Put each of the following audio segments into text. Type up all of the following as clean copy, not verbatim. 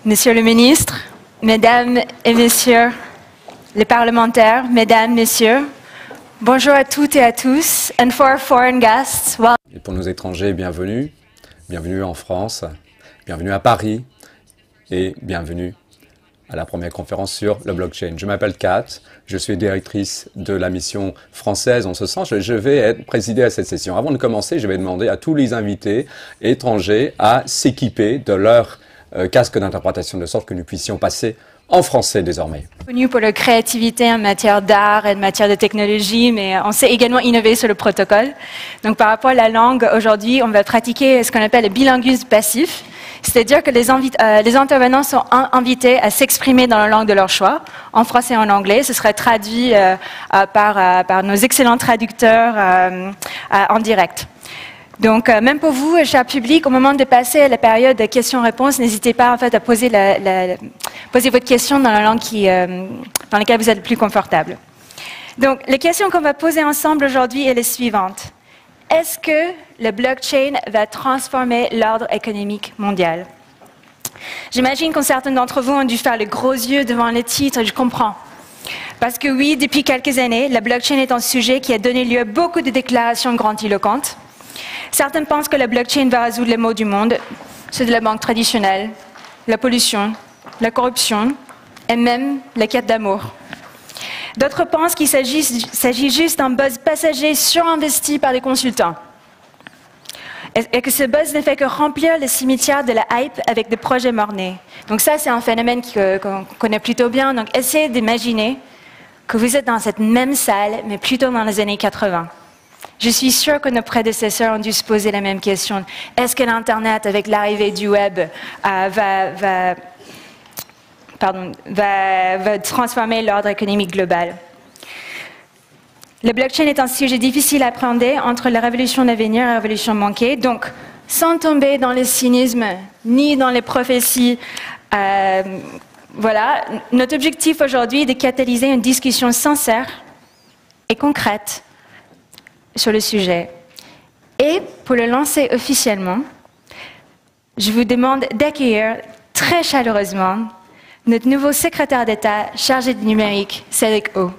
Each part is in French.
Monsieur le ministre, Mesdames et Messieurs les parlementaires, Mesdames, Messieurs, bonjour à toutes et à tous. And for our foreign guests, well... Et pour nos étrangers, bienvenue. Bienvenue en France, bienvenue à Paris et bienvenue à la première conférence sur le blockchain. Je m'appelle Kat, je suis directrice de la mission française en ce sens. Je vais présider à cette session. Avant de commencer, je vais demander à tous les invités étrangers à s'équiper de leur casque d'interprétation de sorte que nous puissions passer en français désormais. Connu pour leur créativité en matière d'art et en matière de technologie, mais on sait également innover sur le protocole. Donc par rapport à la langue, aujourd'hui, on va pratiquer ce qu'on appelle le bilinguisme passif, c'est-à-dire que les intervenants sont invités à s'exprimer dans la langue de leur choix, en français et en anglais. Ce sera traduit par nos excellents traducteurs en direct. Donc, même pour vous, cher public, au moment de passer à la période de questions-réponses, n'hésitez pas en fait à poser votre question dans la langue dans laquelle vous êtes le plus confortable. Donc, la question qu'on va poser ensemble aujourd'hui est la suivante. Est-ce que le blockchain va transformer l'ordre économique mondial? J'imagine que certains d'entre vous ont dû faire les gros yeux devant le titre, je comprends. Parce que oui, depuis quelques années, la blockchain est un sujet qui a donné lieu à beaucoup de déclarations grandiloquentes. Certains pensent que la blockchain va résoudre les maux du monde, ceux de la banque traditionnelle, la pollution, la corruption et même la quête d'amour. D'autres pensent qu'il s'agit juste d'un buzz passager surinvesti par les consultants. Et que ce buzz ne fait que remplir le cimetière de la hype avec des projets mort-nés. Donc ça, c'est un phénomène qu'on connaît plutôt bien. Donc essayez d'imaginer que vous êtes dans cette même salle, mais plutôt dans les années 80. Je suis sûre que nos prédécesseurs ont dû se poser la même question. Est-ce que l'Internet, avec l'arrivée du web, va transformer l'ordre économique global? Le blockchain est un sujet difficile à appréhender entre la révolution à venir et la révolution manquée. Donc, sans tomber dans le cynisme ni dans les prophéties, voilà, notre objectif aujourd'hui est de catalyser une discussion sincère et concrète sur le sujet. Et pour le lancer officiellement, je vous demande d'accueillir très chaleureusement notre nouveau secrétaire d'État chargé du numérique, Cédric O.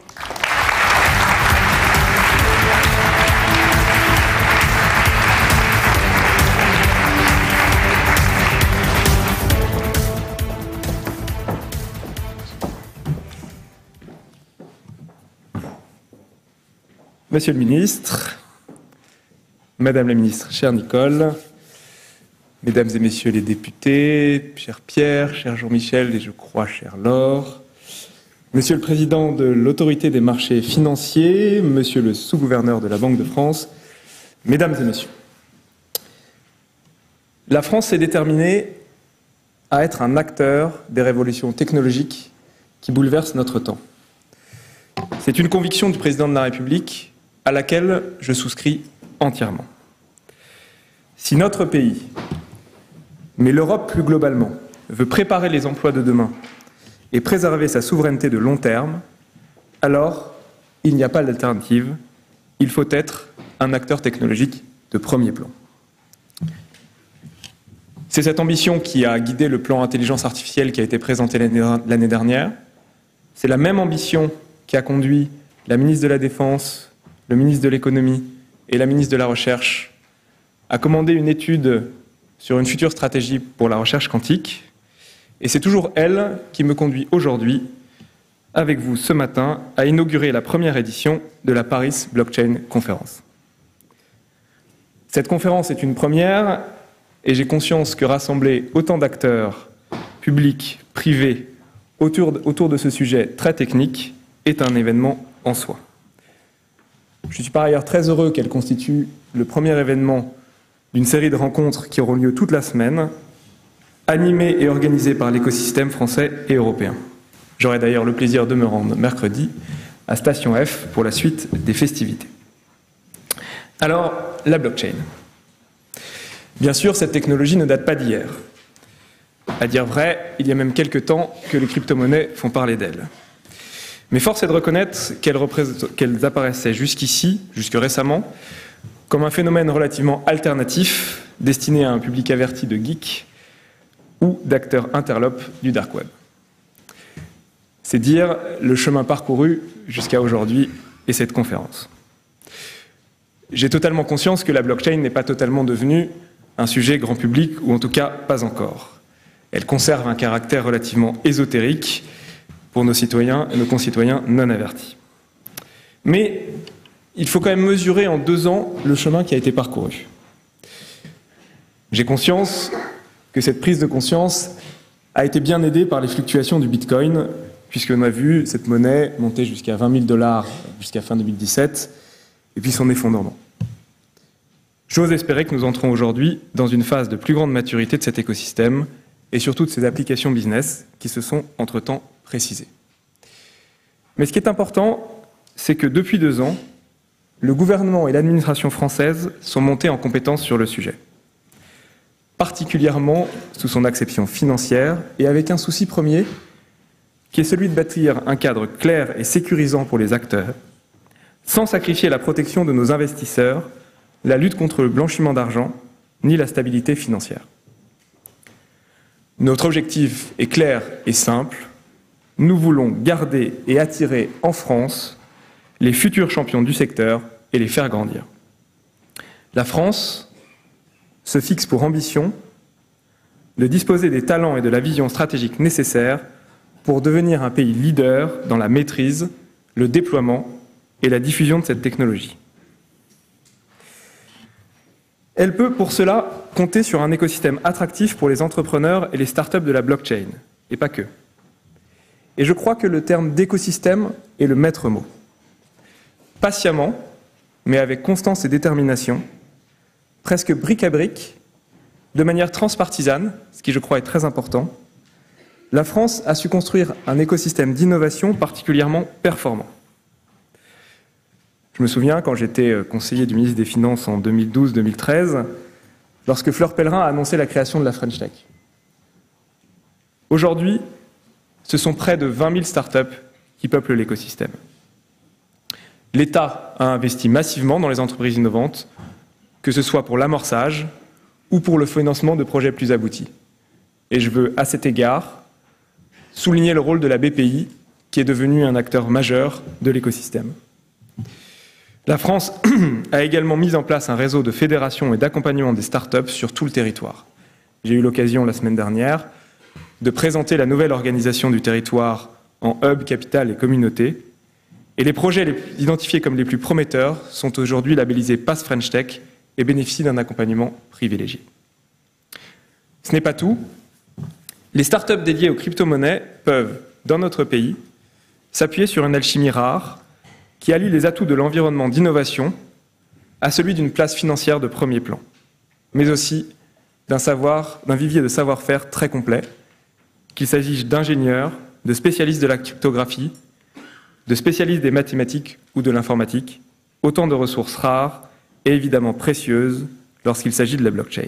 Monsieur le ministre, Madame la ministre, chère Nicole, Mesdames et Messieurs les députés, cher Pierre, cher Jean-Michel et je crois cher Laure, Monsieur le Président de l'Autorité des marchés financiers, Monsieur le sous-gouverneur de la Banque de France, Mesdames et Messieurs, la France s'est déterminée à être un acteur des révolutions technologiques qui bouleversent notre temps. C'est une conviction du Président de la République à laquelle je souscris entièrement. Si notre pays, mais l'Europe plus globalement, veut préparer les emplois de demain et préserver sa souveraineté de long terme, alors il n'y a pas d'alternative, il faut être un acteur technologique de premier plan. C'est cette ambition qui a guidé le plan intelligence artificielle qui a été présenté l'année dernière. C'est la même ambition qui a conduit la ministre de la Défense, le ministre de l'Économie et la ministre de la Recherche à commander une étude sur une future stratégie pour la recherche quantique. Et c'est toujours elle qui me conduit aujourd'hui, avec vous ce matin, à inaugurer la première édition de la Paris Blockchain Conference. Cette conférence est une première et j'ai conscience que rassembler autant d'acteurs, publics, privés, autour de ce sujet très technique est un événement en soi. Je suis par ailleurs très heureux qu'elle constitue le premier événement d'une série de rencontres qui auront lieu toute la semaine, animées et organisées par l'écosystème français et européen. J'aurai d'ailleurs le plaisir de me rendre mercredi à Station F pour la suite des festivités. Alors, la blockchain. Bien sûr, cette technologie ne date pas d'hier. À dire vrai, il y a même quelques temps que les crypto-monnaies font parler d'elles. Mais force est de reconnaître qu'elles apparaissaient jusqu'ici, jusque récemment, comme un phénomène relativement alternatif, destiné à un public averti de geeks, ou d'acteurs interlopes du dark web. C'est dire le chemin parcouru jusqu'à aujourd'hui et cette conférence. J'ai totalement conscience que la blockchain n'est pas totalement devenue un sujet grand public, ou en tout cas pas encore. Elle conserve un caractère relativement ésotérique pour nos citoyens et nos concitoyens non avertis. Mais il faut quand même mesurer en 2 ans le chemin qui a été parcouru. J'ai conscience que cette prise de conscience a été bien aidée par les fluctuations du Bitcoin, puisqu'on a vu cette monnaie monter jusqu'à 20 000 $ jusqu'à fin 2017, et puis son effondrement. J'ose espérer que nous entrons aujourd'hui dans une phase de plus grande maturité de cet écosystème, et surtout de ses applications business qui se sont entre-temps précisées. Mais ce qui est important, c'est que depuis 2 ans, le gouvernement et l'administration française sont montés en compétence sur le sujet, particulièrement sous son acception financière et avec un souci premier qui est celui de bâtir un cadre clair et sécurisant pour les acteurs, sans sacrifier la protection de nos investisseurs, la lutte contre le blanchiment d'argent, ni la stabilité financière. Notre objectif est clair et simple. Nous voulons garder et attirer en France les futurs champions du secteur et les faire grandir. La France se fixe pour ambition de disposer des talents et de la vision stratégique nécessaires pour devenir un pays leader dans la maîtrise, le déploiement et la diffusion de cette technologie. Elle peut pour cela compter sur un écosystème attractif pour les entrepreneurs et les startups de la blockchain, et pas que. Et je crois que le terme d'écosystème est le maître mot. Patiemment, mais avec constance et détermination, presque brique à brique, de manière transpartisane, ce qui je crois est très important, la France a su construire un écosystème d'innovation particulièrement performant. Je me souviens, quand j'étais conseiller du ministre des Finances en 2012-2013, lorsque Fleur Pellerin a annoncé la création de la French Tech. Aujourd'hui, ce sont près de 20 000 startups qui peuplent l'écosystème. L'État a investi massivement dans les entreprises innovantes, que ce soit pour l'amorçage ou pour le financement de projets plus aboutis. Et je veux, à cet égard, souligner le rôle de la BPI, qui est devenue un acteur majeur de l'écosystème. La France a également mis en place un réseau de fédération et d'accompagnement des startups sur tout le territoire. J'ai eu l'occasion la semaine dernière de présenter la nouvelle organisation du territoire en hub, capitale et communauté. Et les projets identifiés comme les plus prometteurs sont aujourd'hui labellisés Pass French Tech et bénéficient d'un accompagnement privilégié. Ce n'est pas tout. Les startups dédiées aux crypto-monnaies peuvent, dans notre pays, s'appuyer sur une alchimie rare qui allie les atouts de l'environnement d'innovation à celui d'une place financière de premier plan, mais aussi d'un vivier de savoir-faire très complet, qu'il s'agisse d'ingénieurs, de spécialistes de la cryptographie, de spécialistes des mathématiques ou de l'informatique, autant de ressources rares et évidemment précieuses lorsqu'il s'agit de la blockchain.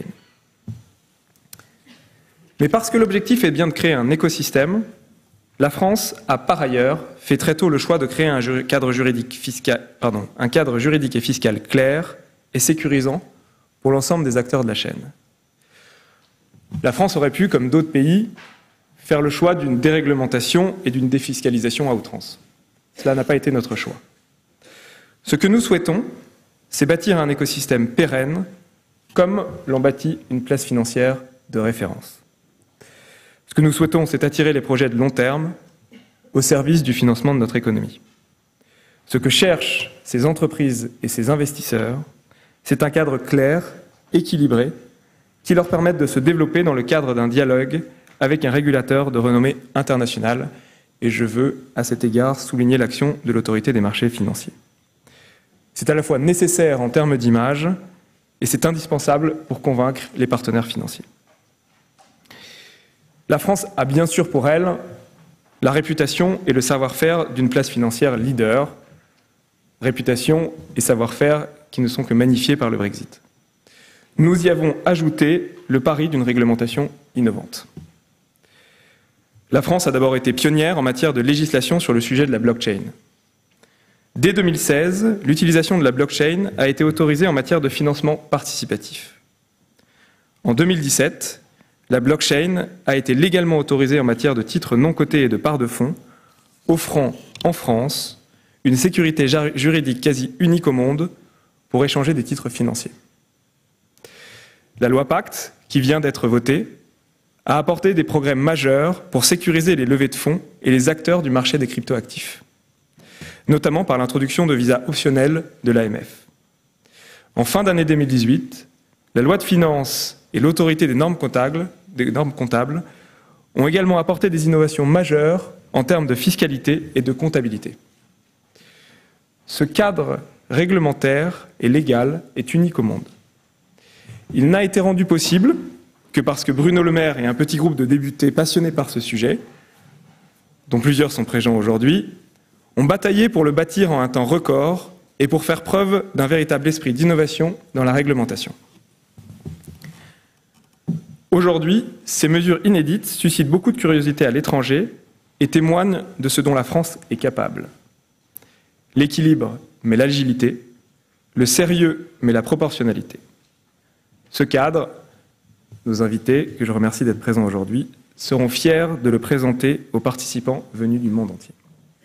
Mais parce que l'objectif est bien de créer un écosystème, la France a par ailleurs fait très tôt le choix de créer un cadre juridique et fiscal clair et sécurisant pour l'ensemble des acteurs de la chaîne. La France aurait pu, comme d'autres pays, faire le choix d'une déréglementation et d'une défiscalisation à outrance. Cela n'a pas été notre choix. Ce que nous souhaitons, c'est bâtir un écosystème pérenne, comme l'ont bâti une place financière de référence. Ce que nous souhaitons, c'est attirer les projets de long terme au service du financement de notre économie. Ce que cherchent ces entreprises et ces investisseurs, c'est un cadre clair, équilibré, qui leur permette de se développer dans le cadre d'un dialogue avec un régulateur de renommée internationale. Et je veux, à cet égard, souligner l'action de l'autorité des marchés financiers. C'est à la fois nécessaire en termes d'image et c'est indispensable pour convaincre les partenaires financiers. La France a bien sûr pour elle la réputation et le savoir-faire d'une place financière leader, réputation et savoir-faire qui ne sont que magnifiés par le Brexit. Nous y avons ajouté le pari d'une réglementation innovante. La France a d'abord été pionnière en matière de législation sur le sujet de la blockchain. Dès 2016, l'utilisation de la blockchain a été autorisée en matière de financement participatif. En 2017, la blockchain a été légalement autorisée en matière de titres non cotés et de parts de fonds, offrant en France une sécurité juridique quasi unique au monde pour échanger des titres financiers. La loi Pacte, qui vient d'être votée, a apporté des progrès majeurs pour sécuriser les levées de fonds et les acteurs du marché des cryptoactifs, notamment par l'introduction de visas optionnels de l'AMF. En fin d'année 2018, la loi de finances et l'autorité des normes comptables ont également apporté des innovations majeures en termes de fiscalité et de comptabilité. Ce cadre réglementaire et légal est unique au monde. Il n'a été rendu possible que parce que Bruno Le Maire et un petit groupe de députés passionnés par ce sujet, dont plusieurs sont présents aujourd'hui, ont bataillé pour le bâtir en un temps record et pour faire preuve d'un véritable esprit d'innovation dans la réglementation. Aujourd'hui, ces mesures inédites suscitent beaucoup de curiosité à l'étranger et témoignent de ce dont la France est capable. L'équilibre, mais l'agilité, le sérieux, mais la proportionnalité. Ce cadre, nos invités, que je remercie d'être présents aujourd'hui, seront fiers de le présenter aux participants venus du monde entier.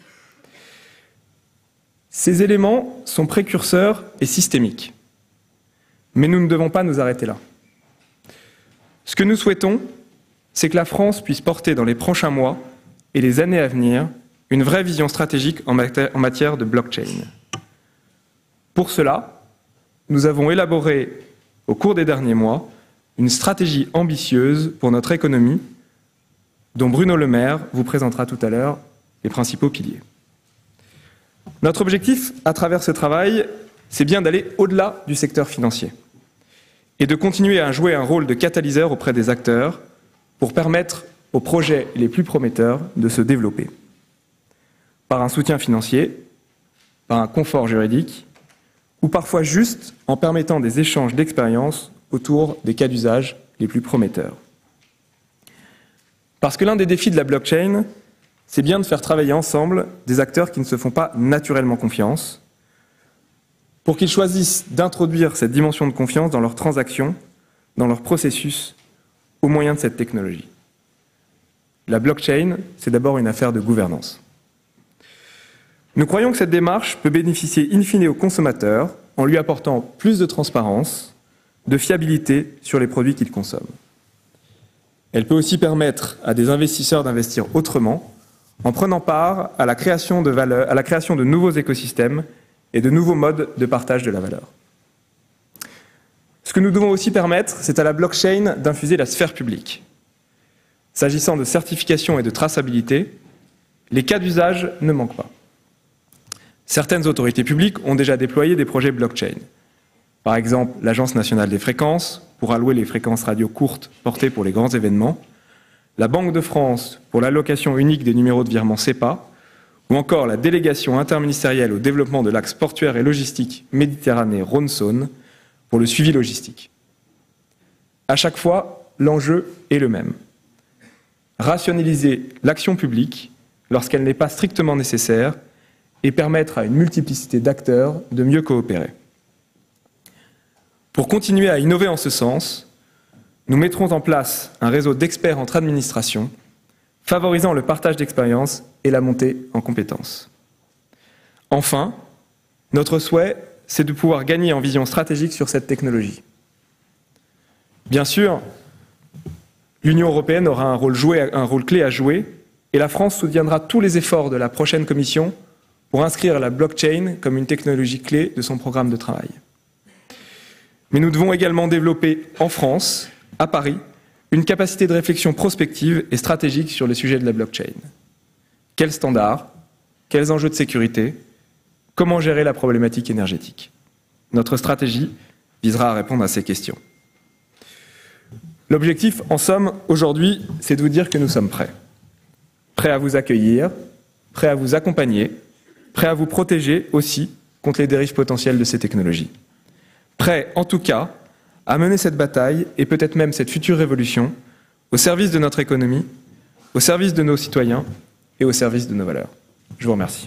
Ces éléments sont précurseurs et systémiques. Mais nous ne devons pas nous arrêter là. Ce que nous souhaitons, c'est que la France puisse porter dans les prochains mois et les années à venir une vraie vision stratégique en matière de blockchain. Pour cela, nous avons élaboré, au cours des derniers mois, une stratégie ambitieuse pour notre économie, dont Bruno Le Maire vous présentera tout à l'heure les principaux piliers. Notre objectif, à travers ce travail, c'est bien d'aller au-delà du secteur financier et de continuer à jouer un rôle de catalyseur auprès des acteurs pour permettre aux projets les plus prometteurs de se développer. Par un soutien financier, par un confort juridique, ou parfois juste en permettant des échanges d'expériences autour des cas d'usage les plus prometteurs. Parce que l'un des défis de la blockchain, c'est bien de faire travailler ensemble des acteurs qui ne se font pas naturellement confiance, pour qu'ils choisissent d'introduire cette dimension de confiance dans leurs transactions, dans leurs processus, au moyen de cette technologie. La blockchain, c'est d'abord une affaire de gouvernance. Nous croyons que cette démarche peut bénéficier in fine au consommateur en lui apportant plus de transparence, de fiabilité sur les produits qu'il consomme. Elle peut aussi permettre à des investisseurs d'investir autrement, en prenant part à la création de nouveaux écosystèmes et de nouveaux modes de partage de la valeur. Ce que nous devons aussi permettre, c'est à la blockchain d'infuser la sphère publique. S'agissant de certification et de traçabilité, les cas d'usage ne manquent pas. Certaines autorités publiques ont déjà déployé des projets blockchain. Par exemple, l'Agence nationale des fréquences, pour allouer les fréquences radio courtes portées pour les grands événements, la Banque de France, pour l'allocation unique des numéros de virement SEPA, ou encore la délégation interministérielle au développement de l'axe portuaire et logistique Méditerranée-Rhône-Saône, pour le suivi logistique. À chaque fois, l'enjeu est le même. Rationaliser l'action publique lorsqu'elle n'est pas strictement nécessaire et permettre à une multiplicité d'acteurs de mieux coopérer. Pour continuer à innover en ce sens, nous mettrons en place un réseau d'experts entre administrations, favorisant le partage d'expériences et la montée en compétences. Enfin, notre souhait, c'est de pouvoir gagner en vision stratégique sur cette technologie. Bien sûr, l'Union européenne aura un rôle clé à jouer et la France soutiendra tous les efforts de la prochaine Commission pour inscrire la blockchain comme une technologie clé de son programme de travail. Mais nous devons également développer en France, à Paris, une capacité de réflexion prospective et stratégique sur le sujet de la blockchain. Quels standards? Quels enjeux de sécurité? Comment gérer la problématique énergétique? Notre stratégie visera à répondre à ces questions. L'objectif, en somme, aujourd'hui, c'est de vous dire que nous sommes prêts. Prêts à vous accueillir, prêts à vous accompagner, prêts à vous protéger aussi contre les dérives potentielles de ces technologies. Prêts, en tout cas, à mener cette bataille et peut-être même cette future révolution au service de notre économie, au service de nos citoyens et au service de nos valeurs. Je vous remercie.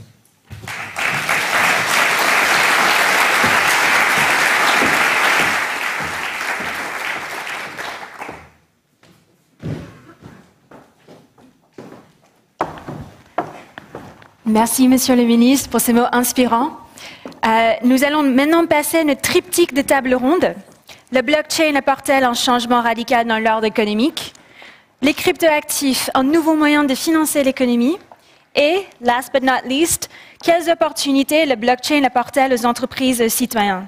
Merci, Monsieur le Ministre, pour ces mots inspirants. Nous allons maintenant passer à notre triptyque de table ronde. Le blockchain apporte-t-elle un changement radical dans l'ordre économique? Les cryptoactifs, un nouveau moyen de financer l'économie? Et, last but not least, quelles opportunités le blockchain apporte-t-elle aux entreprises et aux citoyens?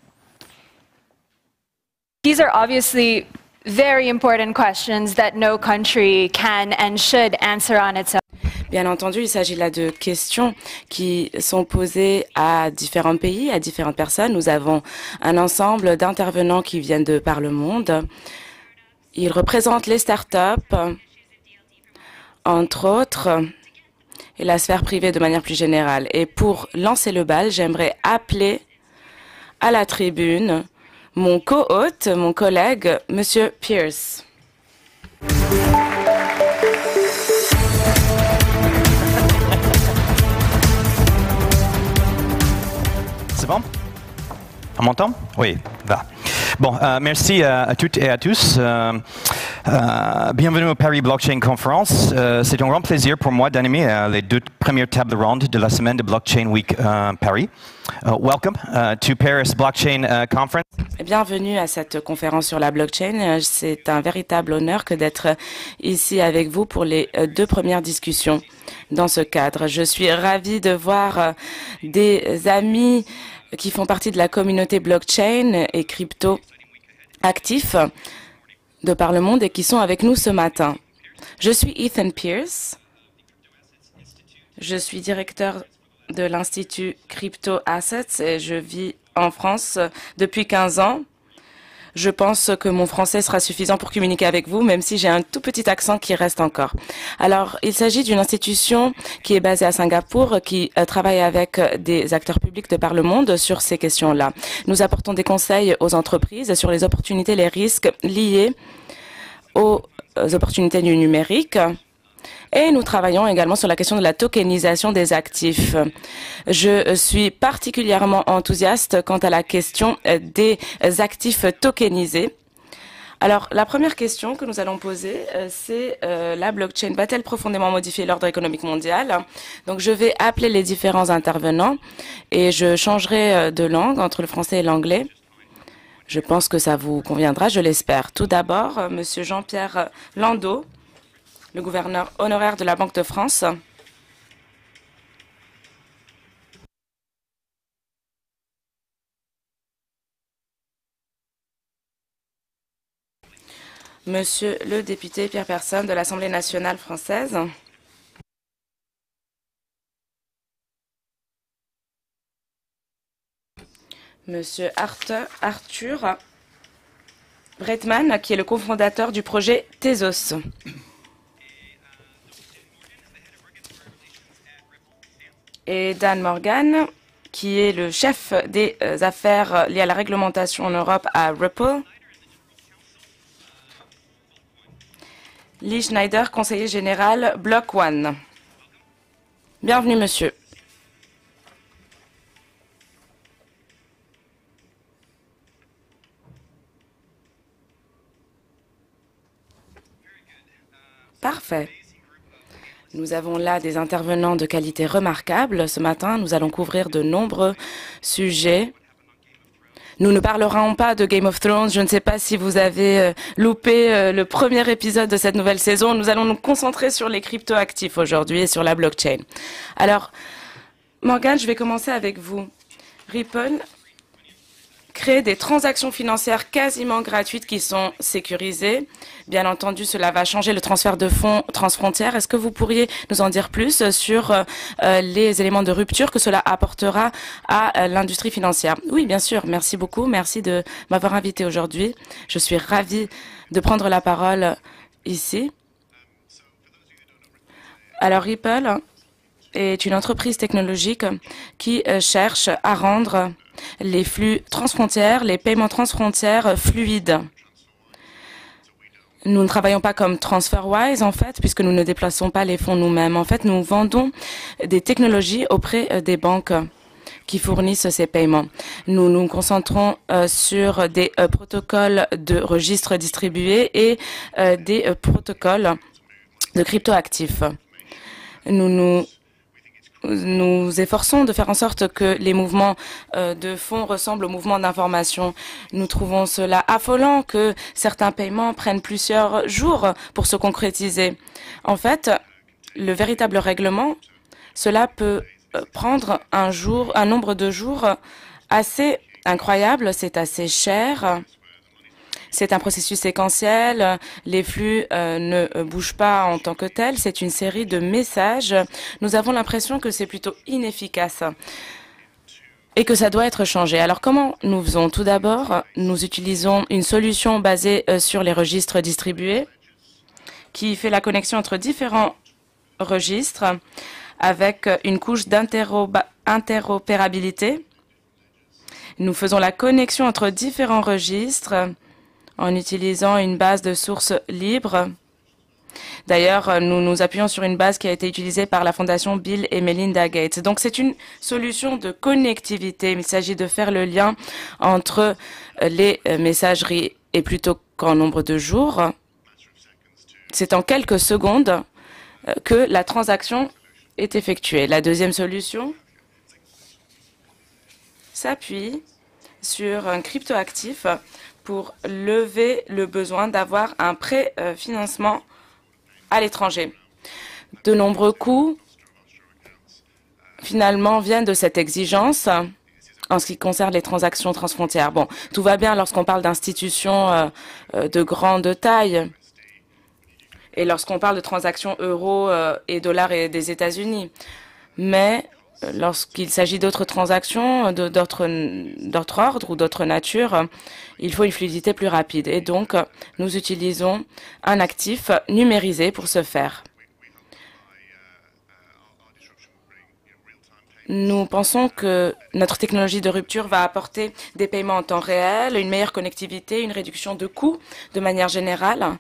These are obviously very important questions that no country can and should answer on its own. Bien entendu, il s'agit là de questions qui sont posées à différents pays, à différentes personnes. Nous avons un ensemble d'intervenants qui viennent de par le monde. Ils représentent les startups, entre autres, et la sphère privée de manière plus générale. Et pour lancer le bal, j'aimerais appeler à la tribune mon co-hôte, mon collègue, Monsieur Pierce. C'est bon? On m'entend? Oui, va. Bon, merci à toutes et à tous. Bienvenue au Paris Blockchain Conference. C'est un grand plaisir pour moi d'animer les deux premières tables rondes de la semaine de Blockchain Week Paris. Welcome to Paris Blockchain Conference. Bienvenue à cette conférence sur la blockchain. C'est un véritable honneur que d'être ici avec vous pour les deux premières discussions dans ce cadre. Je suis ravie de voir des amis qui font partie de la communauté blockchain et crypto actifs de par le monde et qui sont avec nous ce matin. Je suis Ethan Pierce. Je suis directeur de l'Institut Crypto Assets et je vis en France depuis 15 ans. Je pense que mon français sera suffisant pour communiquer avec vous, même si j'ai un tout petit accent qui reste encore. Alors, il s'agit d'une institution qui est basée à Singapour, qui travaille avec des acteurs publics de par le monde sur ces questions-là. Nous apportons des conseils aux entreprises sur les opportunités et les risques liés aux opportunités du numérique. Et nous travaillons également sur la question de la tokenisation des actifs. Je suis particulièrement enthousiaste quant à la question des actifs tokenisés. Alors, la première question que nous allons poser, c'est la blockchain va-t-elle profondément modifier l'ordre économique mondial? Donc, je vais appeler les différents intervenants et je changerai de langue entre le français et l'anglais. Je pense que ça vous conviendra, je l'espère. Tout d'abord, Monsieur Jean-Pierre Landau, le gouverneur honoraire de la Banque de France. Monsieur le député Pierre Personne de l'Assemblée nationale française. Monsieur Arthur Bretman, qui est le cofondateur du projet Tezos. Et Dan Morgan, qui est le chef des affaires liées à la réglementation en Europe à Ripple. Lee Schneider, conseiller général Block One. Bienvenue, monsieur. Parfait. Nous avons là des intervenants de qualité remarquable. Ce matin, nous allons couvrir de nombreux sujets. Nous ne parlerons pas de Game of Thrones. Je ne sais pas si vous avez loupé le premier épisode de cette nouvelle saison. Nous allons nous concentrer sur les cryptoactifs aujourd'hui et sur la blockchain. Alors, Morgan, je vais commencer avec vous. Ripple crée des transactions financières quasiment gratuites qui sont sécurisées. Bien entendu, cela va changer le transfert de fonds transfrontières. Est-ce que vous pourriez nous en dire plus sur les éléments de rupture que cela apportera à l'industrie financière? Oui, bien sûr. Merci beaucoup. Merci de m'avoir invité aujourd'hui. Je suis ravie de prendre la parole ici. Alors, Ripple est une entreprise technologique qui cherche à rendre les flux transfrontières, les paiements transfrontières fluides. Nous ne travaillons pas comme TransferWise, en fait, puisque nous ne déplaçons pas les fonds nous-mêmes. En fait, nous vendons des technologies auprès des banques qui fournissent ces paiements. Nous nous concentrons sur des protocoles de registres distribués et des protocoles de cryptoactifs. Nous nous nous efforçons de faire en sorte que les mouvements de fonds ressemblent aux mouvements d'information. Nous trouvons cela affolant que certains paiements prennent plusieurs jours pour se concrétiser. En fait, le véritable règlement, cela peut prendre un nombre de jours assez incroyable, c'est assez cher. C'est un processus séquentiel, les flux ne bougent pas en tant que tels, c'est une série de messages. Nous avons l'impression que c'est plutôt inefficace et que ça doit être changé. Alors comment nous faisons? Tout d'abord, nous utilisons une solution basée sur les registres distribués qui fait la connexion entre différents registres avec une couche d'interopérabilité. Nous faisons la connexion entre différents registres en utilisant une base de sources libres. D'ailleurs, nous nous appuyons sur une base qui a été utilisée par la Fondation Bill et Melinda Gates. Donc, c'est une solution de connectivité. Il s'agit de faire le lien entre les messageries et plutôt qu'en nombre de jours, c'est en quelques secondes que la transaction est effectuée. La deuxième solution s'appuie sur un cryptoactif pour lever le besoin d'avoir un préfinancement à l'étranger. De nombreux coûts, finalement, viennent de cette exigence en ce qui concerne les transactions transfrontières. Bon, tout va bien lorsqu'on parle d'institutions de grande taille et lorsqu'on parle de transactions euros et dollars et des États-Unis. Mais lorsqu'il s'agit d'autres transactions, d'autres ordres ou d'autres natures, il faut une fluidité plus rapide. Et donc, nous utilisons un actif numérisé pour ce faire. Nous pensons que notre technologie de rupture va apporter des paiements en temps réel, une meilleure connectivité, une réduction de coûts de manière générale.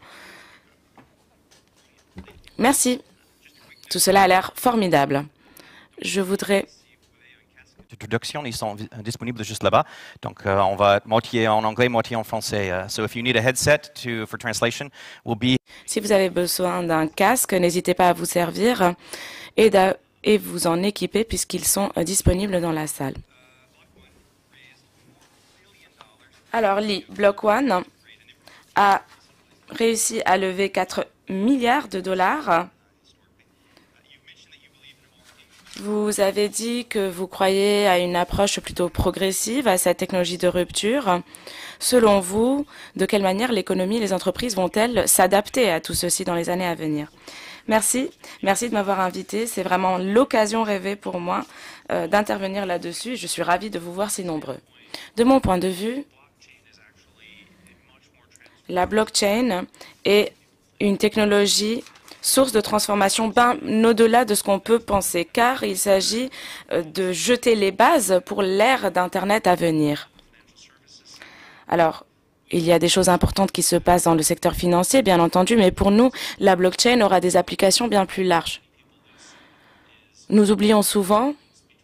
Merci. Tout cela a l'air formidable. Je voudrais... Traduction, ils sont disponibles juste là-bas. Donc, on va moitié en anglais, moitié en français. So if you need a headset for translation, we'll be... Si vous avez besoin d'un casque, n'hésitez pas à vous servir et vous en équiper puisqu'ils sont disponibles dans la salle. Alors, Block One a réussi à lever 4 milliards de dollars. Vous avez dit que vous croyez à une approche plutôt progressive à cette technologie de rupture. Selon vous, de quelle manière l'économie et les entreprises vont-elles s'adapter à tout ceci dans les années à venir? Merci. Merci de m'avoir invité. C'est vraiment l'occasion rêvée pour moi d'intervenir là-dessus. Je suis ravie de vous voir si nombreux. De mon point de vue, la blockchain est une technologie source de transformation bien au-delà de ce qu'on peut penser, car il s'agit de jeter les bases pour l'ère d'Internet à venir. Alors, il y a des choses importantes qui se passent dans le secteur financier, bien entendu, mais pour nous, la blockchain aura des applications bien plus larges. Nous oublions souvent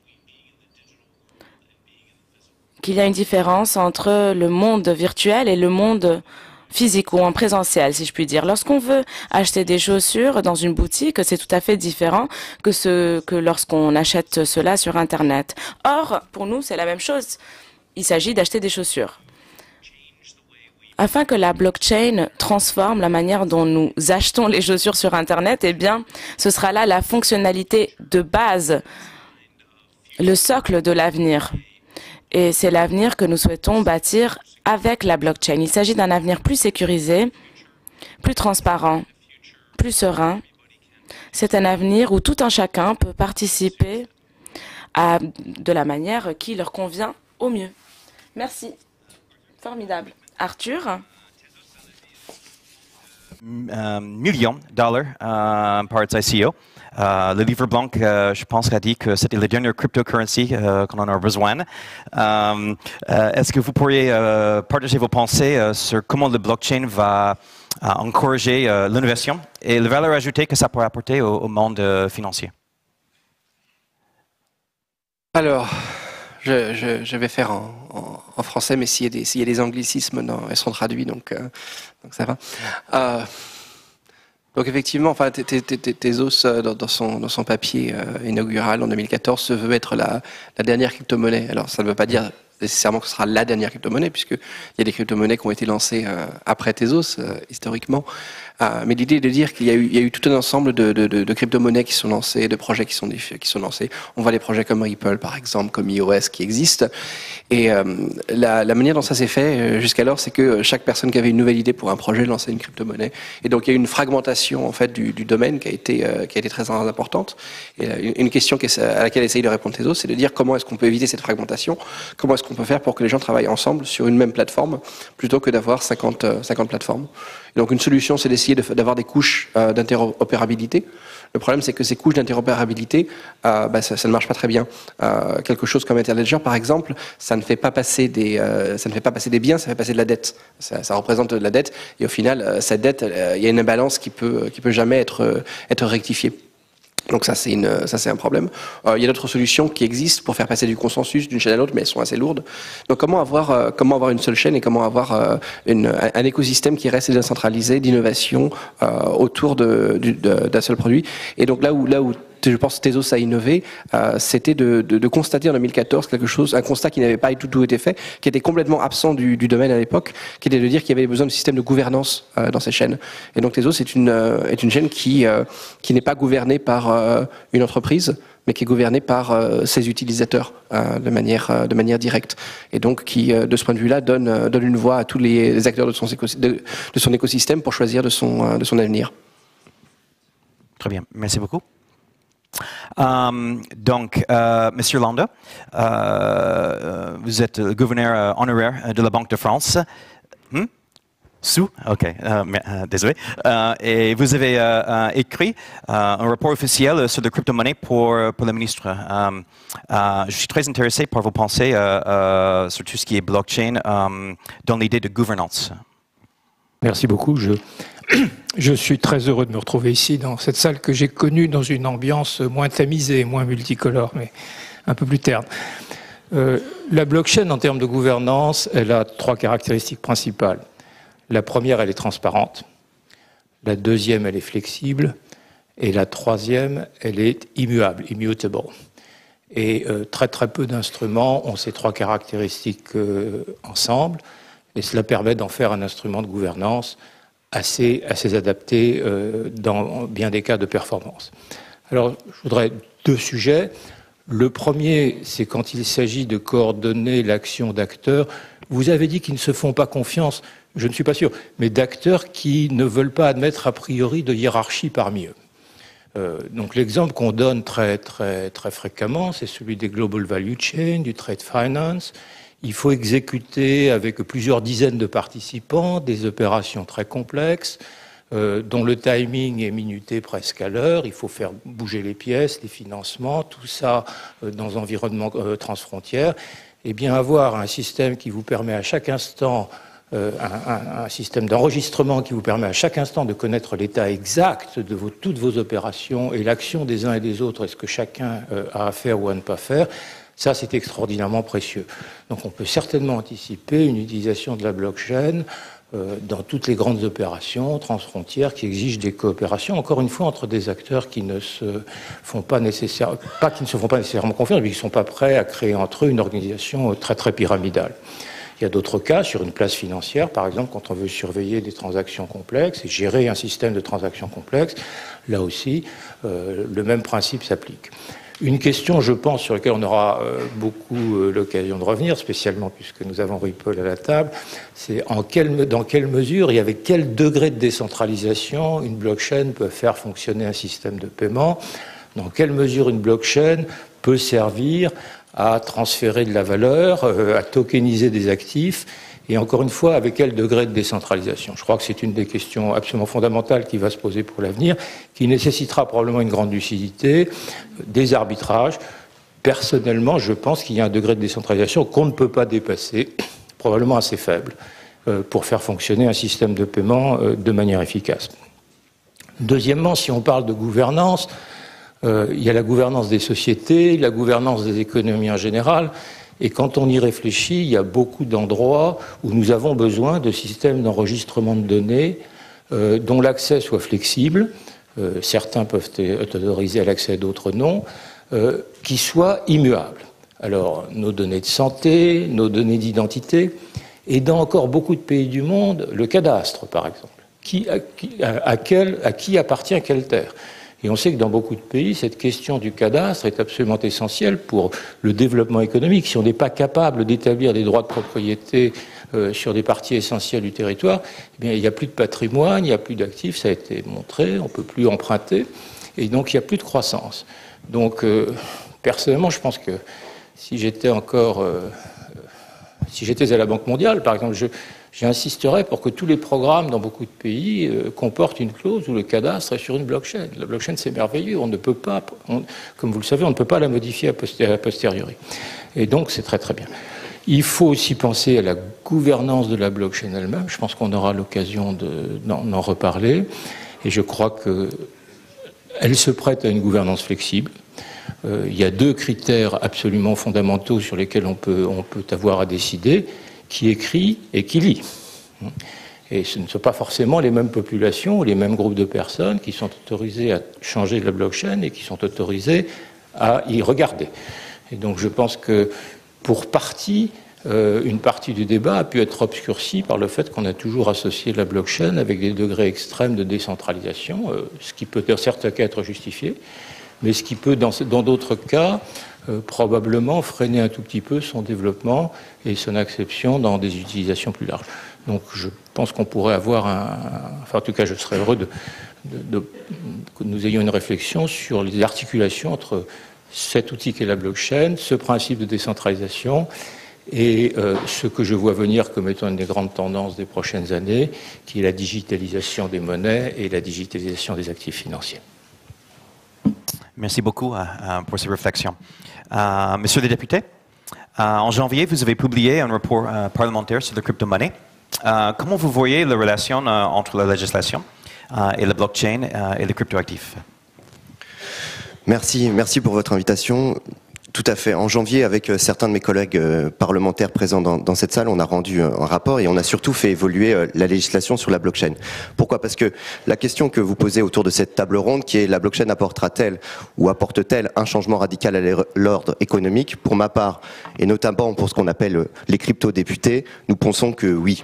qu'il y a une différence entre le monde virtuel et le monde physique ou en présentiel, si je puis dire. Lorsqu'on veut acheter des chaussures dans une boutique, c'est tout à fait différent que lorsqu'on achète cela sur Internet. Or, pour nous, c'est la même chose. Il s'agit d'acheter des chaussures. Afin que la blockchain transforme la manière dont nous achetons les chaussures sur Internet, eh bien, ce sera là la fonctionnalité de base, le socle de l'avenir. Et c'est l'avenir que nous souhaitons bâtir avec la blockchain. Il s'agit d'un avenir plus sécurisé, plus transparent, plus serein. C'est un avenir où tout un chacun peut participer de la manière qui leur convient au mieux. Merci. Formidable. Arthur? Millions de dollars par ICO. Le livre blanc, je pense, a dit que c'était la dernière cryptocurrency qu'on en a besoin. Est-ce que vous pourriez partager vos pensées sur comment le blockchain va encourager l'innovation et la valeur ajoutée que ça pourrait apporter au monde financier? Alors, je vais faire en français, mais s'il y a des anglicismes, elles seront traduits, donc ça va. Donc effectivement, enfin, Tezos, dans son papier inaugural en 2014, se veut être la dernière crypto-monnaie. Alors ça ne veut pas dire nécessairement que ce sera la dernière crypto-monnaie, puisqu'il y a des crypto-monnaies qui ont été lancées après Tezos, historiquement. Mais l'idée est de dire qu'il y a eu tout un ensemble de crypto-monnaies qui sont lancées, de projets qui sont lancés. On voit des projets comme Ripple, par exemple, comme iOS qui existent. Et la manière dont ça s'est fait jusqu'alors, c'est que chaque personne qui avait une nouvelle idée pour un projet lançait une crypto-monnaie. Et donc il y a eu une fragmentation en fait du domaine qui a été très importante. Et une question à laquelle essaye de répondre Tezos, c'est de dire comment est-ce qu'on peut éviter cette fragmentation, comment est-ce qu'on peut faire pour que les gens travaillent ensemble sur une même plateforme plutôt que d'avoir 50 plateformes. Et donc une solution, c'est d'essayer d'avoir des couches d'interopérabilité. Le problème, c'est que ces couches d'interopérabilité, ça ne marche pas très bien. Quelque chose comme Interledger, par exemple, ça ne fait pas passer des biens, ça fait passer de la dette. Ça représente de la dette, et au final, cette dette, il y a une imbalance qui peut jamais être rectifiée. Donc ça c'est un problème. Il y a d'autres solutions qui existent pour faire passer du consensus d'une chaîne à l'autre, mais elles sont assez lourdes. Donc comment avoir une seule chaîne et comment avoir un écosystème qui reste décentralisé d'innovation autour d'un seul produit. Et donc là où je pense que Tezos a innové, c'était de constater en 2014 un constat qui n'avait pas du tout été fait, qui était complètement absent du domaine à l'époque, qui était de dire qu'il y avait besoin de système de gouvernance dans ces chaînes. Et donc Tezos est une chaîne qui n'est pas gouvernée par une entreprise, mais qui est gouvernée par ses utilisateurs de manière directe. Et donc qui, de ce point de vue-là, donne une voix à tous les acteurs de son écosystème pour choisir de son avenir. Très bien, merci beaucoup. Donc, Monsieur Landa, vous êtes le gouverneur honoraire de la Banque de France. Ok, désolé. Et vous avez écrit un rapport officiel sur les crypto-monnaies pour le ministre. Je suis très intéressé par vos pensées sur tout ce qui est blockchain dans l'idée de gouvernance. Merci beaucoup. Je suis très heureux de me retrouver ici dans cette salle que j'ai connue dans une ambiance moins tamisée, moins multicolore, mais un peu plus terne. La blockchain, en termes de gouvernance, elle a 3 caractéristiques principales. La première, elle est transparente. La deuxième, elle est flexible. Et la troisième, elle est immuable, immutable. Et très peu d'instruments ont ces 3 caractéristiques ensemble. Et cela permet d'en faire un instrument de gouvernance assez adapté dans bien des cas de performance. Alors, je voudrais 2 sujets. Le premier, c'est quand il s'agit de coordonner l'action d'acteurs. Vous avez dit qu'ils ne se font pas confiance, je ne suis pas sûr, mais d'acteurs qui ne veulent pas admettre a priori de hiérarchie parmi eux. Donc l'exemple qu'on donne très fréquemment, c'est celui des Global Value Chain, du Trade Finance. Il faut exécuter avec plusieurs dizaines de participants des opérations très complexes, dont le timing est minuté presque à l'heure. Il faut faire bouger les pièces, les financements, tout ça dans un environnement transfrontière. Et bien avoir un système qui vous permet à chaque instant, un système d'enregistrement qui vous permet à chaque instant de connaître l'état exact de toutes vos opérations et l'action des uns et des autres, et ce que chacun a à faire ou à ne pas faire. Ça, c'est extraordinairement précieux. Donc on peut certainement anticiper une utilisation de la blockchain dans toutes les grandes opérations transfrontières qui exigent des coopérations, encore une fois, entre des acteurs qui ne se font pas nécessairement confiance, mais qui ne sont pas prêts à créer entre eux une organisation très pyramidale. Il y a d'autres cas, sur une place financière, par exemple, quand on veut surveiller des transactions complexes et gérer un système de transactions complexes, là aussi, le même principe s'applique. Une question, je pense, sur laquelle on aura beaucoup l'occasion de revenir, spécialement puisque nous avons Ripple à la table, c'est dans quelle mesure et avec quel degré de décentralisation une blockchain peut faire fonctionner un système de paiement, dans quelle mesure une blockchain peut servir à transférer de la valeur, à tokeniser des actifs, et encore une fois, avec quel degré de décentralisation. Je crois que c'est une des questions absolument fondamentales qui va se poser pour l'avenir, qui nécessitera probablement une grande lucidité, des arbitrages. Personnellement, je pense qu'il y a un degré de décentralisation qu'on ne peut pas dépasser, probablement assez faible, pour faire fonctionner un système de paiement de manière efficace. Deuxièmement, si on parle de gouvernance, il y a la gouvernance des sociétés, la gouvernance des économies en général. Et quand on y réfléchit, il y a beaucoup d'endroits où nous avons besoin de systèmes d'enregistrement de données dont l'accès soit flexible, certains peuvent être autorisés à l'accès, d'autres non, qui soit immuable. Alors, nos données de santé, nos données d'identité, et dans encore beaucoup de pays du monde, le cadastre, par exemple. À qui appartient quelle terre? Et on sait que dans beaucoup de pays, cette question du cadastre est absolument essentielle pour le développement économique. Si on n'est pas capable d'établir des droits de propriété sur des parties essentielles du territoire, eh bien, il n'y a plus de patrimoine, il n'y a plus d'actifs, ça a été montré, on ne peut plus emprunter, et donc il n'y a plus de croissance. Donc, personnellement, je pense que si j'étais à la Banque mondiale, par exemple, j'insisterais pour que tous les programmes dans beaucoup de pays comportent une clause où le cadastre est sur une blockchain. La blockchain, c'est merveilleux. On ne peut pas, comme vous le savez, on ne peut pas la modifier a posteriori. Et donc, c'est très très bien. Il faut aussi penser à la gouvernance de la blockchain elle-même. Je pense qu'on aura l'occasion d'en reparler. Et je crois qu'elle se prête à une gouvernance flexible. Il y a deux critères absolument fondamentaux sur lesquels on peut avoir à décider: qui écrit et qui lit. Et ce ne sont pas forcément les mêmes populations ou les mêmes groupes de personnes qui sont autorisés à changer de la blockchain et qui sont autorisés à y regarder. Et donc je pense que pour une partie du débat a pu être obscurcie par le fait qu'on a toujours associé la blockchain avec des degrés extrêmes de décentralisation, ce qui peut dans certains cas être justifié, mais ce qui peut dans d'autres cas probablement freiner un tout petit peu son développement et son acception dans des utilisations plus larges. Donc je pense qu'on pourrait avoir enfin en tout cas je serais heureux que nous ayons une réflexion sur les articulations entre cet outil qu'est la blockchain, ce principe de décentralisation et ce que je vois venir comme étant une des grandes tendances des prochaines années, qui est la digitalisation des monnaies et la digitalisation des actifs financiers. Merci beaucoup pour ces réflexions. Messieurs les députés, en janvier, vous avez publié un rapport parlementaire sur la crypto-monnaie. Comment vous voyez la relation entre la législation et la blockchain et les cryptoactifs? Merci pour votre invitation. Tout à fait. En janvier, avec certains de mes collègues parlementaires présents dans cette salle, on a rendu un rapport et on a surtout fait évoluer la législation sur la blockchain. Pourquoi? Parce que la question que vous posez autour de cette table ronde, qui est la blockchain apportera-t-elle ou apporte-t-elle un changement radical à l'ordre économique? Pour ma part, et notamment pour ce qu'on appelle les crypto-députés, nous pensons que oui.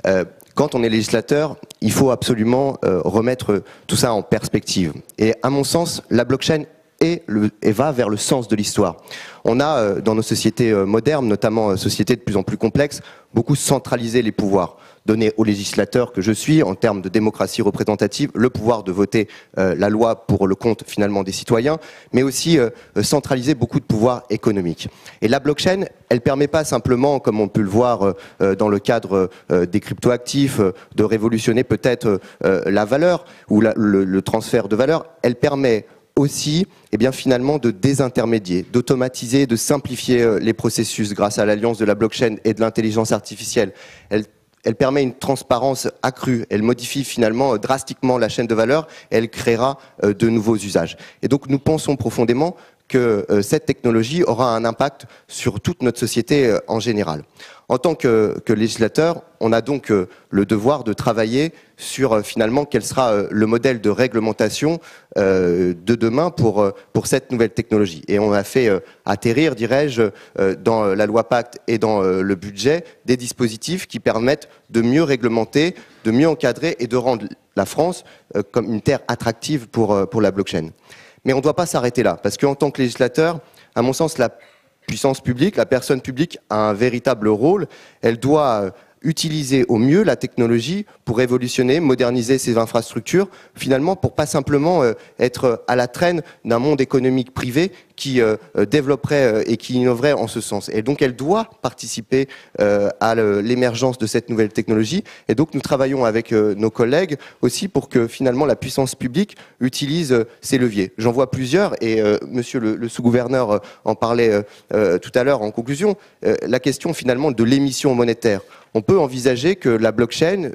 Quand on est législateur, il faut absolument remettre tout ça en perspective. Et à mon sens, la blockchain et va vers le sens de l'histoire. On a, dans nos sociétés modernes, notamment sociétés de plus en plus complexes, beaucoup centralisé les pouvoirs, donné aux législateurs que je suis, en termes de démocratie représentative, le pouvoir de voter la loi pour le compte finalement des citoyens, mais aussi centraliser beaucoup de pouvoirs économiques. Et la blockchain, elle permet pas simplement, comme on peut le voir dans le cadre des cryptoactifs, de révolutionner peut-être la valeur ou le transfert de valeur, elle permet aussi, finalement, de désintermédier, d'automatiser, de simplifier les processus grâce à l'alliance de la blockchain et de l'intelligence artificielle. Elle permet une transparence accrue, elle modifie finalement drastiquement la chaîne de valeur, et elle créera de nouveaux usages. Et donc nous pensons profondément que cette technologie aura un impact sur toute notre société en général. En tant que législateur, on a donc le devoir de travailler sur finalement quel sera le modèle de réglementation de demain pour cette nouvelle technologie. Et on a fait atterrir, dirais-je, dans la loi Pacte et dans le budget, des dispositifs qui permettent de mieux réglementer, de mieux encadrer et de rendre la France comme une terre attractive pour la blockchain. Mais on ne doit pas s'arrêter là, parce qu'en tant que législateur, à mon sens, la puissance publique, la personne publique a un véritable rôle. Elle doit utiliser au mieux la technologie pour révolutionner, moderniser ses infrastructures, finalement pour pas simplement être à la traîne d'un monde économique privé qui développerait et qui innoverait en ce sens. Et donc elle doit participer à l'émergence de cette nouvelle technologie. Et donc nous travaillons avec nos collègues aussi pour que finalement la puissance publique utilise ces leviers. J'en vois plusieurs et monsieur le sous-gouverneur en parlait tout à l'heure en conclusion. La question finalement de l'émission monétaire. On peut envisager que la blockchain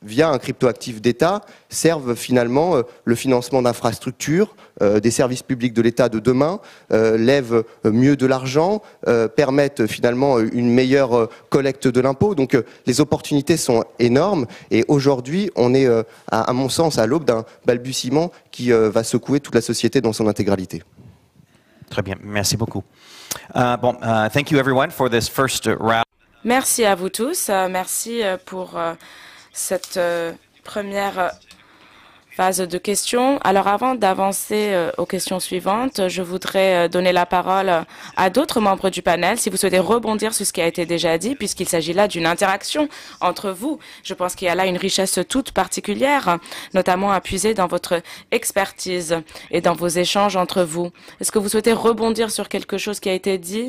via un cryptoactif d'État, servent finalement le financement d'infrastructures, des services publics de l'État de demain, lèvent mieux de l'argent, permettent finalement une meilleure collecte de l'impôt. Donc les opportunités sont énormes et aujourd'hui on est, à mon sens, à l'aube d'un balbutiement qui va secouer toute la société dans son intégralité. Très bien, merci beaucoup. Thank you everyone for this first round. Merci à vous tous. Merci pour cette première phase de questions. Alors avant d'avancer aux questions suivantes, je voudrais donner la parole à d'autres membres du panel si vous souhaitez rebondir sur ce qui a été déjà dit, puisqu'il s'agit là d'une interaction entre vous. Je pense qu'il y a là une richesse toute particulière, notamment à puiser dans votre expertise et dans vos échanges entre vous. Est-ce que vous souhaitez rebondir sur quelque chose qui a été dit?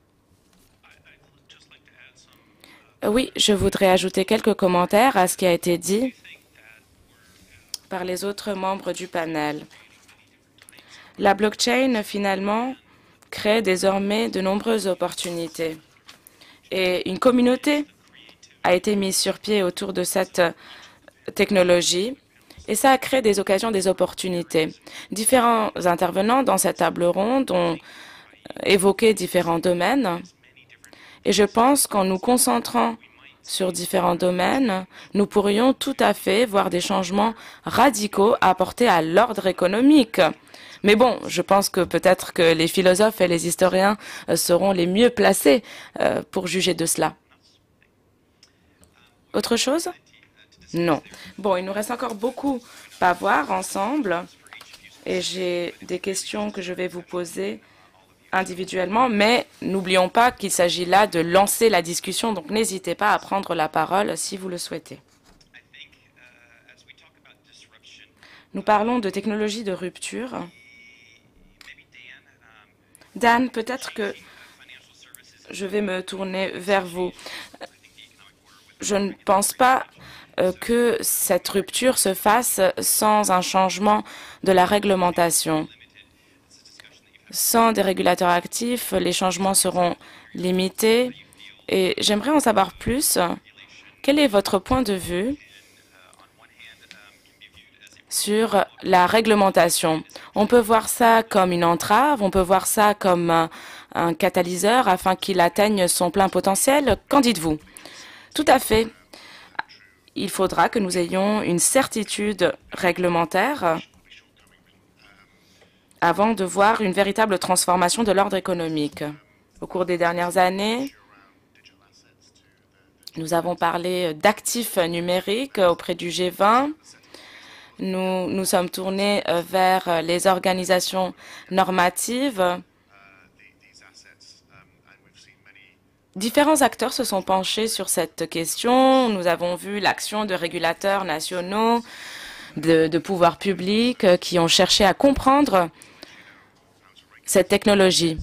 Oui, je voudrais ajouter quelques commentaires à ce qui a été dit par les autres membres du panel. La blockchain, finalement, crée désormais de nombreuses opportunités. Et une communauté a été mise sur pied autour de cette technologie. Et ça a créé des occasions, des opportunités. Différents intervenants dans cette table ronde ont évoqué différents domaines. Et je pense qu'en nous concentrant sur différents domaines, nous pourrions tout à fait voir des changements radicaux apportés à l'ordre économique. Mais bon, je pense que peut-être que les philosophes et les historiens seront les mieux placés pour juger de cela. Autre chose? Non. Bon, il nous reste encore beaucoup à voir ensemble et j'ai des questions que je vais vous poser individuellement, mais n'oublions pas qu'il s'agit là de lancer la discussion, donc n'hésitez pas à prendre la parole si vous le souhaitez. Nous parlons de technologie de rupture. Dan, peut-être que je vais me tourner vers vous. Je ne pense pas que cette rupture se fasse sans un changement de la réglementation. Sans des régulateurs actifs, les changements seront limités. Et j'aimerais en savoir plus. Quel est votre point de vue sur la réglementation? On peut voir ça comme une entrave, on peut voir ça comme un catalyseur afin qu'il atteigne son plein potentiel. Qu'en dites-vous? Tout à fait. Il faudra que nous ayons une certitude réglementaire avant de voir une véritable transformation de l'ordre économique. Au cours des dernières années, nous avons parlé d'actifs numériques auprès du G20. Nous nous sommes tournés vers les organisations normatives. Différents acteurs se sont penchés sur cette question. Nous avons vu l'action de régulateurs nationaux, de pouvoirs publics qui ont cherché à comprendre cette technologie.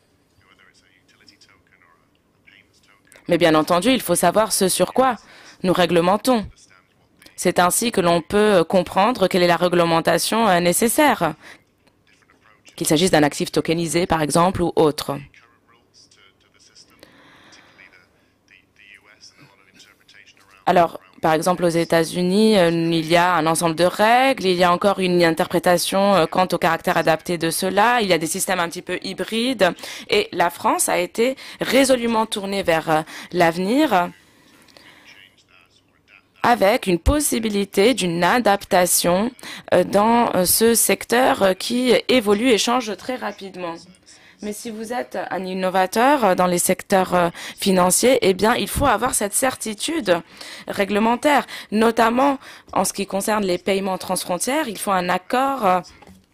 Mais bien entendu, il faut savoir ce sur quoi nous réglementons. C'est ainsi que l'on peut comprendre quelle est la réglementation nécessaire, qu'il s'agisse d'un actif tokenisé, par exemple, ou autre. Alors, par exemple, aux États-Unis, il y a un ensemble de règles, il y a encore une interprétation quant au caractère adapté de cela, il y a des systèmes un petit peu hybrides, et la France a été résolument tournée vers l'avenir avec une possibilité d'une adaptation dans ce secteur qui évolue et change très rapidement. Mais si vous êtes un innovateur dans les secteurs financiers, eh bien, il faut avoir cette certitude réglementaire, notamment en ce qui concerne les paiements transfrontières. Il faut un accord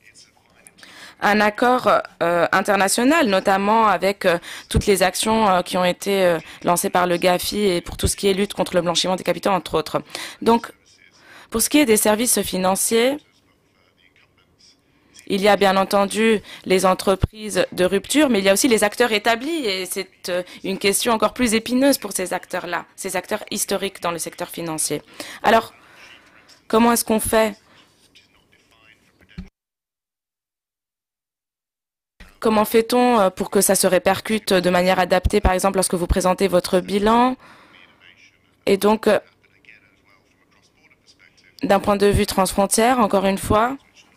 international, notamment avec toutes les actions qui ont été lancées par le GAFI et pour tout ce qui est lutte contre le blanchiment des capitaux, entre autres. Donc, pour ce qui est des services financiers, il y a bien entendu les entreprises de rupture, mais il y a aussi les acteurs établis et c'est une question encore plus épineuse pour ces acteurs-là, ces acteurs historiques dans le secteur financier. Alors, comment est-ce qu'on fait? Comment fait-on pour que ça se répercute de manière adaptée, par exemple, lorsque vous présentez votre bilan? Et donc, d'un point de vue transfrontière, encore une fois,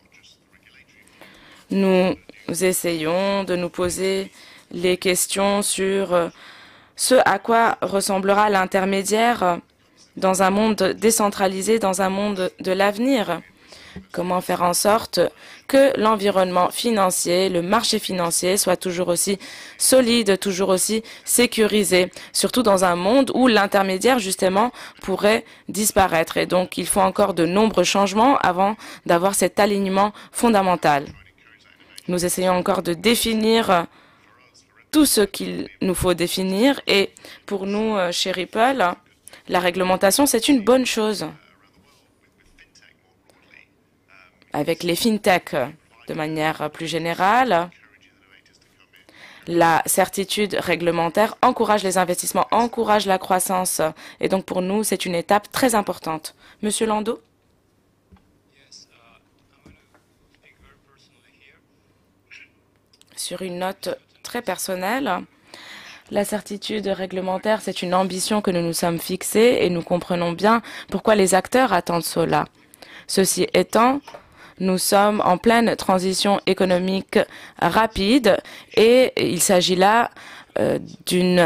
nous essayons de nous poser les questions sur ce à quoi ressemblera l'intermédiaire dans un monde décentralisé, dans un monde de l'avenir. Comment faire en sorte que l'environnement financier, le marché financier soit toujours aussi solide, toujours aussi sécurisé, surtout dans un monde où l'intermédiaire, justement, pourrait disparaître. Et donc, il faut encore de nombreux changements avant d'avoir cet alignement fondamental. Nous essayons encore de définir tout ce qu'il nous faut définir. Et pour nous, chez Ripple, la réglementation, c'est une bonne chose. Avec les fintechs, de manière plus générale, la certitude réglementaire encourage les investissements, encourage la croissance. Et donc, pour nous, c'est une étape très importante. Monsieur Landau? Sur une note très personnelle, la certitude réglementaire, c'est une ambition que nous nous sommes fixée et nous comprenons bien pourquoi les acteurs attendent cela. Ceci étant, nous sommes en pleine transition économique rapide et il s'agit là d'une...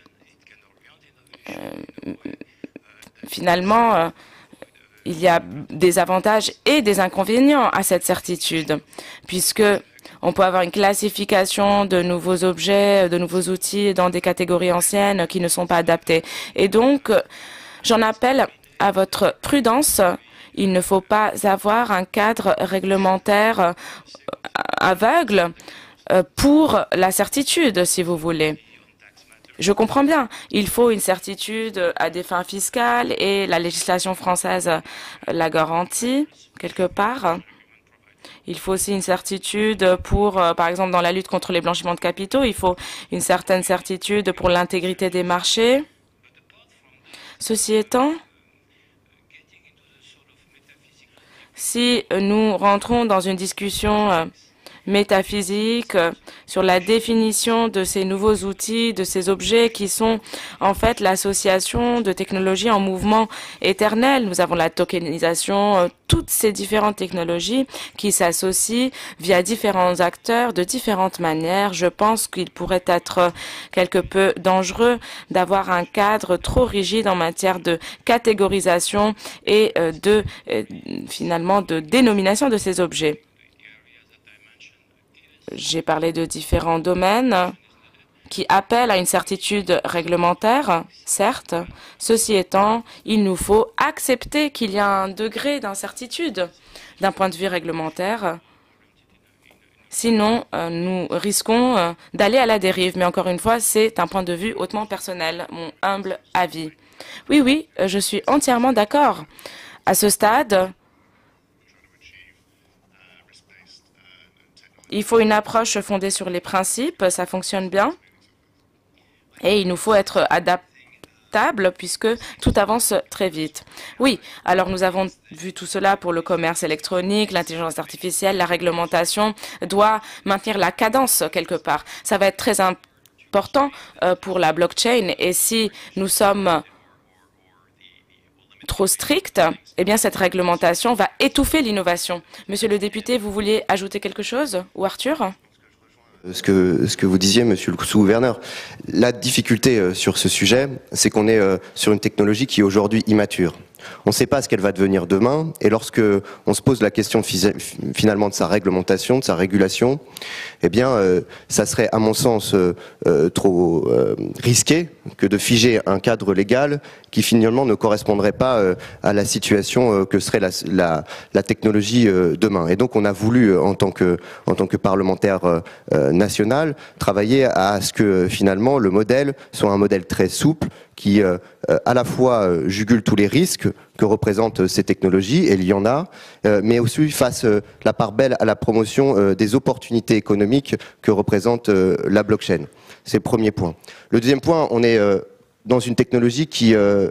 finalement, il y a des avantages et des inconvénients à cette certitude, puisque on peut avoir une classification de nouveaux objets, de nouveaux outils dans des catégories anciennes qui ne sont pas adaptées. Et donc, j'en appelle à votre prudence. Il ne faut pas avoir un cadre réglementaire aveugle pour la certitude, si vous voulez. Je comprends bien. Il faut une certitude à des fins fiscales et la législation française la garantit quelque part. Il faut aussi une certitude pour, par exemple, dans la lutte contre les blanchiments de capitaux, il faut une certaine certitude pour l'intégrité des marchés. Ceci étant, si nous rentrons dans une discussion métaphysique sur la définition de ces nouveaux outils, de ces objets qui sont en fait l'association de technologies en mouvement éternel. Nous avons la tokenisation, toutes ces différentes technologies qui s'associent via différents acteurs de différentes manières. Je pense qu'il pourrait être quelque peu dangereux d'avoir un cadre trop rigide en matière de catégorisation et finalement de dénomination de ces objets. J'ai parlé de différents domaines qui appellent à une certitude réglementaire, certes. Ceci étant, il nous faut accepter qu'il y a un degré d'incertitude d'un point de vue réglementaire. Sinon, nous risquons d'aller à la dérive. Mais encore une fois, c'est un point de vue hautement personnel, mon humble avis. Oui, je suis entièrement d'accord. À ce stade, il faut une approche fondée sur les principes, ça fonctionne bien. Et il nous faut être adaptable puisque tout avance très vite. Oui, alors nous avons vu tout cela pour le commerce électronique, l'intelligence artificielle, la réglementation doit maintenir la cadence quelque part. Ça va être très important pour la blockchain et si nous sommes trop stricte, eh bien cette réglementation va étouffer l'innovation. Monsieur le député, vous vouliez ajouter quelque chose? Ou Arthur? Ce que vous disiez, monsieur le sous-gouverneur, la difficulté sur ce sujet, c'est qu'on est sur une technologie qui est aujourd'hui immature. On ne sait pas ce qu'elle va devenir demain, et lorsque on se pose la question finalement de sa réglementation, de sa régulation, eh bien, ça serait, à mon sens, trop risqué que de figer un cadre légal qui finalement ne correspondrait pas à la situation que serait la technologie demain. Et donc, on a voulu, en tant que parlementaire national, travailler à ce que finalement le modèle soit un modèle très souple qui à la fois jugule tous les risques que représentent ces technologies, et il y en a, mais aussi fasse la part belle à la promotion des opportunités économiques que représente la blockchain. C'est le premier point. Le deuxième point, on est dans une technologie qui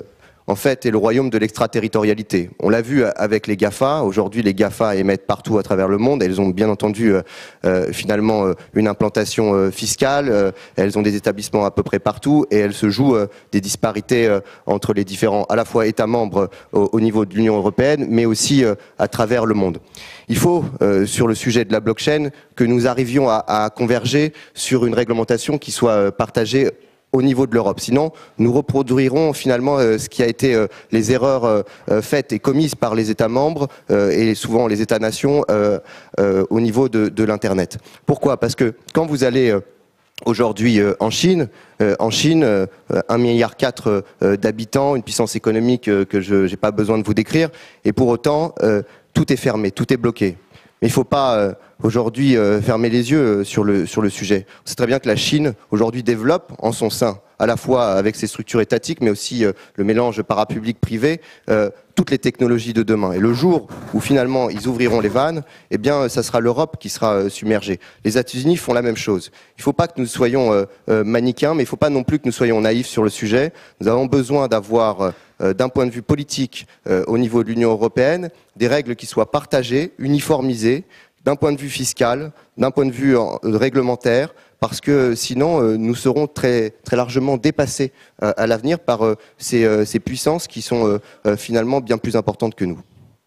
en fait, est le royaume de l'extraterritorialité. On l'a vu avec les GAFA. Aujourd'hui, les GAFA émettent partout à travers le monde. Elles ont bien entendu finalement une implantation fiscale. Elles ont des établissements à peu près partout et elles se jouent des disparités entre les différents, à la fois États membres au niveau de l'Union européenne, mais aussi à travers le monde. Il faut, sur le sujet de la blockchain, que nous arrivions à converger sur une réglementation qui soit partagée au niveau de l'Europe. Sinon, nous reproduirons finalement ce qui a été les erreurs faites et commises par les États membres et souvent les États-nations au niveau de l'Internet. Pourquoi? Parce que quand vous allez aujourd'hui en Chine, 1,4 milliard d'habitants, une puissance économique que je n'ai pas besoin de vous décrire, et pour autant, tout est fermé, tout est bloqué. Mais il ne faut pas aujourd'hui fermer les yeux sur le sujet. On sait très bien que la Chine aujourd'hui développe en son sein, à la fois avec ses structures étatiques, mais aussi le mélange parapublic-privé, toutes les technologies de demain. Et le jour où finalement ils ouvriront les vannes, eh bien, ça sera l'Europe qui sera submergée. Les États-Unis font la même chose. Il ne faut pas que nous soyons manichéens, mais il ne faut pas non plus que nous soyons naïfs sur le sujet. Nous avons besoin d'avoir d'un point de vue politique au niveau de l'Union européenne, des règles qui soient partagées, uniformisées, d'un point de vue fiscal, d'un point de vue réglementaire, parce que sinon nous serons très largement dépassés à l'avenir par ces puissances qui sont finalement bien plus importantes que nous.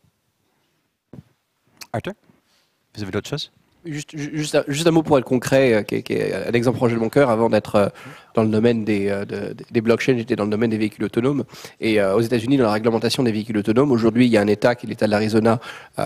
Arthur, vous avez d'autres choses? Juste un mot pour être concret, qui est un exemple proche de mon cœur. Avant d'être dans le domaine des blockchains, j'étais dans le domaine des véhicules autonomes. Et aux États-Unis, dans la réglementation des véhicules autonomes, aujourd'hui, il y a un État, qui est l'État de l'Arizona,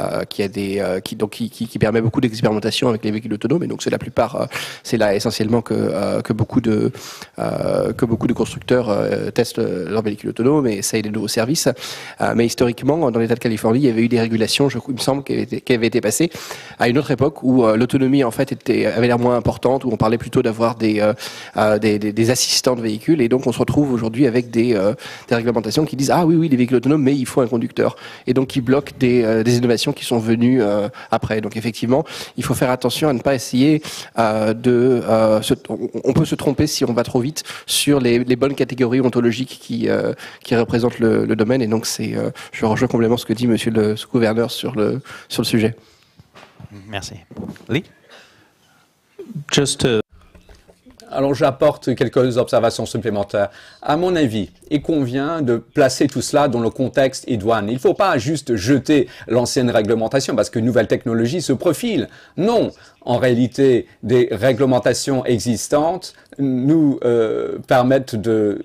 qui permet beaucoup d'expérimentation avec les véhicules autonomes. Et donc, c'est la plupart, c'est là essentiellement que beaucoup de constructeurs testent leurs véhicules autonomes et essayent des nouveaux services. Mais historiquement, dans l'État de Californie, il y avait eu des régulations, il me semble, qui avaient été passées à une autre époque où l'autonomie en fait avait l'air moins importante, où on parlait plutôt d'avoir des assistants de véhicules, et donc on se retrouve aujourd'hui avec des réglementations qui disent ah oui les véhicules autonomes, mais il faut un conducteur, et donc qui bloquent des innovations qui sont venues après. Donc effectivement, il faut faire attention à ne pas essayer on peut se tromper si on va trop vite sur les bonnes catégories ontologiques qui représentent le domaine, et donc je rejoins complètement ce que dit Monsieur le sous-gouverneur sur le sujet. Merci. Lee? Alors j'apporte quelques observations supplémentaires. À mon avis, il convient de placer tout cela dans le contexte idoine. Il ne faut pas juste jeter l'ancienne réglementation parce que nouvelles technologies se profilent. Non, en réalité, des réglementations existantes nous permettent de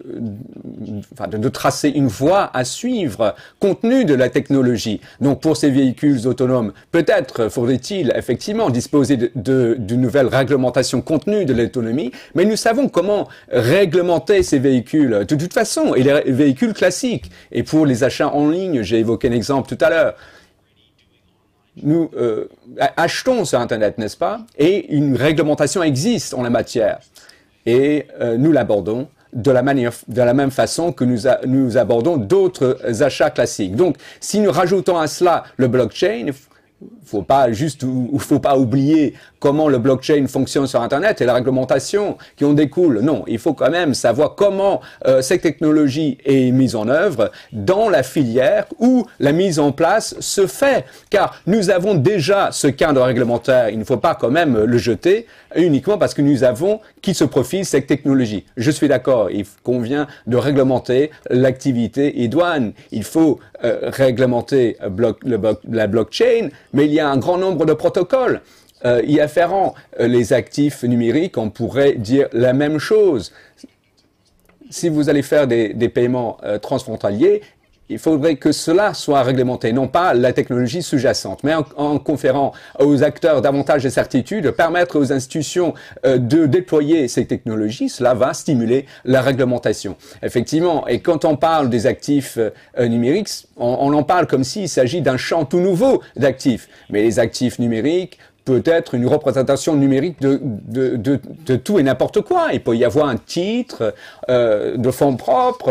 tracer une voie à suivre compte tenu de la technologie. Donc pour ces véhicules autonomes, peut-être faudrait-il effectivement disposer d'une nouvelle réglementation compte tenu de l'autonomie, mais nous savons comment réglementer ces véhicules de toute façon, et les véhicules classiques. Et pour les achats en ligne, j'ai évoqué un exemple tout à l'heure. Nous achetons sur Internet, n'est-ce pas? Et une réglementation existe en la matière. Et nous l'abordons de la même façon que nous abordons d'autres achats classiques. Donc, si nous rajoutons à cela le blockchain, faut pas oublier comment le blockchain fonctionne sur Internet et la réglementation qui en découle. Non, il faut quand même savoir comment cette technologie est mise en œuvre dans la filière où la mise en place se fait. Car nous avons déjà ce cadre réglementaire. Il ne faut pas quand même le jeter uniquement parce que nous avons qui se profile cette technologie. Je suis d'accord, il convient de l'activité idoine. Il faut réglementer la blockchain, mais il y a un grand nombre de protocoles y afférents. Les actifs numériques, on pourrait dire la même chose. Si vous allez faire des paiements transfrontaliers, il faudrait que cela soit réglementé, non pas la technologie sous-jacente, mais en conférant aux acteurs davantage de certitude, permettre aux institutions de déployer ces technologies, cela va stimuler la réglementation. Effectivement, et quand on parle des actifs numériques, on en parle comme s'il s'agit d'un champ tout nouveau d'actifs. Mais les actifs numériques, peut-être une représentation numérique de tout et n'importe quoi. Il peut y avoir un titre de fonds propres,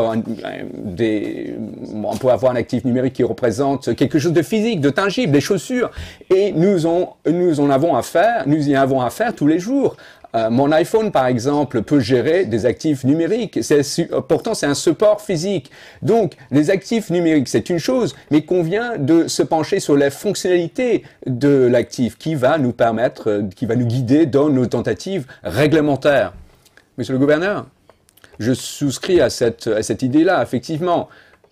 on peut avoir un actif numérique qui représente quelque chose de physique, de tangible, des chaussures. Et nous y avons affaire tous les jours Mon iPhone, par exemple, peut gérer des actifs numériques. Pourtant, c'est un support physique. Donc, les actifs numériques, c'est une chose, mais il convient de se pencher sur les fonctionnalités de l'actif qui va nous permettre, qui va nous guider dans nos tentatives réglementaires. Monsieur le gouverneur, je souscris à cette idée-là, effectivement.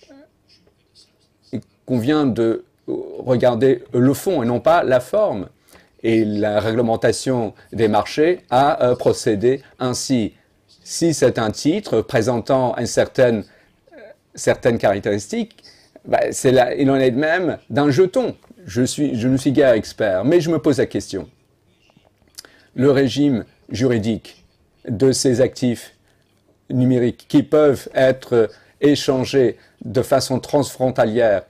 Il convient de regarder le fond et non pas la forme. Et la réglementation des marchés a procédé ainsi. Si c'est un titre présentant une certaine caractéristique, il en est de même d'un jeton. Je ne suis guère expert, mais je me pose la question. Le régime juridique de ces actifs numériques qui peuvent être échangés de façon transfrontalière,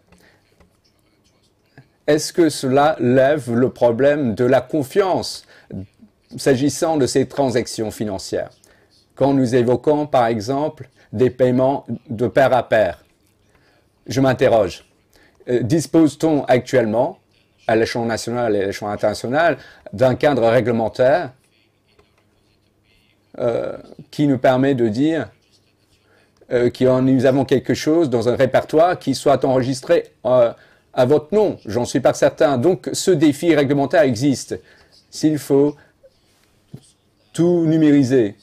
est-ce que cela lève le problème de la confiance s'agissant de ces transactions financières? Quand nous évoquons, par exemple, des paiements de pair à pair, je m'interroge. Dispose-t-on actuellement, à l'échelon national et à l'échelon international, d'un cadre réglementaire qui nous permet de dire que nous avons quelque chose dans un répertoire qui soit enregistré à votre nom? J'en suis pas certain. Donc, ce défi réglementaire existe. S'il faut tout numériser,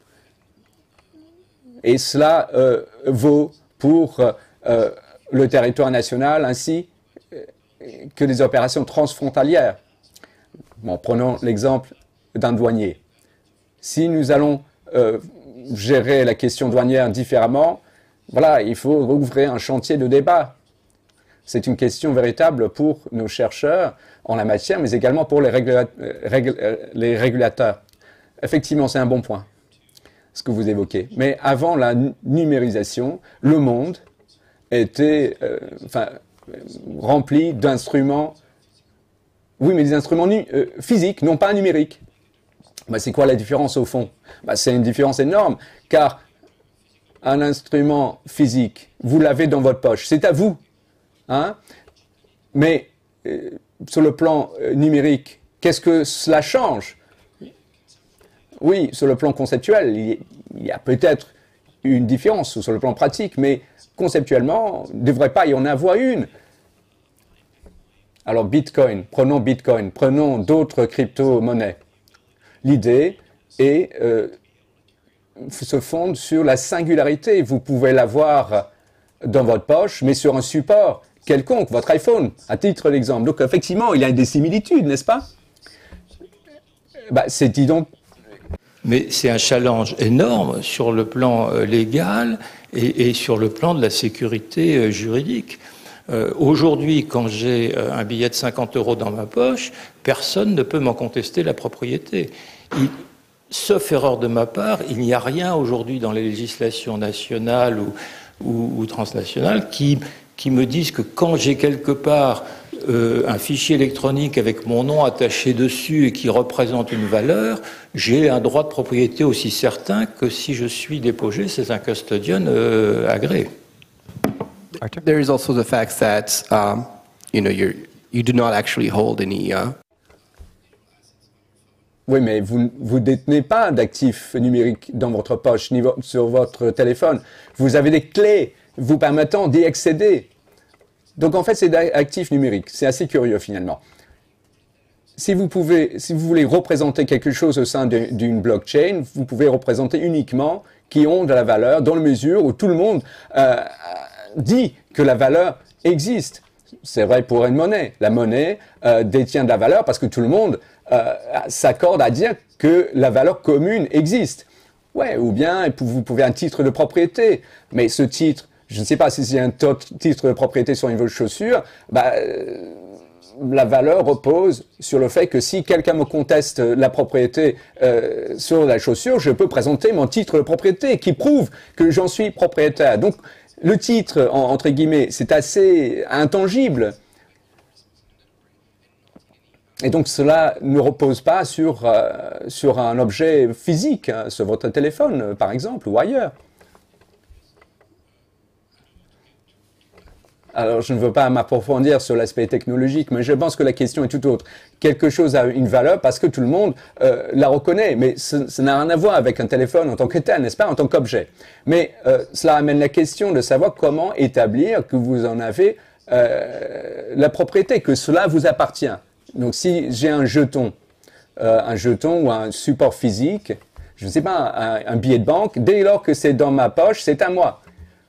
et cela vaut pour le territoire national ainsi que les opérations transfrontalières. Bon, prenons l'exemple d'un douanier. Si nous allons gérer la question douanière différemment, voilà, il faut rouvrir un chantier de débat. C'est une question véritable pour nos chercheurs en la matière, mais également pour les régulateurs. Effectivement, c'est un bon point, ce que vous évoquez. Mais avant la numérisation, le monde était rempli d'instruments, oui, mais des instruments physiques, non pas numériques. C'est quoi la différence au fond? C'est une différence énorme, car un instrument physique, vous l'avez dans votre poche, c'est à vous. Hein? Mais sur le plan numérique, qu'est-ce que cela change? Oui, sur le plan conceptuel, il y a peut-être une différence sur le plan pratique, mais conceptuellement, il ne devrait pas y en avoir une. Alors Bitcoin, prenons d'autres crypto-monnaies. L'idée se fonde sur la singularité. Vous pouvez l'avoir dans votre poche, mais sur un support quelconque, votre iPhone, à titre d'exemple. Donc, effectivement, il y a des similitudes, n'est-ce pas? C'est donc. Mais c'est un challenge énorme sur le plan légal et sur le plan de la sécurité juridique. Aujourd'hui, quand j'ai un billet de 50 € dans ma poche, personne ne peut m'en contester la propriété. Sauf erreur de ma part, il n'y a rien aujourd'hui dans les législations nationales ou transnationales qui me disent que quand j'ai quelque part un fichier électronique avec mon nom attaché dessus et qui représente une valeur, j'ai un droit de propriété aussi certain que si je suis dépogé, c'est un custodian agréé. There is also the fact that you do not actually hold any. Oui, mais vous ne détenez pas d'actifs numériques dans votre poche ni sur votre téléphone. Vous avez des clés vous permettant d'y accéder. Donc en fait, c'est d'actifs numériques. C'est assez curieux finalement. Si vous voulez représenter quelque chose au sein d'une blockchain, vous pouvez représenter uniquement qui ont de la valeur dans la mesure où tout le monde dit que la valeur existe. C'est vrai pour une monnaie. La monnaie détient de la valeur parce que tout le monde s'accorde à dire que la valeur commune existe. Ouais, ou bien vous pouvez un titre de propriété. Mais ce titre, je ne sais pas si c'est un titre de propriété sur une chaussure, la valeur repose sur le fait que si quelqu'un me conteste la propriété sur la chaussure, je peux présenter mon titre de propriété qui prouve que j'en suis propriétaire. Donc, le titre, entre guillemets, c'est assez intangible. Et donc, cela ne repose pas sur un objet physique, hein, sur votre téléphone, par exemple, ou ailleurs. Alors, je ne veux pas m'approfondir sur l'aspect technologique, mais je pense que la question est tout autre. Quelque chose a une valeur parce que tout le monde la reconnaît, mais ça n'a rien à voir avec un téléphone en tant que tel, n'est-ce pas, en tant qu'objet. Mais cela amène la question de savoir comment établir que vous en avez la propriété, que cela vous appartient. Donc, si j'ai un jeton ou un support physique, je ne sais pas, un billet de banque, dès lors que c'est dans ma poche, c'est à moi.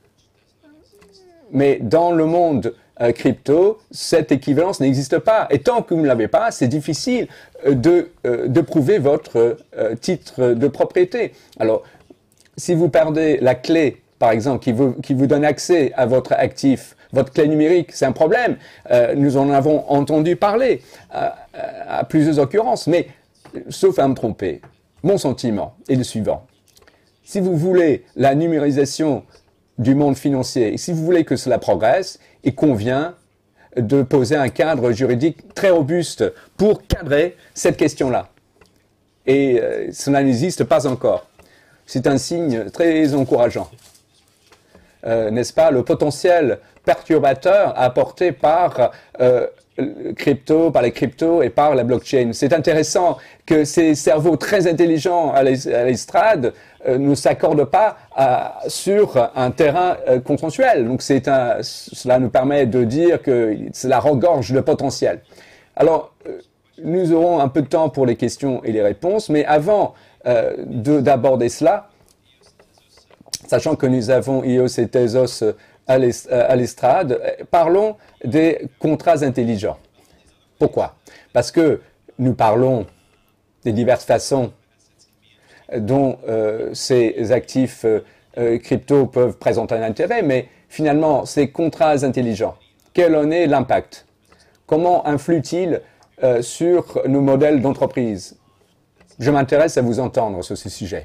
Mais dans le monde crypto, cette équivalence n'existe pas. Et tant que vous ne l'avez pas, c'est difficile de prouver votre titre de propriété. Alors, si vous perdez la clé, par exemple, qui vous donne accès à votre actif, votre clé numérique, c'est un problème. Nous en avons entendu parler à plusieurs occurrences. Mais, sauf à me tromper, mon sentiment est le suivant. Si vous voulez la numérisation du monde financier, et si vous voulez que cela progresse, il convient de poser un cadre juridique très robuste pour cadrer cette question-là. Et cela n'existe pas encore. C'est un signe très encourageant. N'est-ce pas, le potentiel perturbateur apporté par les cryptos et par la blockchain. C'est intéressant que ces cerveaux très intelligents à l'estrade ne s'accordent pas sur un terrain consensuel. Donc cela nous permet de dire que cela regorge de potentiel. Alors, nous aurons un peu de temps pour les questions et les réponses, mais avant d'aborder cela, sachant que nous avons Ios et Tezos à l'estrade, parlons des contrats intelligents. Pourquoi? Parce que nous parlons des diverses façons dont ces actifs crypto peuvent présenter un intérêt, mais finalement, ces contrats intelligents, quel en est l'impact? Comment influent-ils sur nos modèles d'entreprise? Je m'intéresse à vous entendre sur ce sujet.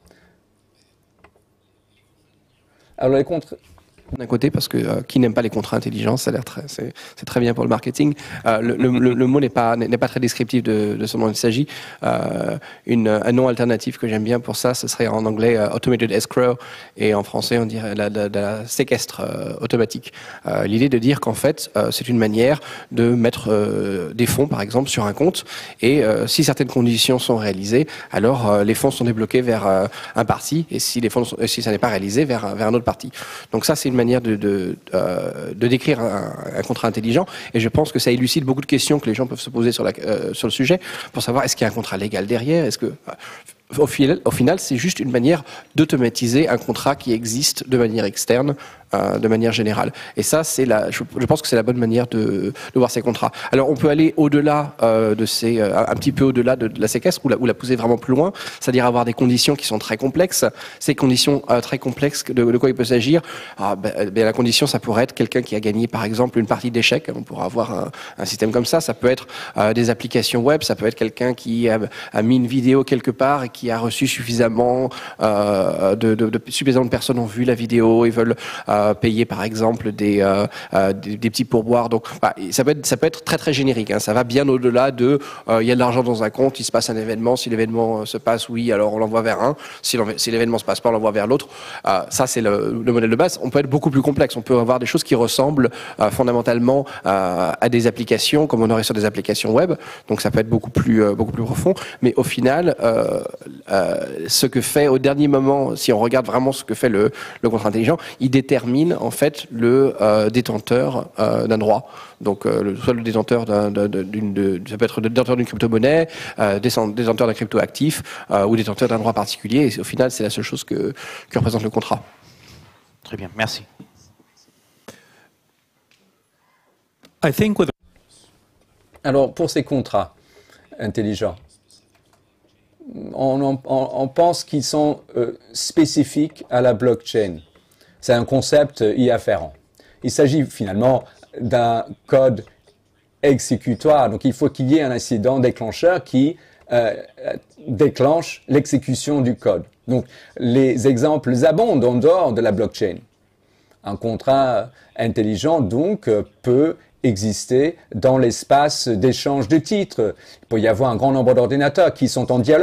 Alors, les contrats... D'un côté, parce que qui n'aime pas les contrats intelligents, ça a l'air c'est très bien pour le marketing. Le mot n'est pas très descriptif de ce dont il s'agit. Un nom alternatif que j'aime bien pour ça, ce serait en anglais automated escrow, et en français on dirait la séquestre automatique. L'idée de dire qu'en fait c'est une manière de mettre des fonds par exemple sur un compte, et si certaines conditions sont réalisées, alors les fonds sont débloqués vers un parti, et si ça n'est pas réalisé, vers un autre parti. Donc ça, c'est une manière de décrire un contrat intelligent, et je pense que ça élucide beaucoup de questions que les gens peuvent se poser sur le sujet, pour savoir est-ce qu'il y a un contrat légal derrière, est-ce que... Au final, c'est juste une manière d'automatiser un contrat qui existe de manière externe, de manière générale. Et ça, je pense que c'est la bonne manière de voir ces contrats. Alors, on peut aller au-delà un petit peu au-delà de la séquestre, ou la pousser vraiment plus loin, c'est-à-dire avoir des conditions qui sont très complexes. Ces conditions très complexes, de quoi il peut s'agir? La condition, ça pourrait être quelqu'un qui a gagné, par exemple, une partie d'échecs. On pourra avoir un système comme ça. Ça peut être des applications web, ça peut être quelqu'un qui a mis une vidéo quelque part et qui a reçu suffisamment suffisamment de personnes ont vu la vidéo et veulent payer par exemple des petits pourboires. Donc ça peut être très très générique, hein. Ça va bien au-delà de il y a de l'argent dans un compte, il se passe un événement, si l'événement se passe, oui, alors on l'envoie vers un, si l'événement se passe pas, on l'envoie vers l'autre. Ça c'est le modèle de base. On peut être beaucoup plus complexe, on peut avoir des choses qui ressemblent fondamentalement à des applications comme on aurait sur des applications web, donc ça peut être beaucoup plus profond, mais au final ce que fait au dernier moment, si on regarde vraiment ce que fait le contrat intelligent, il détermine en fait le détenteur d'un droit. Donc soit le détenteur ça peut être le détenteur d'une crypto-monnaie, détenteur d'un crypto-actif ou détenteur d'un droit particulier. Et au final, c'est la seule chose que représente le contrat. Très bien, merci. Alors, pour ces contrats intelligents, on pense qu'ils sont spécifiques à la blockchain. C'est un concept y afférent. Il s'agit finalement d'un code exécutoire. Donc il faut qu'il y ait un incident déclencheur qui déclenche l'exécution du code. Donc les exemples abondent en dehors de la blockchain. Un contrat intelligent donc peut exister dans l'espace d'échange de titres. Il peut y avoir un grand nombre d'ordinateurs qui sont en dialogue.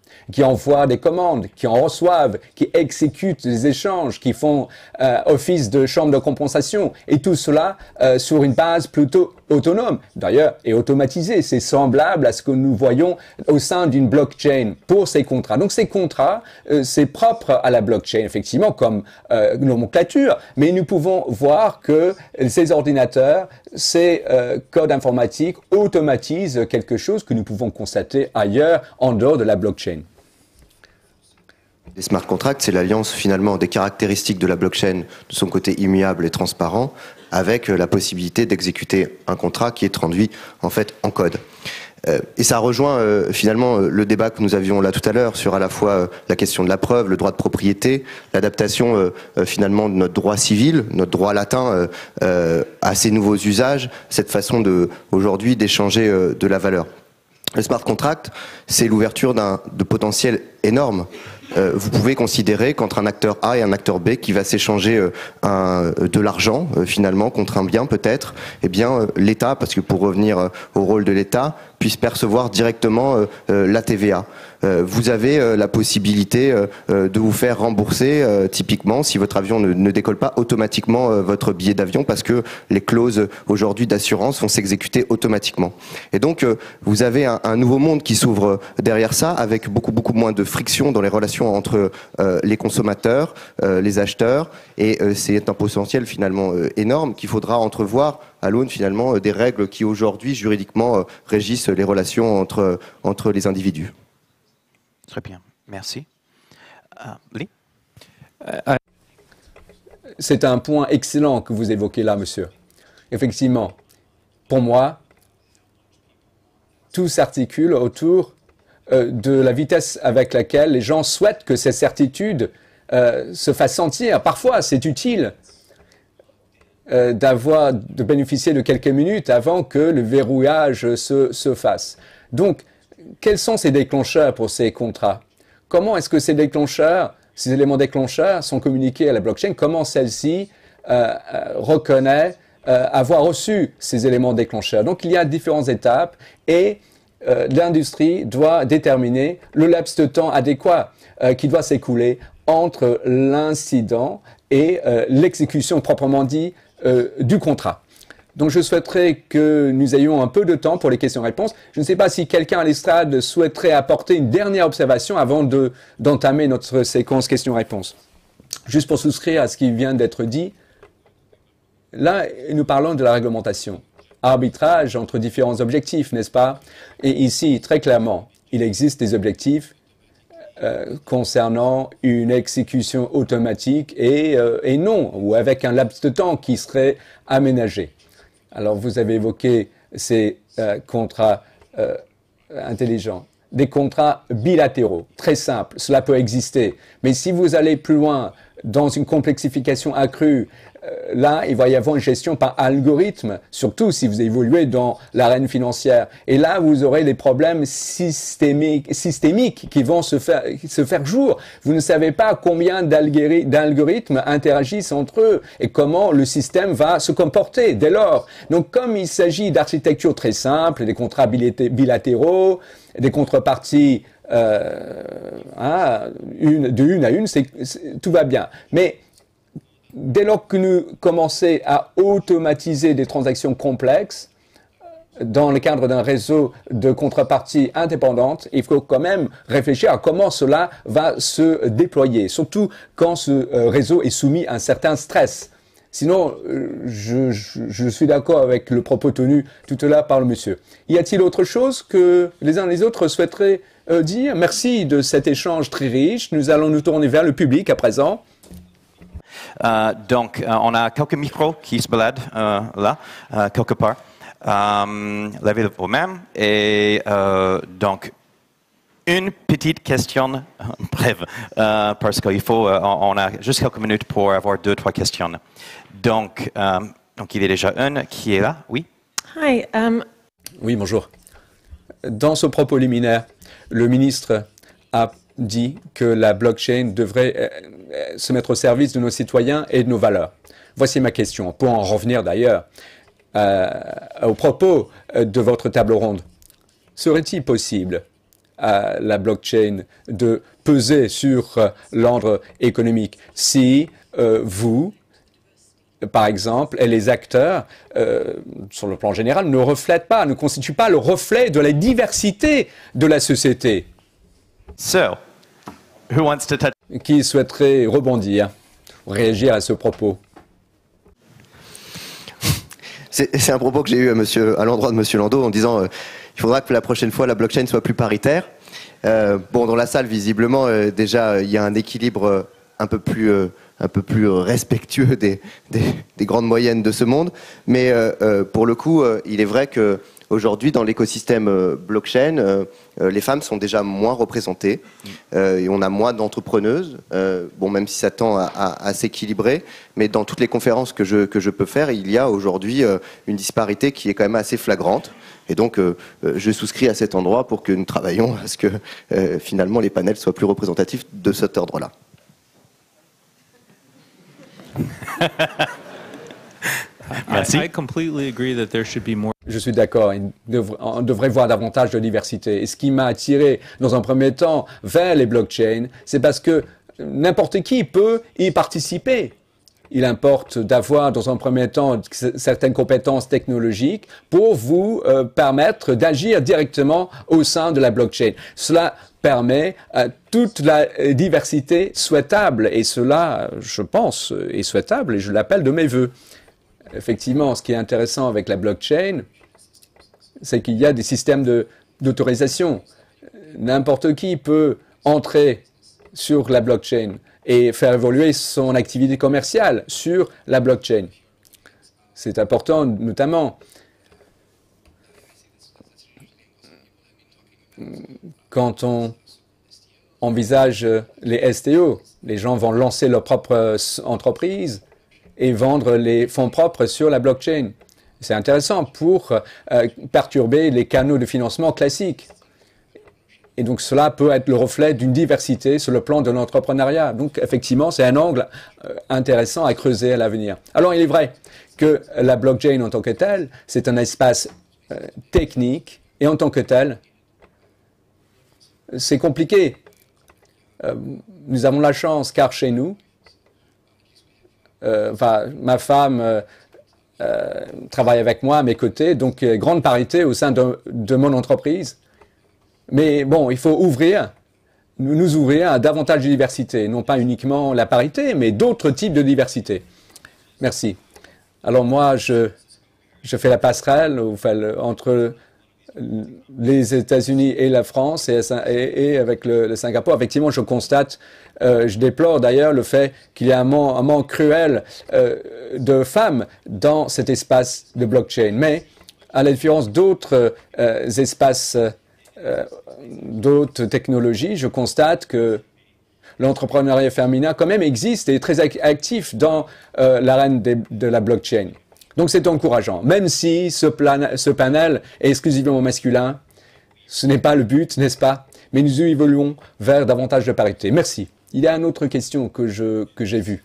qui envoient des commandes, qui en reçoivent, qui exécutent des échanges, qui font office de chambre de compensation, et tout cela sur une base plutôt autonome, d'ailleurs, et automatisée. C'est semblable à ce que nous voyons au sein d'une blockchain pour ces contrats. Donc ces contrats, c'est propre à la blockchain, effectivement, comme nomenclature, mais nous pouvons voir que ces ordinateurs, ces codes informatiques automatisent quelque chose que nous pouvons constater ailleurs, en dehors de la blockchain. Les smart contracts, c'est l'alliance finalement des caractéristiques de la blockchain, de son côté immuable et transparent, avec la possibilité d'exécuter un contrat qui est traduit en fait en code. Et ça rejoint finalement le débat que nous avions là tout à l'heure sur à la fois la question de la preuve, le droit de propriété, l'adaptation finalement de notre droit civil, notre droit latin à ces nouveaux usages, cette façon aujourd'hui d'échanger de la valeur. Le smart contract, c'est l'ouverture de potentiel énorme. Vous pouvez considérer qu'entre un acteur A et un acteur B qui va s'échanger de l'argent finalement contre un bien peut-être, eh bien l'État, parce que pour revenir au rôle de l'État, puisse percevoir directement la TVA. Vous avez la possibilité de vous faire rembourser typiquement si votre avion ne décolle pas automatiquement votre billet d'avion parce que les clauses aujourd'hui d'assurance vont s'exécuter automatiquement. Et donc vous avez un nouveau monde qui s'ouvre derrière ça avec beaucoup moins de friction dans les relations entre les consommateurs, les acheteurs et c'est un potentiel finalement énorme qu'il faudra entrevoir à l'aune finalement des règles qui aujourd'hui juridiquement régissent les relations entre les individus. Très bien, merci. Lee? C'est un point excellent que vous évoquez là, monsieur. Effectivement, pour moi, tout s'articule autour de la vitesse avec laquelle les gens souhaitent que cette certitude se fasse sentir. Parfois, c'est utile de bénéficier de quelques minutes avant que le verrouillage se fasse. Donc, quels sont ces déclencheurs pour ces contrats? Comment est-ce que ces déclencheurs, ces éléments déclencheurs sont communiqués à la blockchain? Comment celle-ci reconnaît avoir reçu ces éléments déclencheurs? Donc, il y a différentes étapes et l'industrie doit déterminer le laps de temps adéquat qui doit s'écouler entre l'incident et l'exécution proprement dit du contrat. Donc je souhaiterais que nous ayons un peu de temps pour les questions-réponses. Je ne sais pas si quelqu'un à l'estrade souhaiterait apporter une dernière observation avant d'entamer notre séquence questions-réponses. Juste pour souscrire à ce qui vient d'être dit, là nous parlons de la réglementation. Arbitrage entre différents objectifs, n'est-ce pas? Et ici, très clairement, il existe des objectifs concernant une exécution automatique et non, ou avec un laps de temps qui serait aménagé. Alors, vous avez évoqué ces contrats intelligents, des contrats bilatéraux, très simples, cela peut exister. Mais si vous allez plus loin dans une complexification accrue, là, il va y avoir une gestion par algorithme, surtout si vous évoluez dans l'arène financière. Et là, vous aurez des problèmes systémiques qui vont se faire jour. Vous ne savez pas combien d'algorithmes interagissent entre eux et comment le système va se comporter dès lors. Donc, comme il s'agit d'architecture très simple, des contrats bilatéraux, des contreparties une à une, tout va bien. Mais dès lors que nous commençons à automatiser des transactions complexes dans le cadre d'un réseau de contreparties indépendantes, il faut quand même réfléchir à comment cela va se déployer, surtout quand ce réseau est soumis à un certain stress. Sinon, je suis d'accord avec le propos tenu tout à l'heure par le monsieur. Y a-t-il autre chose que les uns et les autres souhaiteraient dire? Merci de cet échange très riche. Nous allons nous tourner vers le public à présent. Donc, on a quelques micros qui se baladent là, quelque part. Levez vous-même. Et donc, une petite question brève, parce qu'il faut, on a juste quelques minutes pour avoir 2-3 questions. Donc, il y a déjà une qui est là, oui? Hi. Oui, bonjour. Dans ce propos liminaire, le ministre a dit que la blockchain devrait se mettre au service de nos citoyens et de nos valeurs. Voici ma question, pour en revenir d'ailleurs au propos de votre table ronde. Serait-il possible, à la blockchain de peser sur l'ordre économique si vous, par exemple, et les acteurs, sur le plan général, ne reflètent pas, ne constituent pas le reflet de la diversité de la société? So, who wants to touch? Qui souhaiterait rebondir, réagir à ce propos? C'est un propos que j'ai eu à l'endroit de M. Landau en disant il faudra que la prochaine fois la blockchain soit plus paritaire. Bon, dans la salle, visiblement, déjà, il y a un équilibre un peu plus respectueux des grandes moyennes de ce monde. Mais pour le coup, il est vrai qu'aujourd'hui, dans l'écosystème blockchain, les femmes sont déjà moins représentées et on a moins d'entrepreneuses. Bon, même si ça tend à s'équilibrer, mais dans toutes les conférences que je peux faire, il y a aujourd'hui une disparité qui est quand même assez flagrante. Et donc, je souscris à cet endroit pour que nous travaillions à ce que finalement les panels soient plus représentatifs de cet ordre-là. Merci. Je suis d'accord, on devrait voir davantage de diversité. Et ce qui m'a attiré dans un premier temps vers les blockchains, c'est parce que n'importe qui peut y participer. Il importe d'avoir dans un premier temps certaines compétences technologiques pour vous permettre d'agir directement au sein de la blockchain. Cela permet toute la diversité souhaitable et cela, je pense, est souhaitable et je l'appelle de mes voeux. Effectivement, ce qui est intéressant avec la blockchain, c'est qu'il y a des systèmes d'autorisation. N'importe qui peut entrer sur la blockchain et faire évoluer son activité commerciale sur la blockchain. C'est important, notamment quand on envisage les STO. Les gens vont lancer leur propre entreprise et vendre les fonds propres sur la blockchain. C'est intéressant pour perturber les canaux de financement classiques. Et donc cela peut être le reflet d'une diversité sur le plan de l'entrepreneuriat. Donc effectivement, c'est un angle intéressant à creuser à l'avenir. Alors il est vrai que la blockchain en tant que telle, c'est un espace technique et en tant que tel, c'est compliqué. Nous avons la chance car chez nous, ma femme travaille avec moi à mes côtés, donc grande parité au sein de mon entreprise. Mais bon, il faut nous ouvrir à davantage de diversité, non pas uniquement la parité, mais d'autres types de diversité. Merci. Alors moi, je fais la passerelle entre les États-Unis et la France et avec le Singapour. Effectivement, je constate, je déplore d'ailleurs le fait qu'il y a un manque cruel de femmes dans cet espace de blockchain. Mais à la différence d'autres espaces, d'autres technologies, je constate que l'entrepreneuriat féminin quand même existe et est très actif dans l'arène de la blockchain. Donc c'est encourageant, même si ce panel est exclusivement masculin, ce n'est pas le but, n'est-ce pas? Mais nous évoluons vers davantage de parité. Merci. Il y a une autre question que j'ai vue.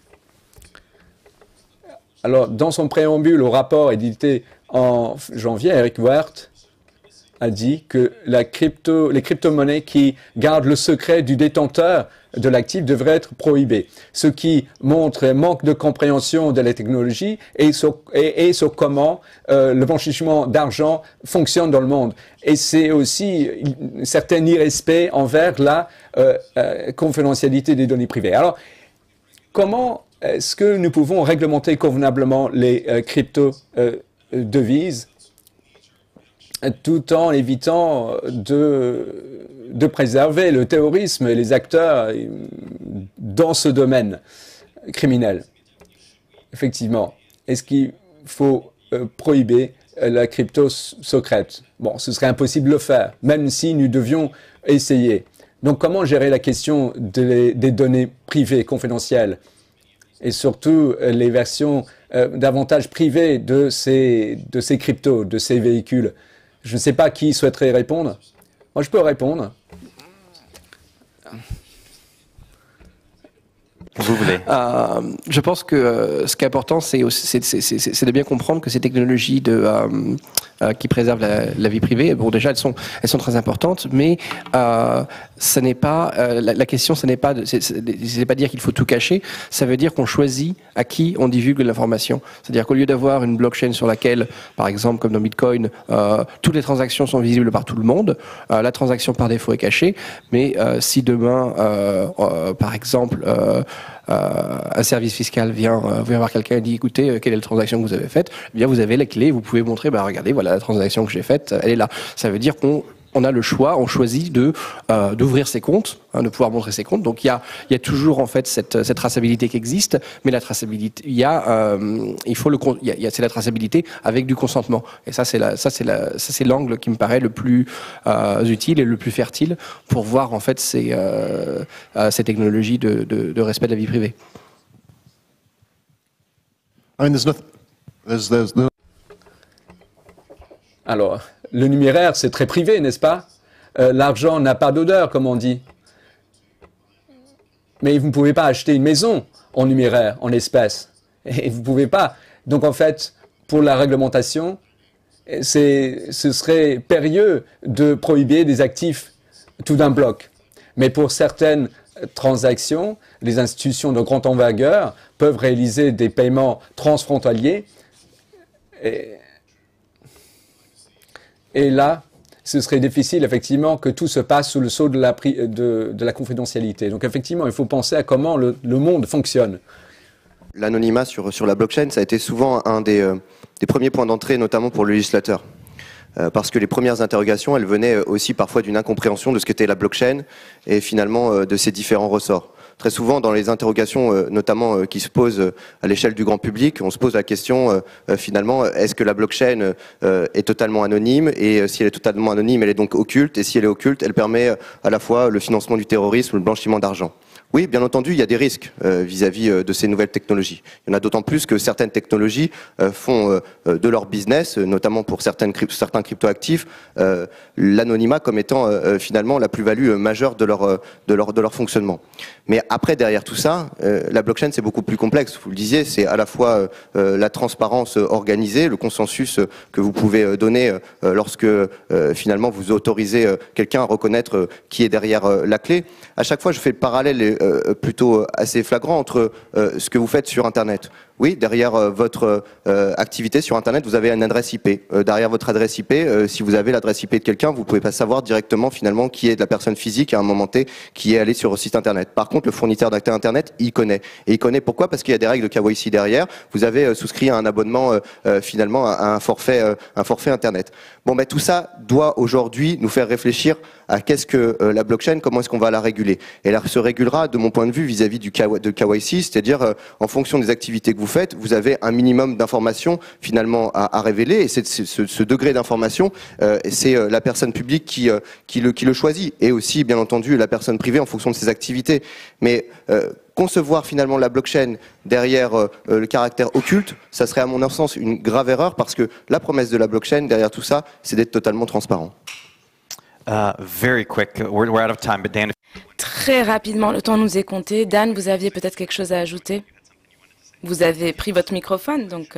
Alors, dans son préambule au rapport édité en janvier, Eric Woerth a dit que les crypto-monnaies qui gardent le secret du détenteur de l'actif devraient être prohibées, ce qui montre un manque de compréhension de la technologie et sur comment le blanchiment d'argent fonctionne dans le monde. Et c'est aussi un certain irrespect envers la confidentialité des données privées. Alors, comment est-ce que nous pouvons réglementer convenablement les crypto-devises tout en évitant de préserver le terrorisme et les acteurs dans ce domaine criminel? Effectivement, est-ce qu'il faut prohiber la crypto secrète? Bon, ce serait impossible de le faire, même si nous devions essayer. Donc, comment gérer la question des données privées, confidentielles, et surtout les versions davantage privées de ces cryptos, de ces véhicules? Je ne sais pas qui souhaiterait répondre. Moi, je peux répondre. Vous voulez. Je pense que ce qui est important, c'est de bien comprendre que ces technologies qui préservent la vie privée. Bon, déjà, elles sont très importantes, mais ce n'est pas la question. Ce n'est pas dire qu'il faut tout cacher. Ça veut dire qu'on choisit à qui on divulgue l'information. C'est-à-dire qu'au lieu d'avoir une blockchain sur laquelle, par exemple, comme dans Bitcoin, toutes les transactions sont visibles par tout le monde, la transaction par défaut est cachée. Mais si demain, par exemple, un service fiscal vient voir quelqu'un et dit écoutez, quelle est la transaction que vous avez faite, eh bien vous avez les clés, vous pouvez montrer, regardez, voilà la transaction que j'ai faite, elle est là. Ça veut dire qu'on a le choix, on choisit d'ouvrir ses comptes, de pouvoir montrer ses comptes. Donc il y a toujours en fait cette traçabilité qui existe, mais la traçabilité, c'est la traçabilité avec du consentement. Et ça c'est l'angle qui me paraît le plus utile et le plus fertile pour voir en fait ces technologies de respect de la vie privée. Alors, le numéraire, c'est très privé, n'est-ce pas? L'argent n'a pas d'odeur, comme on dit. Mais vous ne pouvez pas acheter une maison en numéraire, en espèces. Et vous ne pouvez pas. Donc, en fait, pour la réglementation, ce serait périlleux de prohiber des actifs tout d'un bloc. Mais pour certaines transactions, les institutions de grande envergure peuvent réaliser des paiements transfrontaliers. Et là, ce serait difficile, effectivement, que tout se passe sous le sceau de la confidentialité. Donc, effectivement, il faut penser à comment le monde fonctionne. L'anonymat sur la blockchain, ça a été souvent un des premiers points d'entrée, notamment pour le législateur. Parce que les premières interrogations, elles venaient aussi parfois d'une incompréhension de ce qu'était la blockchain et finalement de ses différents ressorts. Très souvent, dans les interrogations, notamment qui se posent à l'échelle du grand public, on se pose la question, finalement, est-ce que la blockchain est totalement anonyme? Et si elle est totalement anonyme, elle est donc occulte. Et si elle est occulte, elle permet à la fois le financement du terrorisme, le blanchiment d'argent. Oui, bien entendu, il y a des risques vis-à-vis de ces nouvelles technologies. Il y en a d'autant plus que certaines technologies font de leur business, notamment pour certains cryptoactifs, l'anonymat comme étant finalement la plus-value majeure de leur fonctionnement. Mais après, derrière tout ça, la blockchain, c'est beaucoup plus complexe. Vous le disiez, c'est à la fois la transparence organisée, le consensus que vous pouvez donner lorsque finalement vous autorisez quelqu'un à reconnaître qui est derrière la clé. À chaque fois, je fais le parallèle plutôt assez flagrant entre ce que vous faites sur Internet. Oui, derrière votre activité sur Internet, vous avez une adresse IP. Derrière votre adresse IP, si vous avez l'adresse IP de quelqu'un, vous ne pouvez pas savoir directement finalement qui est de la personne physique à un moment T qui est allée sur le site Internet. Par contre, le fournisseur d'accès Internet, il connaît. Et il connaît pourquoi? Parce qu'il y a des règles de KYC derrière. Vous avez souscrit à un abonnement finalement à un forfait Internet. Bon, tout ça doit aujourd'hui nous faire réfléchir à qu'est-ce que la blockchain, comment est-ce qu'on va la réguler. Et elle se régulera, de mon point de vue, vis-à-vis de KYC, c'est-à-dire en fonction des activités que vous faites, vous avez un minimum d'informations finalement à révéler. Et ce degré d'information, c'est la personne publique qui le choisit. Et aussi, bien entendu, la personne privée en fonction de ses activités. Mais concevoir finalement la blockchain derrière le caractère occulte, ça serait à mon sens une grave erreur parce que la promesse de la blockchain derrière tout ça, c'est d'être totalement transparent. Very quick. We're out of time, but Dan. Très rapidement, le temps nous est compté. Dan, vous aviez peut-être quelque chose à ajouter? Vous avez pris votre microphone, donc...